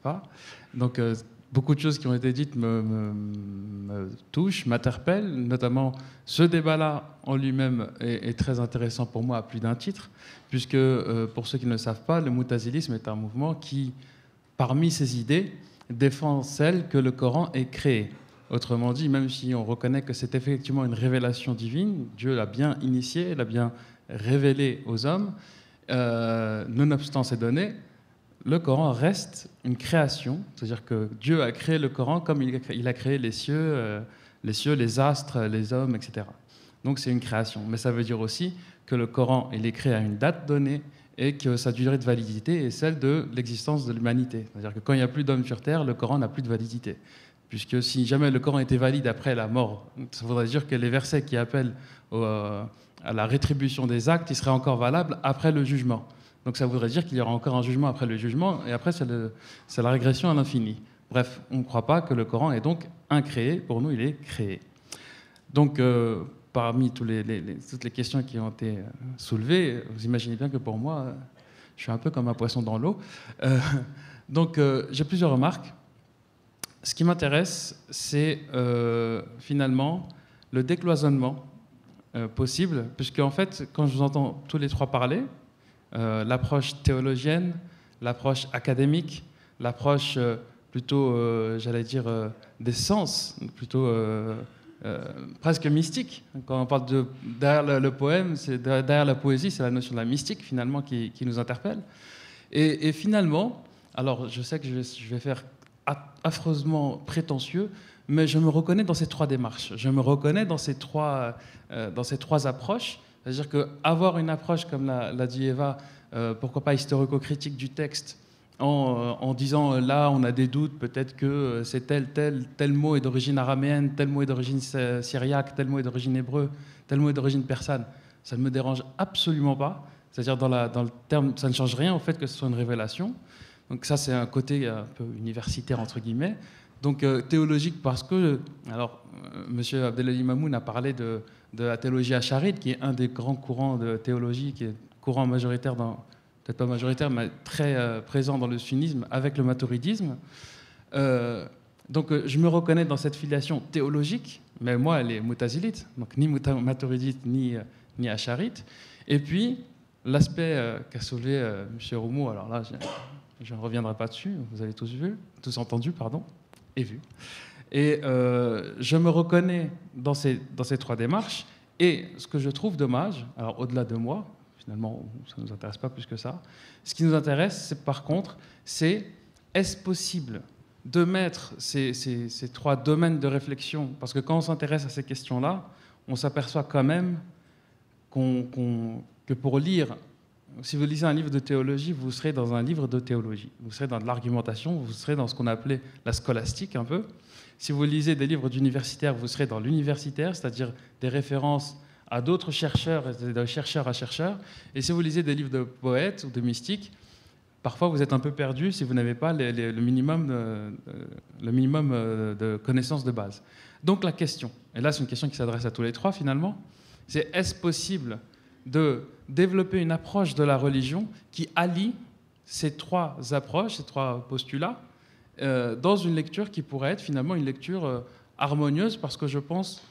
Donc, euh, beaucoup de choses qui ont été dites me, me, me touchent, m'interpellent, notamment ce débat-là en lui-même est, est très intéressant pour moi à plus d'un titre, puisque euh, pour ceux qui ne le savent pas, le moutazilisme est un mouvement qui, parmi ses idées, défend celle que le Coran ait créée. Autrement dit, même si on reconnaît que c'est effectivement une révélation divine, Dieu l'a bien initiée, l'a bien révélée aux hommes, euh, nonobstant ces données, le Coran reste une création, c'est-à-dire que Dieu a créé le Coran comme il a créé, il a créé les cieux, euh, les cieux, les astres, les hommes, et cetera. Donc c'est une création. Mais ça veut dire aussi que le Coran, il est créé à une date donnée et que sa durée de validité est celle de l'existence de l'humanité. C'est-à-dire que quand il n'y a plus d'hommes sur Terre, le Coran n'a plus de validité. Puisque si jamais le Coran était valide après la mort, ça voudrait dire que les versets qui appellent au, euh, à la rétribution des actes, ils seraient encore valables après le jugement. Donc ça voudrait dire qu'il y aura encore un jugement après le jugement, et après c'est, le, c'est la régression à l'infini. Bref, on ne croit pas que le Coran est donc incréé, pour nous il est créé. Donc euh, parmi tous les, les, les, toutes les questions qui ont été soulevées, vous imaginez bien que pour moi, je suis un peu comme un poisson dans l'eau. Euh, donc euh, j'ai plusieurs remarques. Ce qui m'intéresse, c'est euh, finalement le décloisonnement euh, possible, puisque en fait, quand je vous entends tous les trois parler, euh, l'approche théologienne, l'approche académique, l'approche euh, plutôt, euh, j'allais dire, euh, des sens, plutôt euh, euh, presque mystique. Quand on parle de derrière le, le poème, c'est derrière la poésie, c'est la notion de la mystique finalement qui, qui nous interpelle. Et, et finalement, alors je sais que je vais, je vais faire affreusement prétentieux, mais je me reconnais dans ces trois démarches. Je me reconnais dans ces trois, euh, dans ces trois approches. C'est-à-dire qu'avoir une approche, comme l'a, l'a dit Eva, euh, pourquoi pas historico-critique du texte, en, en disant euh, là, on a des doutes, peut-être que c'est tel, tel, tel mot est d'origine araméenne, tel mot est d'origine syriaque, tel mot est d'origine hébreu, tel mot est d'origine persane. Ça ne me dérange absolument pas. C'est-à-dire dans, la, dans le terme, ça ne change rien au fait que ce soit une révélation. Donc ça, c'est un côté un peu universitaire, entre guillemets. Donc euh, théologique parce que, alors, euh, M. Abdelali Mamoun a parlé de, de la théologie acharite, qui est un des grands courants de théologie, qui est courant majoritaire, dans, peut-être pas majoritaire, mais très euh, présent dans le sunnisme, avec le maturidisme. Euh, donc euh, je me reconnais dans cette filiation théologique, mais moi, elle est moutazilite, donc ni maturidite, ni, euh, ni acharite. Et puis, l'aspect euh, qu'a soulevé euh, M. Roumou, alors là, j'ai... je ne reviendrai pas dessus, vous avez tous vu, tous entendu, pardon, et vu. Et euh, je me reconnais dans ces, dans ces trois démarches. Et ce que je trouve dommage, alors au-delà de moi, finalement, ça ne nous intéresse pas plus que ça, ce qui nous intéresse, c'est, par contre, c'est est-ce possible de mettre ces, ces, ces trois domaines de réflexion, parce que quand on s'intéresse à ces questions-là, on s'aperçoit quand même qu'on, qu'on, que pour lire... Si vous lisez un livre de théologie, vous serez dans un livre de théologie. Vous serez dans de l'argumentation, vous serez dans ce qu'on appelait la scolastique un peu. Si vous lisez des livres d'universitaires, vous serez dans l'universitaire, c'est-à-dire des références à d'autres chercheurs, de chercheurs à chercheurs. Et si vous lisez des livres de poètes ou de mystiques, parfois vous êtes un peu perdu si vous n'avez pas les, les, le minimum, de, le minimum de connaissances de base. Donc la question, et là c'est une question qui s'adresse à tous les trois finalement, c'est est-ce possible de développer une approche de la religion qui allie ces trois approches, ces trois postulats, euh, dans une lecture qui pourrait être finalement une lecture euh, harmonieuse, parce que je pense,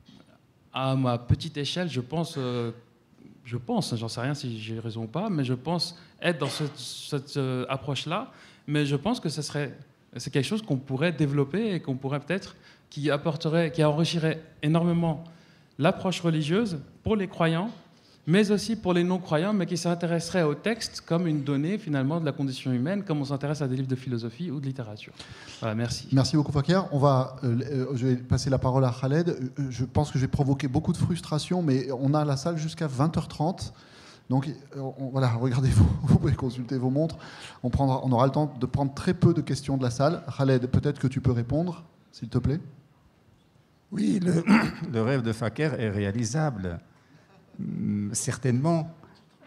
à ma petite échelle, je pense, euh, je pense, j'en sais rien si j'ai raison ou pas, mais je pense être dans ce, cette euh, approche-là, mais je pense que ce serait, c'est quelque chose qu'on pourrait développer et qu'on pourrait peut-être, qui apporterait, qui enrichirait énormément l'approche religieuse pour les croyants, mais aussi pour les non-croyants, mais qui s'intéresseraient au texte comme une donnée finalement de la condition humaine, comme on s'intéresse à des livres de philosophie ou de littérature. Voilà, merci. Merci beaucoup, Fakir. On va, euh, je vais passer la parole à Khaled. Je pense que je vais provoquer beaucoup de frustration, mais on a la salle jusqu'à vingt heures trente. Donc on, voilà, regardez-vous, vous pouvez consulter vos montres. On, prendra, on aura le temps de prendre très peu de questions de la salle. Khaled, peut-être que tu peux répondre, s'il te plaît. Oui, le, le rêve de Fakir est réalisable. Certainement,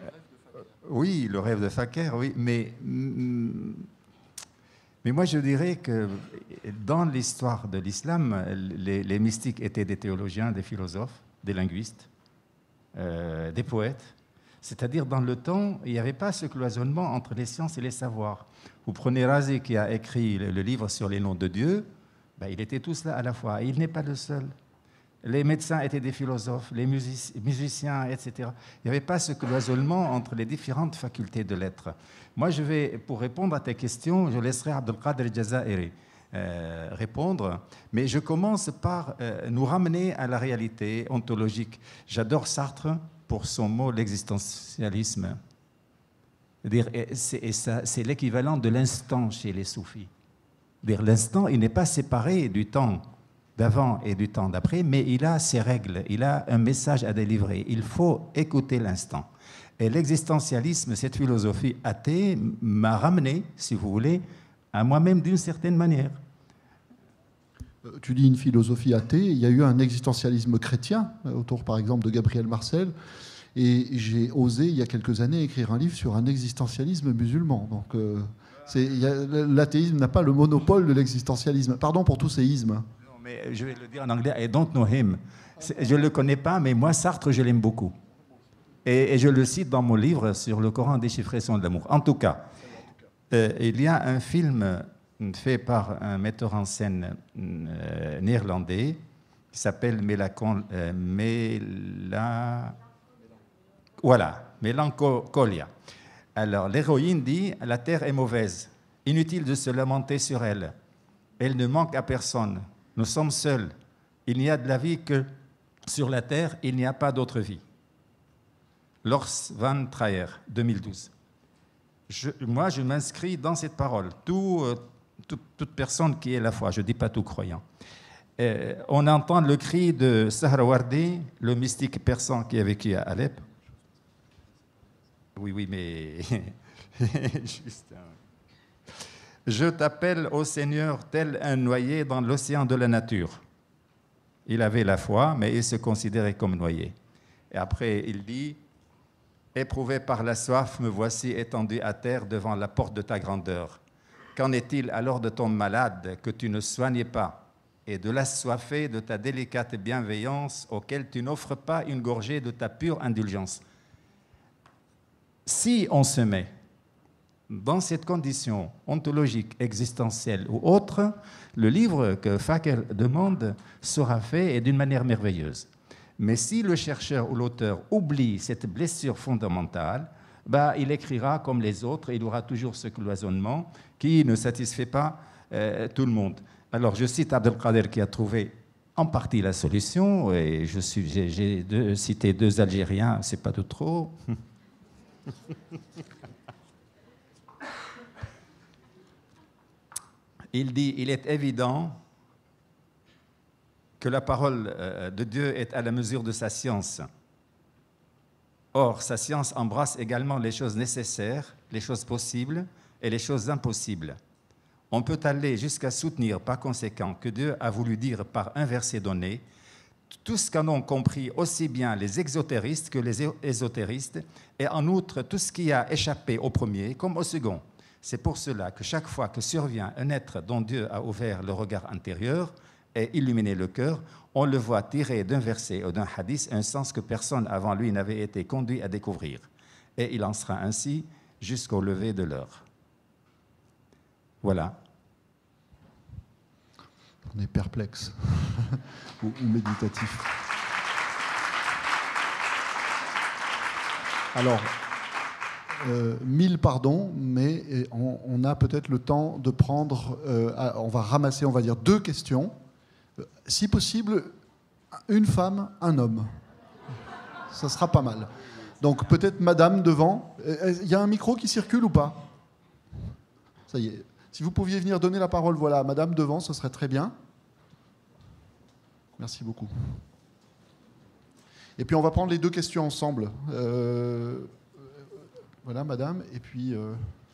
oui, le rêve de Fakir, oui, mais, mais moi je dirais que dans l'histoire de l'islam, les, les mystiques étaient des théologiens, des philosophes, des linguistes, euh, des poètes, C'est-à-dire, dans le temps, il n'y avait pas ce cloisonnement entre les sciences et les savoirs. Vous prenez Razi qui a écrit le, le livre sur les noms de Dieu, ben, il était tous là à la fois. Et il n'est pas le seul. Les médecins étaient des philosophes, les music- musiciens, et cetera. Il n'y avait pas ce cloisonnement entre les différentes facultés de l'être. Moi, je vais, pour répondre à tes questions, je laisserai Abdelkader Jazairi euh, répondre, mais je commence par euh, nous ramener à la réalité ontologique. J'adore Sartre pour son mot, l'existentialisme. C'est l'équivalent de l'instant chez les soufis. L'instant, il n'est pas séparé du temps d'avant et du temps d'après, mais il a ses règles, il a un message à délivrer. Il faut écouter l'instant. Et l'existentialisme, cette philosophie athée, m'a ramené, si vous voulez, à moi-même d'une certaine manière. Tu dis une philosophie athée, il y a eu un existentialisme chrétien, autour par exemple de Gabriel Marcel, et j'ai osé il y a quelques années écrire un livre sur un existentialisme musulman. Donc euh, l'athéisme n'a pas le monopole de l'existentialisme. Pardon pour tous ces ismes. Mais je vais le dire en anglais, I don't know him. Je ne le connais pas, mais moi, Sartre, je l'aime beaucoup. Et, et je le cite dans mon livre sur le Coran déchiffré son de l'amour. En tout cas, euh, il y a un film fait par un metteur en scène euh, néerlandais qui s'appelle Mélacon, euh, Méla... Voilà, Mélancolia. Alors, l'héroïne dit « La terre est mauvaise, inutile de se lamenter sur elle. Elle ne manque à personne. Nous sommes seuls. Il n'y a de la vie que sur la terre, il n'y a pas d'autre vie. » Lors van Trier, deux mille douze. Je, moi, je m'inscris dans cette parole. Tout, euh, tout, toute personne qui est la foi, je ne dis pas tout croyant. Euh, on entend le cri de Sahrawardi, le mystique persan qui a vécu à Alep. Oui, oui, mais... Juste un... Je t'appelle, ô Seigneur, tel un noyé dans l'océan de la nature. Il avait la foi, mais il se considérait comme noyé. Et après, il dit, éprouvé par la soif, me voici étendu à terre devant la porte de ta grandeur. Qu'en est-il alors de ton malade que tu ne soignais pas, et de l'assoiffé de ta délicate bienveillance auquel tu n'offres pas une gorgée de ta pure indulgence? Si on se met dans cette condition ontologique, existentielle ou autre, le livre que Faker demande sera fait et d'une manière merveilleuse. Mais si le chercheur ou l'auteur oublie cette blessure fondamentale, bah, il écrira comme les autres, il aura toujours ce cloisonnement qui ne satisfait pas euh, tout le monde. Alors je cite Abdelkader qui a trouvé en partie la solution, et je suis, j'ai, j'ai deux, cité deux Algériens, c'est pas de trop. Il dit, il est évident que la parole de Dieu est à la mesure de sa science. Or, sa science embrasse également les choses nécessaires, les choses possibles et les choses impossibles. On peut aller jusqu'à soutenir par conséquent que Dieu a voulu dire par un verset donné tout ce qu'en ont compris aussi bien les exotéristes que les ésotéristes, et en outre tout ce qui a échappé au premier comme au second. C'est pour cela que chaque fois que survient un être dont Dieu a ouvert le regard intérieur et illuminé le cœur, on le voit tirer d'un verset ou d'un hadith un sens que personne avant lui n'avait été conduit à découvrir. Et il en sera ainsi jusqu'au lever de l'heure. Voilà. On est perplexe ou, ou méditatif. Alors, euh, mille pardons, mais on, on a peut-être le temps de prendre, euh, on va ramasser, on va dire, deux questions. Si possible, une femme, un homme. Ça sera pas mal. Donc peut-être madame devant. Il y a un micro qui circule ou pas? Ça y est. Si vous pouviez venir donner la parole, voilà, madame devant, ce serait très bien. Merci beaucoup. Et puis on va prendre les deux questions ensemble. Euh, voilà, madame, et puis... Euh...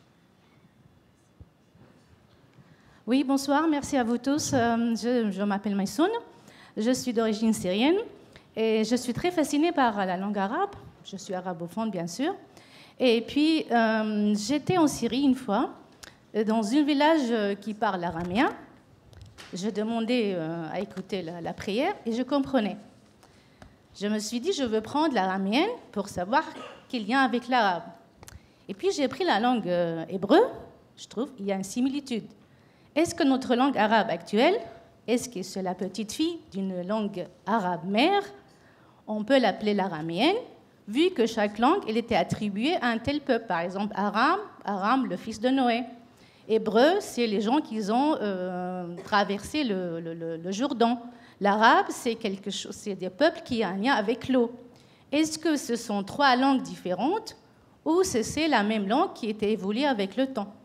Oui, bonsoir, merci à vous tous. Euh, je je m'appelle Maïsoun, je suis d'origine syrienne et je suis très fascinée par la langue arabe. Je suis arabophone, bien sûr. Et puis, euh, j'étais en Syrie une fois, dans un village qui parle araméen. Je demandais euh, à écouter la, la prière et je comprenais. Je me suis dit, je veux prendre l'araméenne pour savoir qu'il y a avec l'arabe. Et puis j'ai pris la langue euh, hébreu, je trouve qu'il y a une similitude. Est-ce que notre langue arabe actuelle, est-ce que c'est la petite fille d'une langue arabe mère? On peut l'appeler l'araméenne, vu que chaque langue elle était attribuée à un tel peuple. Par exemple, Aram, Aram, le fils de Noé. Hébreu, c'est les gens qui ont euh, traversé le, le, le, le Jourdain. L'arabe, c'est quelque chose, c'est des peuples qui ont un lien avec l'eau. Est-ce que ce sont trois langues différentes ou c'est la même langue qui était évoluée avec le temps?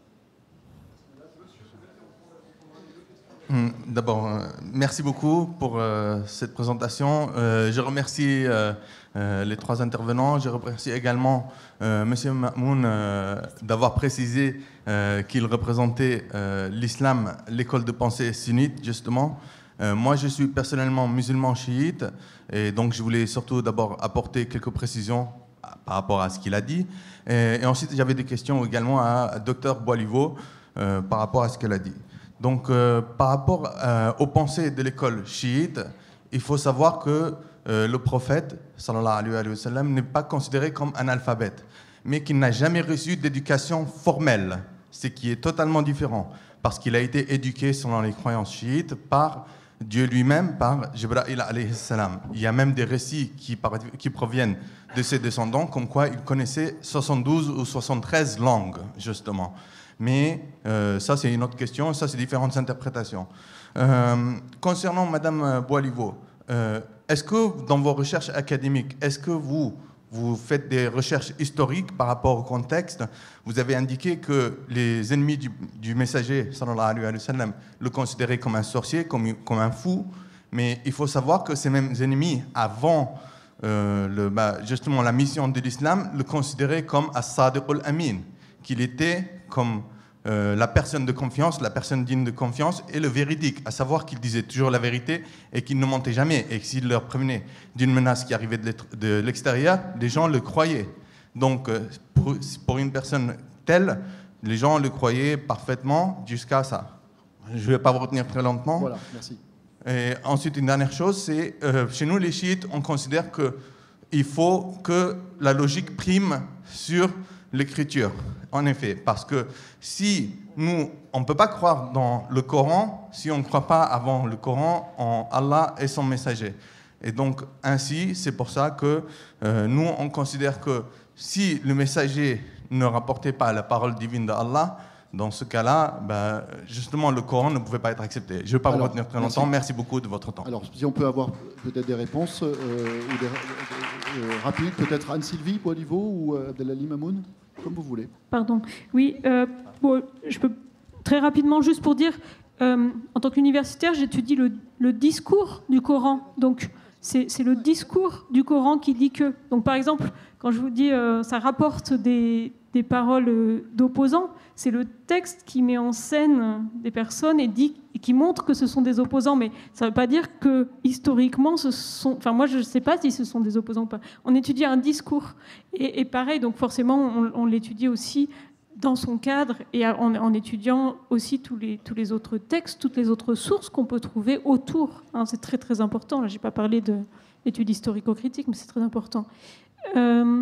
D'abord, euh, merci beaucoup pour euh, cette présentation. Euh, je remercie euh, euh, les trois intervenants. Je remercie également euh, M. Ma'moun euh, d'avoir précisé euh, qu'il représentait euh, l'islam, l'école de pensée sunnite, justement. Euh, moi, je suis personnellement musulman chiite, et donc je voulais surtout d'abord apporter quelques précisions par rapport à ce qu'il a dit. Et, et ensuite, j'avais des questions également à Dr Boiliveau euh, par rapport à ce qu'elle a dit. Donc, euh, par rapport euh, aux pensées de l'école chiite, il faut savoir que euh, le prophète, sallallahu alayhi wa sallam, n'est pas considéré comme un analphabète, mais qu'il n'a jamais reçu d'éducation formelle, ce qui est totalement différent, parce qu'il a été éduqué, selon les croyances chiites, par Dieu lui-même, par Jibril alayhi salam. Il y a même des récits qui, par, qui proviennent de ses descendants, comme quoi il connaissait soixante-douze ou soixante-treize langues, justement. Mais euh, ça, c'est une autre question, ça, c'est différentes interprétations. Euh, concernant Madame Boiliveau, euh, est-ce que dans vos recherches académiques, est-ce que vous, vous faites des recherches historiques par rapport au contexte? Vous avez indiqué que les ennemis du, du messager, sallallahu alayhi wa sallam, le considéraient comme un sorcier, comme, comme un fou, mais il faut savoir que ces mêmes ennemis, avant euh, le, bah, justement la mission de l'islam, le considéraient comme as-sadiq al-amin, qu'il était comme euh, la personne de confiance, la personne digne de confiance et le véridique, à savoir qu'il disait toujours la vérité et qu'il ne mentait jamais, et que s'il leur prévenait d'une menace qui arrivait de l'extérieur, les gens le croyaient. Donc pour, pour une personne telle, les gens le croyaient parfaitement jusqu'à ça. Je ne vais pas vous retenir très lentement. Voilà, merci. Et ensuite, une dernière chose, c'est euh, chez nous les chiites, on considère qu'il faut que la logique prime sur l'écriture, en effet, parce que si nous, on ne peut pas croire dans le Coran si on ne croit pas avant le Coran en Allah et son messager. Et donc, ainsi, c'est pour ça que euh, nous, on considère que si le messager ne rapportait pas la parole divine d'Allah, dans ce cas-là, ben, justement, le Coran ne pouvait pas être accepté. Je ne vais pas Alors, vous retenir très longtemps. Merci. merci beaucoup de votre temps. Alors, si on peut avoir peut-être des réponses euh, ou des, euh, rapides, peut-être Anne-Sylvie Boiliveau ou euh, Abdelali Mamoun, comme vous voulez. Pardon. Oui, euh, bon, je peux très rapidement, juste pour dire, euh, en tant qu'universitaire, j'étudie le, le discours du Coran. Donc, c'est le discours du Coran qui dit que. Donc, par exemple, quand je vous dis euh, ça rapporte des, des paroles d'opposants, c'est le texte qui met en scène des personnes et, dit, et qui montre que ce sont des opposants. Mais ça ne veut pas dire que historiquement, ce sont. Enfin, moi, je ne sais pas si ce sont des opposants ou pas. On étudie un discours. Et, et pareil, donc forcément, on, on l'étudie aussi dans son cadre et en, en étudiant aussi tous les, tous les autres textes, toutes les autres sources qu'on peut trouver autour. Hein, c'est très, très important. Là, je n'ai pas parlé de l'étude historico-critique, mais c'est très important. Euh...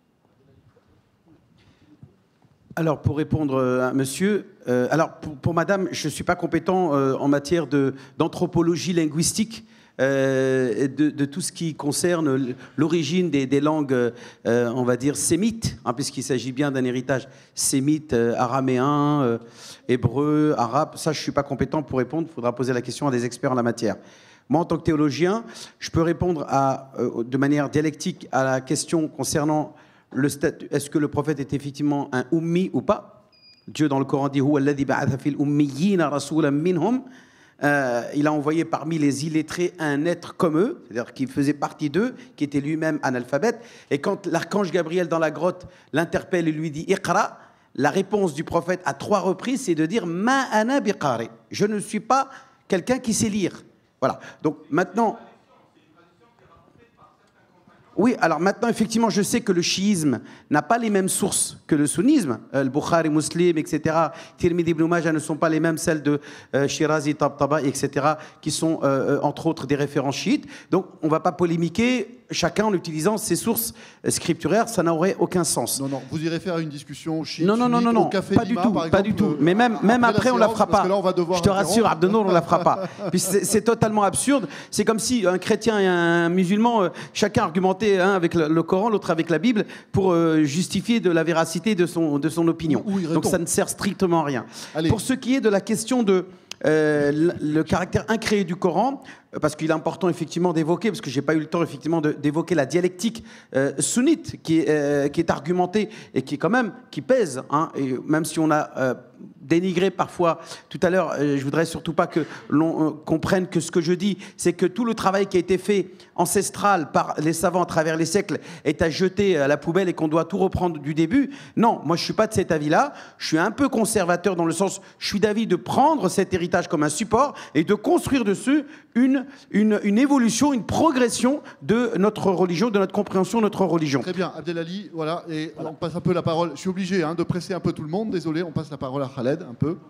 Alors, pour répondre à monsieur, euh, alors pour, pour madame, je ne suis pas compétent euh, en matière d'anthropologie linguistique, euh, de, de tout ce qui concerne l'origine des, des langues, euh, on va dire, sémites, hein, puisqu'il s'agit bien d'un héritage sémite, euh, araméen, euh, hébreu, arabe. Ça, je ne suis pas compétent pour répondre. Il faudra poser la question à des experts en la matière. Moi, en tant que théologien, je peux répondre à, euh, de manière dialectique à la question concernant le statut. Est-ce que le prophète est effectivement un ummi ou pas? Dieu, dans le Coran, dit euh, il a envoyé parmi les illettrés un être comme eux, c'est-à-dire qui faisait partie d'eux, qui était lui-même analphabète. Et quand l'archange Gabriel, dans la grotte, l'interpelle et lui dit « Iqra », la réponse du prophète à trois reprises, c'est de dire « Ma ana biqari ». Je ne suis pas quelqu'un qui sait lire. Voilà. Donc maintenant... Oui, alors maintenant, effectivement, je sais que le chiisme n'a pas les mêmes sources que le sunnisme. Euh, le Bukhari, Muslim, et cetera. Tirmidhi, Ibn Majah ne sont pas les mêmes, celles de euh, Shirazi, Tabtaba, et cetera, qui sont, euh, entre autres, des références chiites. Donc, on ne va pas polémiquer, chacun en utilisant ses sources scripturaires, ça n'aurait aucun sens. Non, non, vous irez faire une discussion chiite, non, non, non, non, non, au Café pas Lima, du tout, par pas exemple, du tout. euh, Mais même, même après, après on ne la séance, fera parce pas. que là, on va devoir Je te rassure, interrompre. Abdenour, on ne la fera pas. Puis c'est c'est totalement absurde. C'est comme si un chrétien et un musulman, euh, chacun argumentait un avec le, le Coran, l'autre avec la Bible, pour euh, justifier de la véracité de son, de son opinion. Où irait-on ? Donc ça ne sert strictement à rien. Allez. Pour ce qui est de la question de euh, le, le caractère incréé du Coran, parce qu'il est important effectivement d'évoquer, parce que j'ai pas eu le temps effectivement de- d'évoquer la dialectique euh, sunnite qui est, euh, qui est argumentée et qui est quand même qui pèse, hein, et même si on a euh, dénigré parfois tout à l'heure, euh, je voudrais surtout pas que l'on euh, comprenne que ce que je dis, c'est que tout le travail qui a été fait ancestral par les savants à travers les siècles est à jeter à la poubelle et qu'on doit tout reprendre du début. Non, moi je suis pas de cet avis-là. Je suis un peu conservateur dans le sens, je suis d'avis de prendre cet héritage comme un support et de construire dessus une, une, une évolution, une progression de notre religion, de notre compréhension de notre religion. Très bien, Abdelali, voilà, et on passe un peu la parole. Je suis obligé hein, de presser un peu tout le monde, désolé, on passe la parole à Khaled, un peu.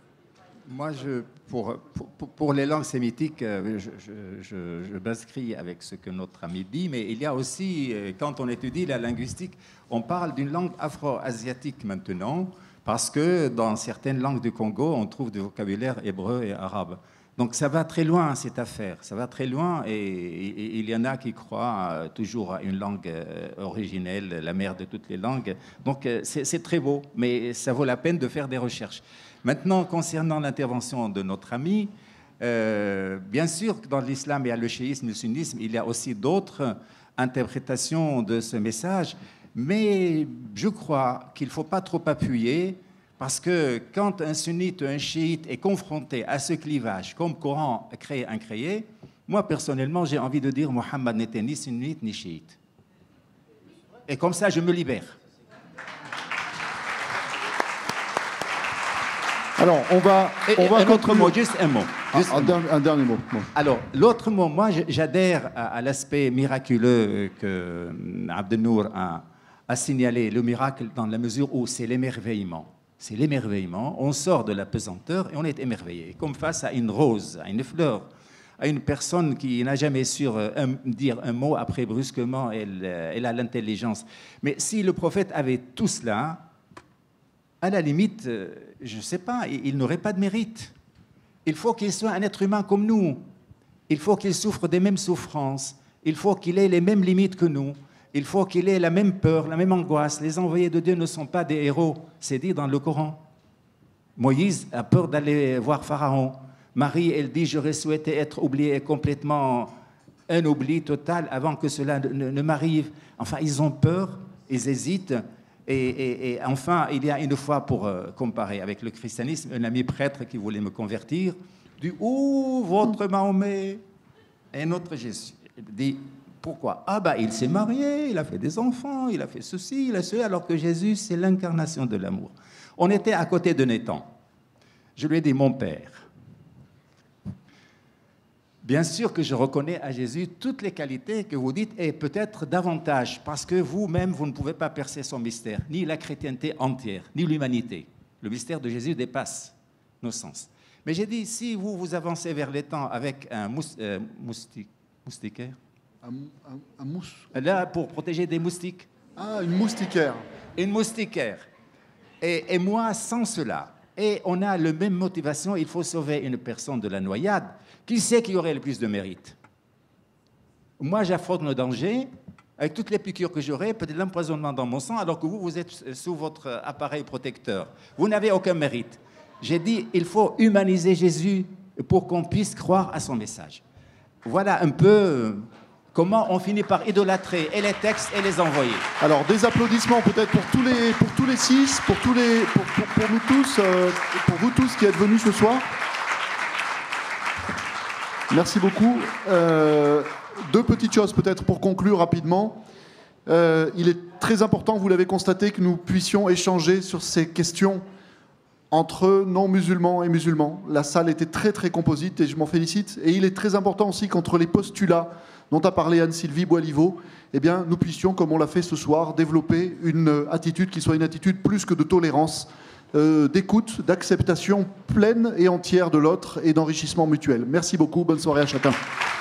Moi, je, pour, pour, pour les langues sémitiques, euh, je, je, je, je m'inscris avec ce que notre ami dit, mais il y a aussi, euh, quand on étudie la linguistique, on parle d'une langue afro-asiatique maintenant, parce que dans certaines langues du Congo, on trouve du vocabulaire hébreu et arabe. Donc ça va très loin, cette affaire, ça va très loin, et, et- et il y en a qui croient euh, toujours à une langue euh, originelle, la mère de toutes les langues. Donc euh, c'est c'est très beau, mais ça vaut la peine de faire des recherches. Maintenant, concernant l'intervention de notre ami, euh, bien sûr que dans l'islam, il y a le chiisme, le sunnisme, il y a aussi d'autres interprétations de ce message, mais je crois qu'il ne faut pas trop appuyer, parce que quand un sunnite ou un chiite est confronté à ce clivage, comme Coran créé, incréé, moi personnellement, j'ai envie de dire Mohammed n'était ni sunnite ni chiite. Et comme ça, je me libère. Alors, on va... Et, on va un autre conclure. mot, juste un mot. Ah, Juste un, un mot. dernier, un dernier mot. Bon. Alors, l'autre mot, moi, je- j'adhère à, à l'aspect miraculeux que Abdenour a, a signalé, le miracle dans la mesure où c'est l'émerveillement. C'est l'émerveillement, on sort de la pesanteur et on est émerveillé, comme face à une rose, à une fleur, à une personne qui n'a jamais su euh, un- dire un mot, après brusquement, elle, euh, elle a l'intelligence. Mais si le prophète avait tout cela, à la limite, euh, je ne sais pas, il, il n'aurait pas de mérite. Il faut qu'il soit un être humain comme nous. Il faut qu'il souffre des mêmes souffrances. Il faut qu'il ait les mêmes limites que nous. Il faut qu'il ait la même peur, la même angoisse. Les envoyés de Dieu ne sont pas des héros. C'est dit dans le Coran. Moïse a peur d'aller voir Pharaon. Marie, elle dit, j'aurais souhaité être oubliée complètement, un oubli total avant que cela ne, ne- ne m'arrive. Enfin, ils ont peur, ils hésitent. Et, et- et enfin, il y a une fois, pour euh, comparer avec le christianisme, un ami prêtre qui voulait me convertir, dit, ouh, votre Mahomet et notre Jésus. Il dit, pourquoi? Ah ben, il s'est marié, il a fait des enfants, il a fait ceci, il a cela, alors que Jésus, c'est l'incarnation de l'amour. On était à côté de Nathan. Je lui ai dit, mon père, bien sûr que je reconnais à Jésus toutes les qualités que vous dites, et peut-être davantage, parce que vous-même, vous ne pouvez pas percer son mystère, ni la chrétienté entière, ni l'humanité. Le mystère de Jésus dépasse nos sens. Mais j'ai dit, si vous vous avancez vers les temps avec un mous- euh, moustique, moustiquaire, Un, un- un mousse. là, pour protéger des moustiques, Ah, une moustiquaire. une moustiquaire. Et, et moi, sans cela, et on a la même motivation, il faut sauver une personne de la noyade. Qui sait qui aurait le plus de mérite? Moi, j'affronte le danger, avec toutes les piqûres que j'aurai, peut-être l'empoisonnement dans mon sang, alors que vous, vous êtes sous votre appareil protecteur. Vous n'avez aucun mérite. J'ai dit, il faut humaniser Jésus pour qu'on puisse croire à son message. Voilà un peu euh, comment on finit par idolâtrer et les textes et les envoyer. Alors, des applaudissements peut-être pour tous les, pour tous les six, pour, tous les, pour, pour, pour nous tous, euh, pour vous tous qui êtes venus ce soir. Merci beaucoup. Euh, deux petites choses peut-être pour conclure rapidement. Euh, il est très important, vous l'avez constaté, que nous puissions échanger sur ces questions entre non-musulmans et musulmans. La salle était très très composite et je m'en félicite. Et il est très important aussi qu'entre les postulats dont a parlé Anne-Sylvie Boiliveau, eh bien, nous puissions, comme on l'a fait ce soir, développer une attitude qui soit une attitude plus que de tolérance, euh, d'écoute, d'acceptation pleine et entière de l'autre et d'enrichissement mutuel. Merci beaucoup, bonne soirée à chacun.